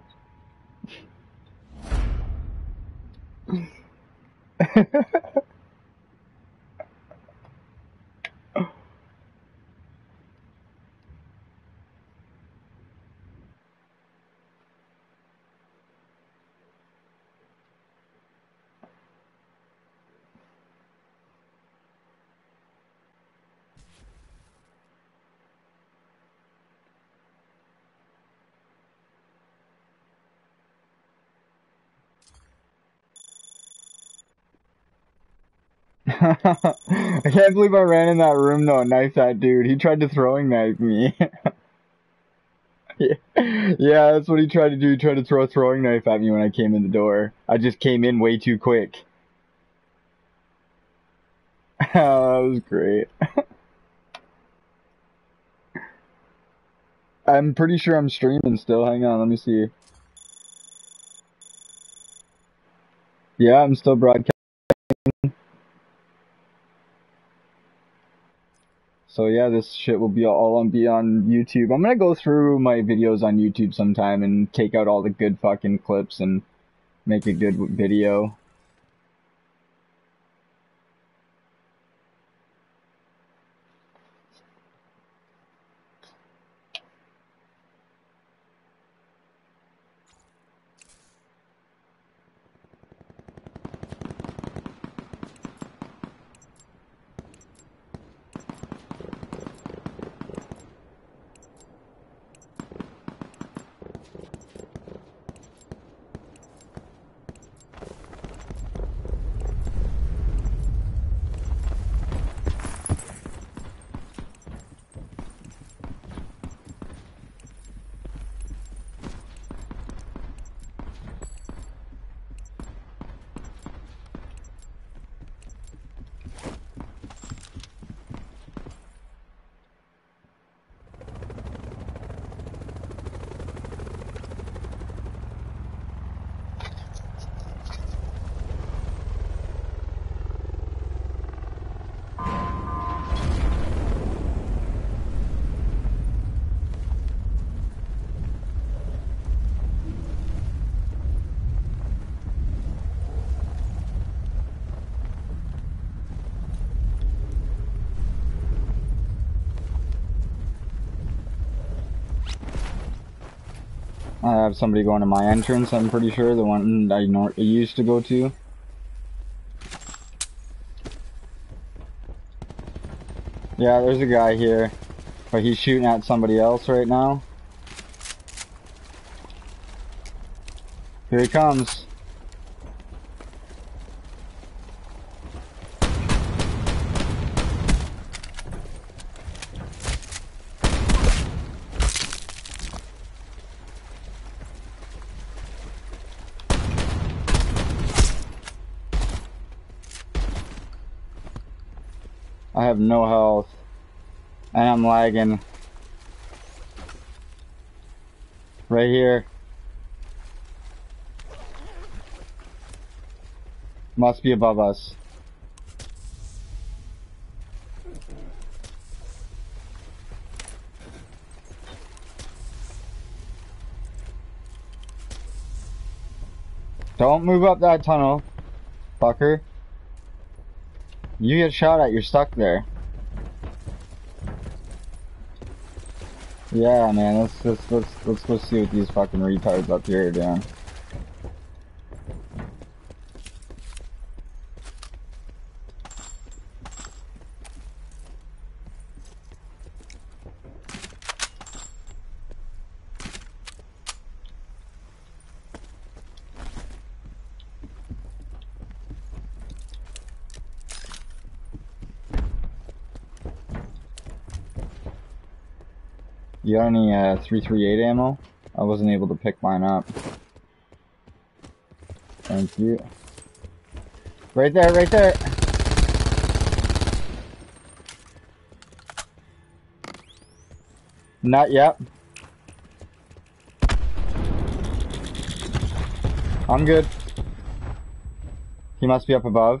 I can't believe I ran in that room though and knifed that dude. He tried to throwing knife me. Yeah, that's what he tried to do. He tried to throw a throwing knife at me when I came in the door. I just came in way too quick. Oh, that was great. I'm pretty sure I'm streaming still. Hang on, let me see. Yeah, I'm still broadcasting. So yeah, this shit will be all on YouTube. I'm gonna go through my videos on YouTube sometime and take out all the good fucking clips and make a good video. I have somebody going to my entrance, I'm pretty sure, the one I used to go to. Yeah, there's a guy here, but he's shooting at somebody else right now. Here he comes. I have no health. And I'm lagging. Right here. Must be above us. Don't move up that tunnel, fucker. You get shot at, you're stuck there. Yeah, man, let's go see what these fucking retards up here are doing. You got any 338 ammo? I wasn't able to pick mine up. Thank you. Right there, right there! Not yet. I'm good. He must be up above.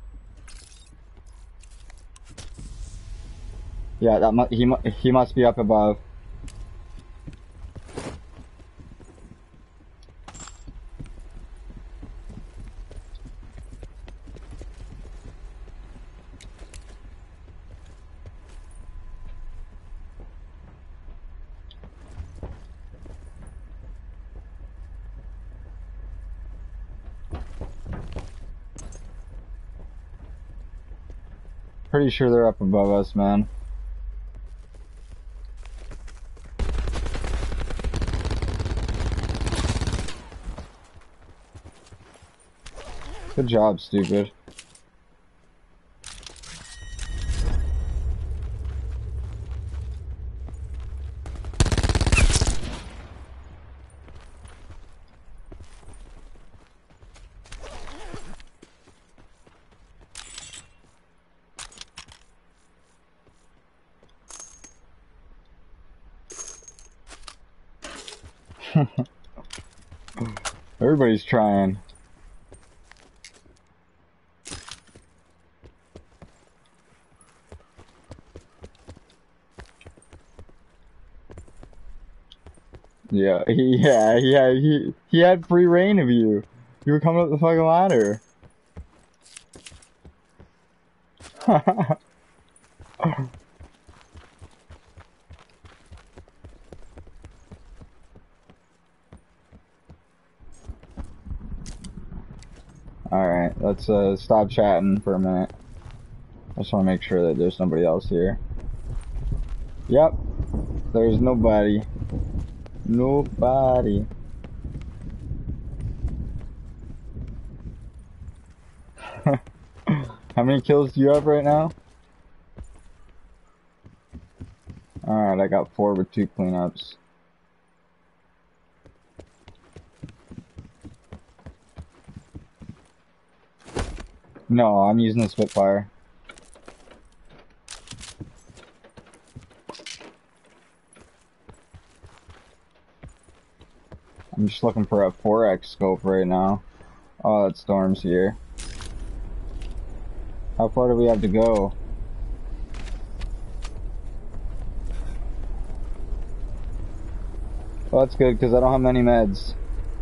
Yeah, he must be up above. Pretty sure they're up above us, man. Good job, stupid. Everybody's trying. Yeah, he had free reign of you. You were coming up the fucking ladder. Alright, let's stop chatting for a minute. I just want to make sure that there's nobody else here. Yep, there's nobody. Nobody. How many kills do you have right now? Alright, I got 4 with 2 cleanups. No, I'm using the Spitfire. I'm just looking for a 4x scope right now. Oh, that storm's here. How far do we have to go? Well, that's good, because I don't have many meds.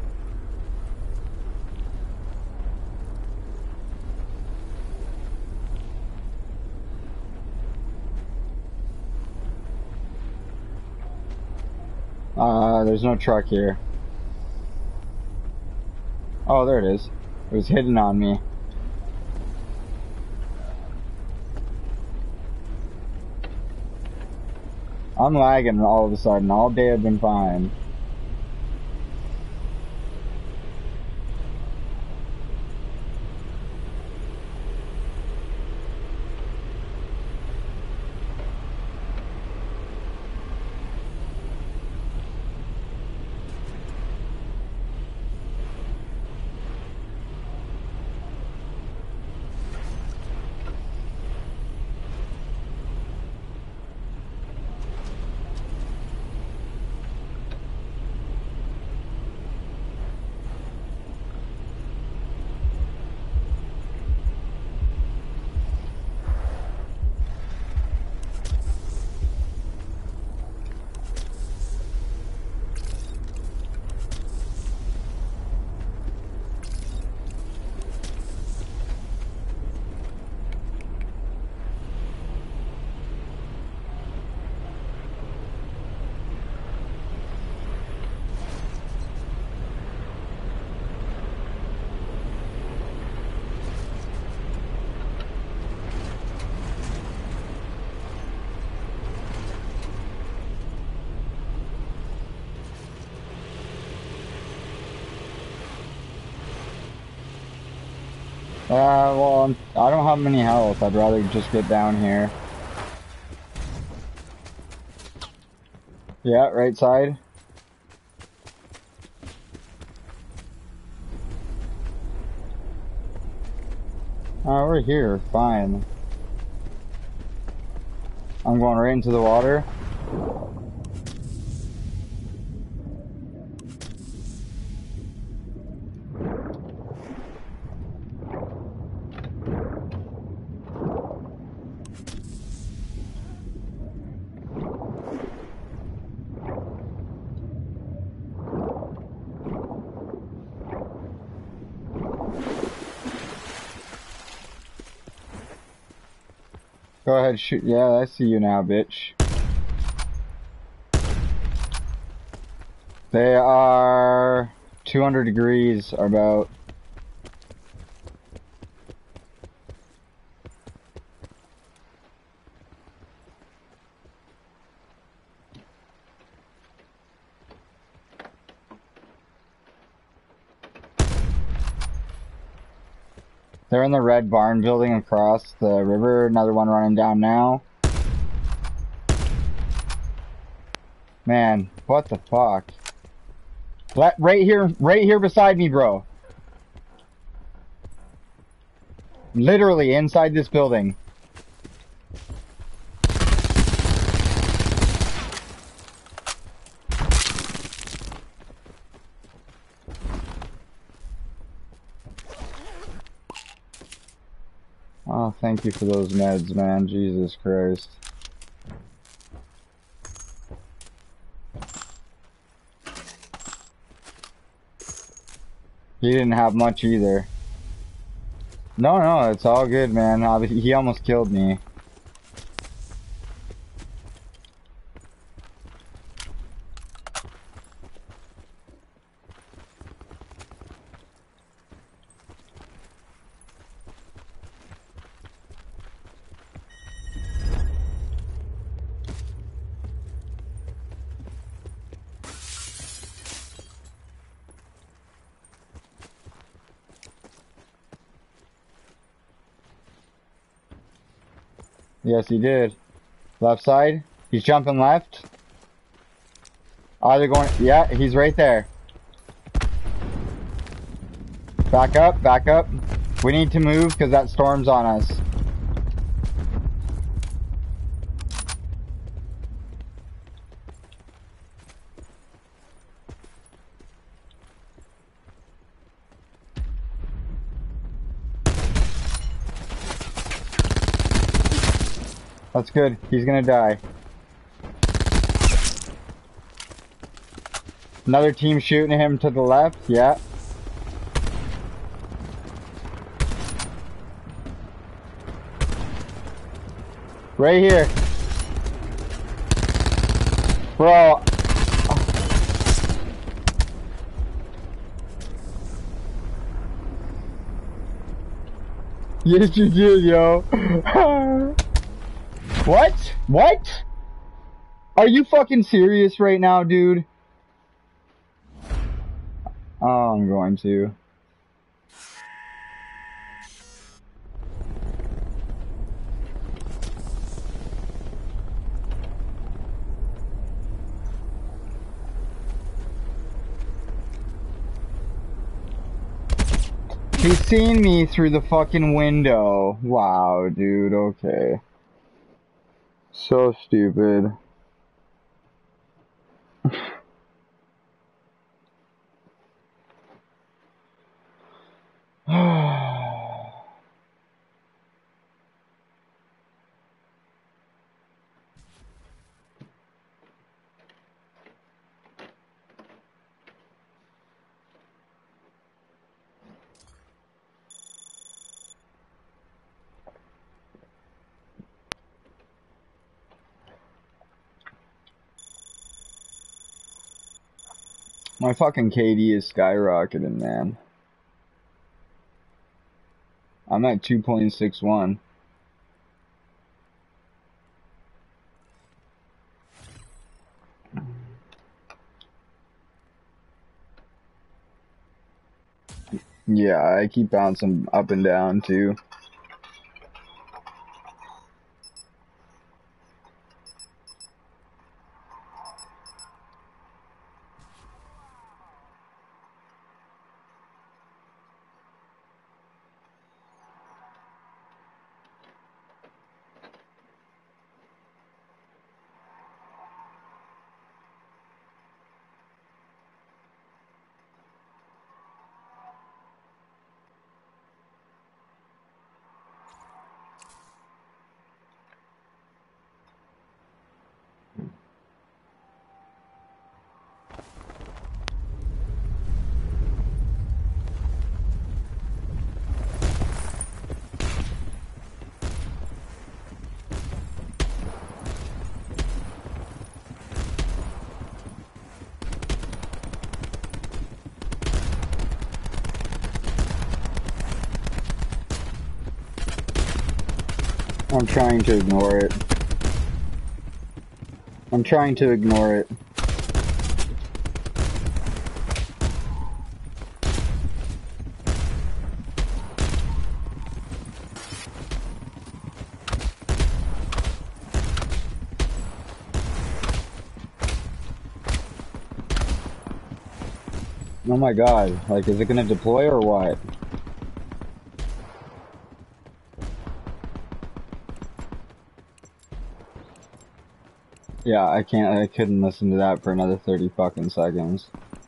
There's no truck here. Oh, there it is. It was hidden on me. I'm lagging all of a sudden. All day I've been fine. Well, I don't have many health. I'd rather just get down here. Yeah, right side. Oh, we're here. Fine. I'm going right into the water. Go ahead, shoot. Yeah, I see you now, bitch. They are 200 degrees, or about. They're in the red barn building across the river. Another one running down now. Man, what the fuck? Right here beside me, bro. Literally inside this building. Oh, thank you for those meds, man. Jesus Christ. He didn't have much either. No, it's all good, man. He almost killed me. Yes, he did. Left side. He's jumping left. Oh, they're going. Yeah, he's right there. Back up, back up. We need to move because that storm's on us. That's good. He's gonna die. Another team shooting him to the left. Yeah. Right here. Bro. Yes, you did, yo. What? What? Are you fucking serious right now, dude? Oh, I'm going to. He's seen me through the fucking window. Wow, dude, okay. So stupid. My fucking KD is skyrocketing, man. I'm at 2.61. Yeah, I keep bouncing up and down, too. I'm trying to ignore it. I'm trying to ignore it. Oh my god, like, is it gonna deploy or what? Yeah, I couldn't listen to that for another 30 fucking seconds.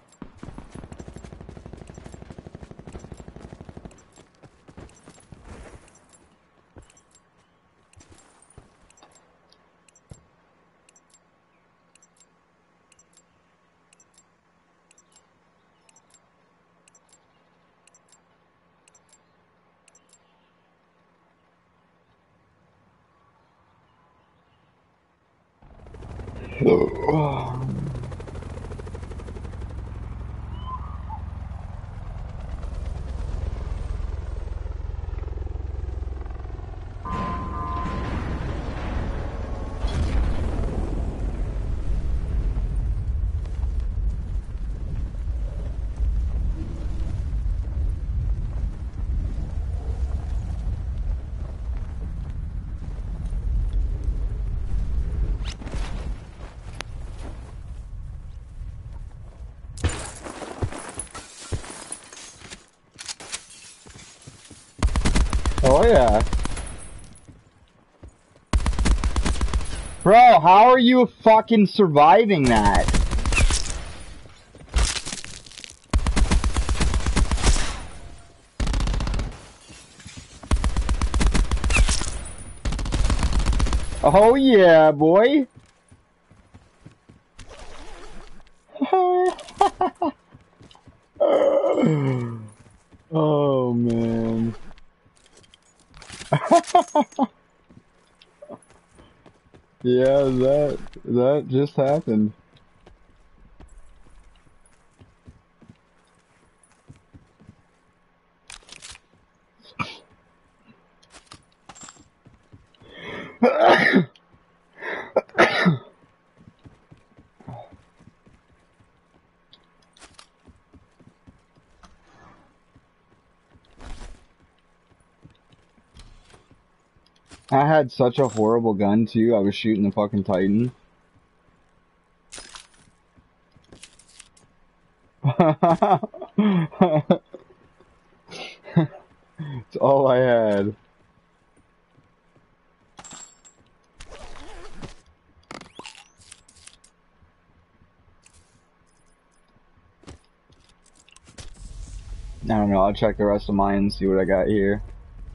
Oh yeah. Bro, how are you fucking surviving that? Oh yeah, boy. Oh man. Yeah, that just happened. I had such a horrible gun too. I was shooting the fucking Titan. It's all I had. I don't know, I'll check the rest of mine and see what I got here.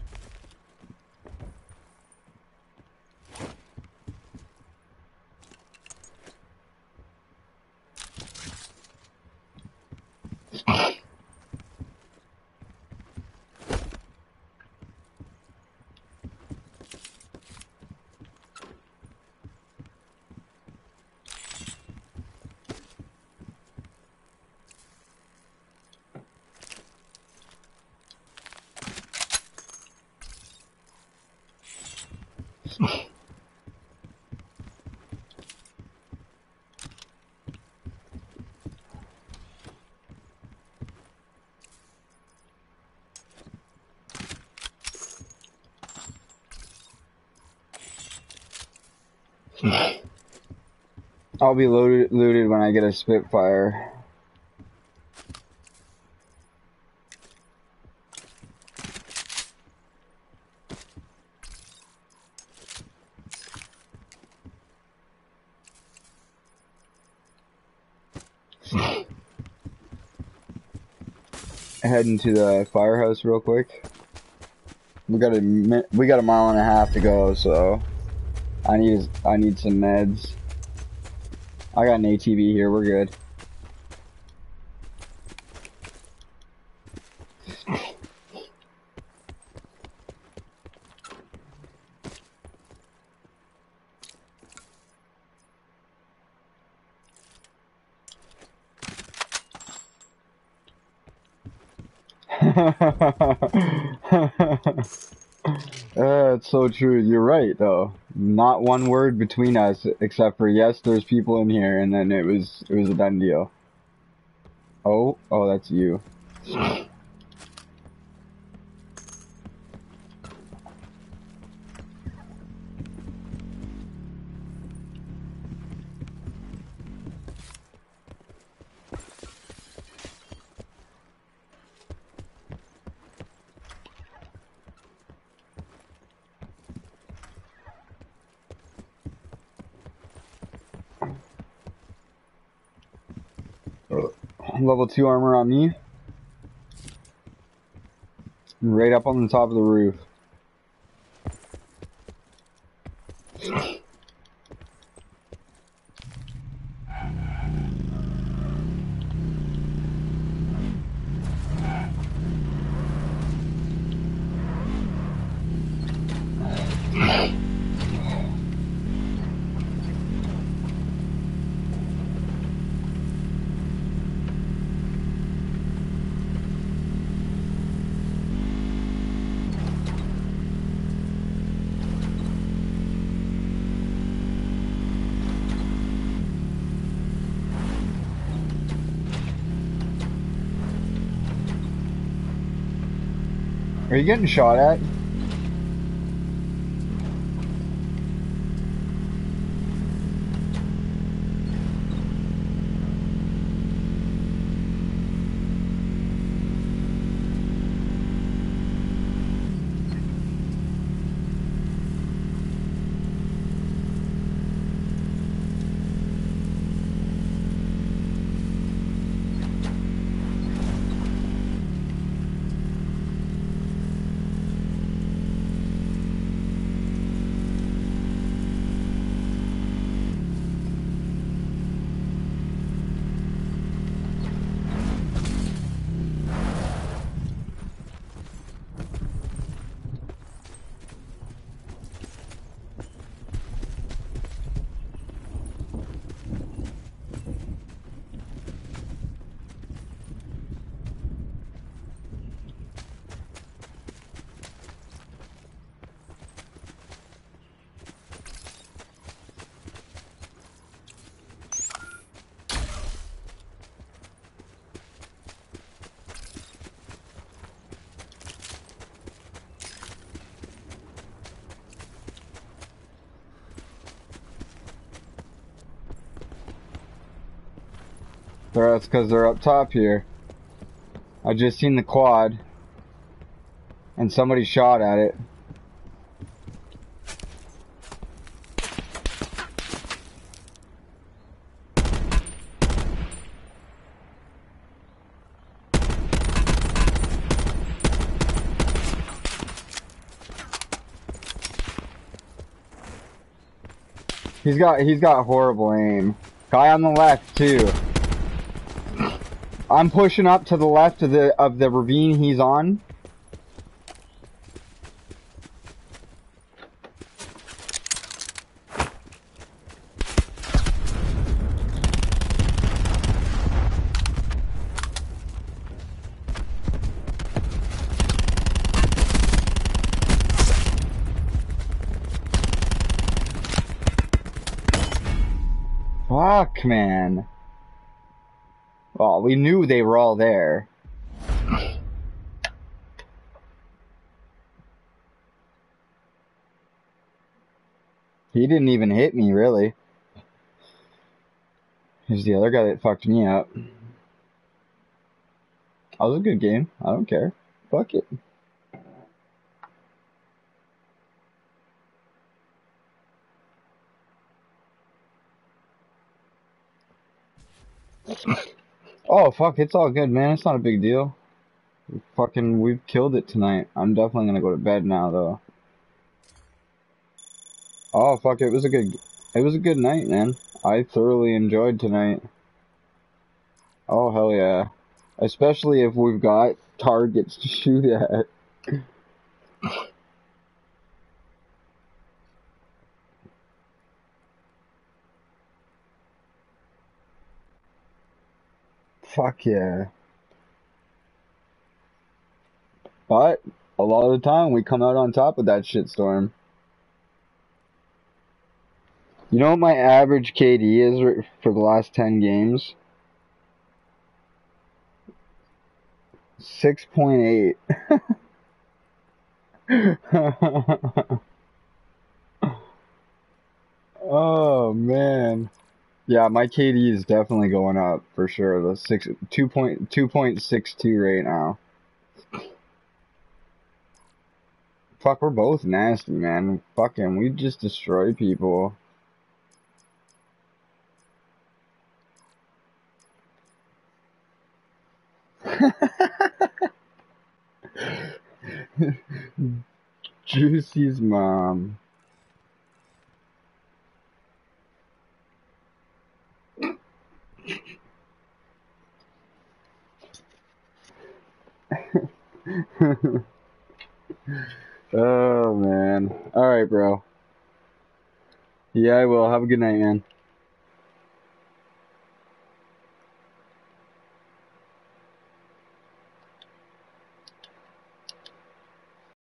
I'll be looted when I get a Spitfire. Heading to the firehouse real quick. We got a mile and a half to go, so I need some meds. I got an ATV here. We're good. It's so true. You're right, though. Not one word between us, except for yes, there's people in here, and then it was a done deal. Oh, that's you. Level 2 armor on me. Right up on the top of the roof. Are you getting shot at? That's because they're up top here. I just seen the quad. And somebody shot at it. He's got horrible aim. Guy on the left too. I'm pushing up to the left of the ravine he's on. Fuck, man. Well, we knew they were all there. He didn't even hit me, really. Here's the other guy that fucked me up. That was a good game. I don't care. Fuck it. Oh, fuck, it's all good, man. It's not a big deal. We've killed it tonight. I'm definitely gonna go to bed now, though. Oh, fuck, it was a good night, man. I thoroughly enjoyed tonight. Oh, hell yeah. Especially if we've got targets to shoot at. Fuck yeah. But A lot of the time, we come out on top of that shitstorm. You know what my average KD is for the last 10 games? 6.8. Oh man. Yeah, my KD is definitely going up for sure. The 2.62 right now. Fuck, we're both nasty, man. Fucking, we just destroy people. Juicy's mom. Oh man. Alright, bro. Yeah, I will. Have a good night, man.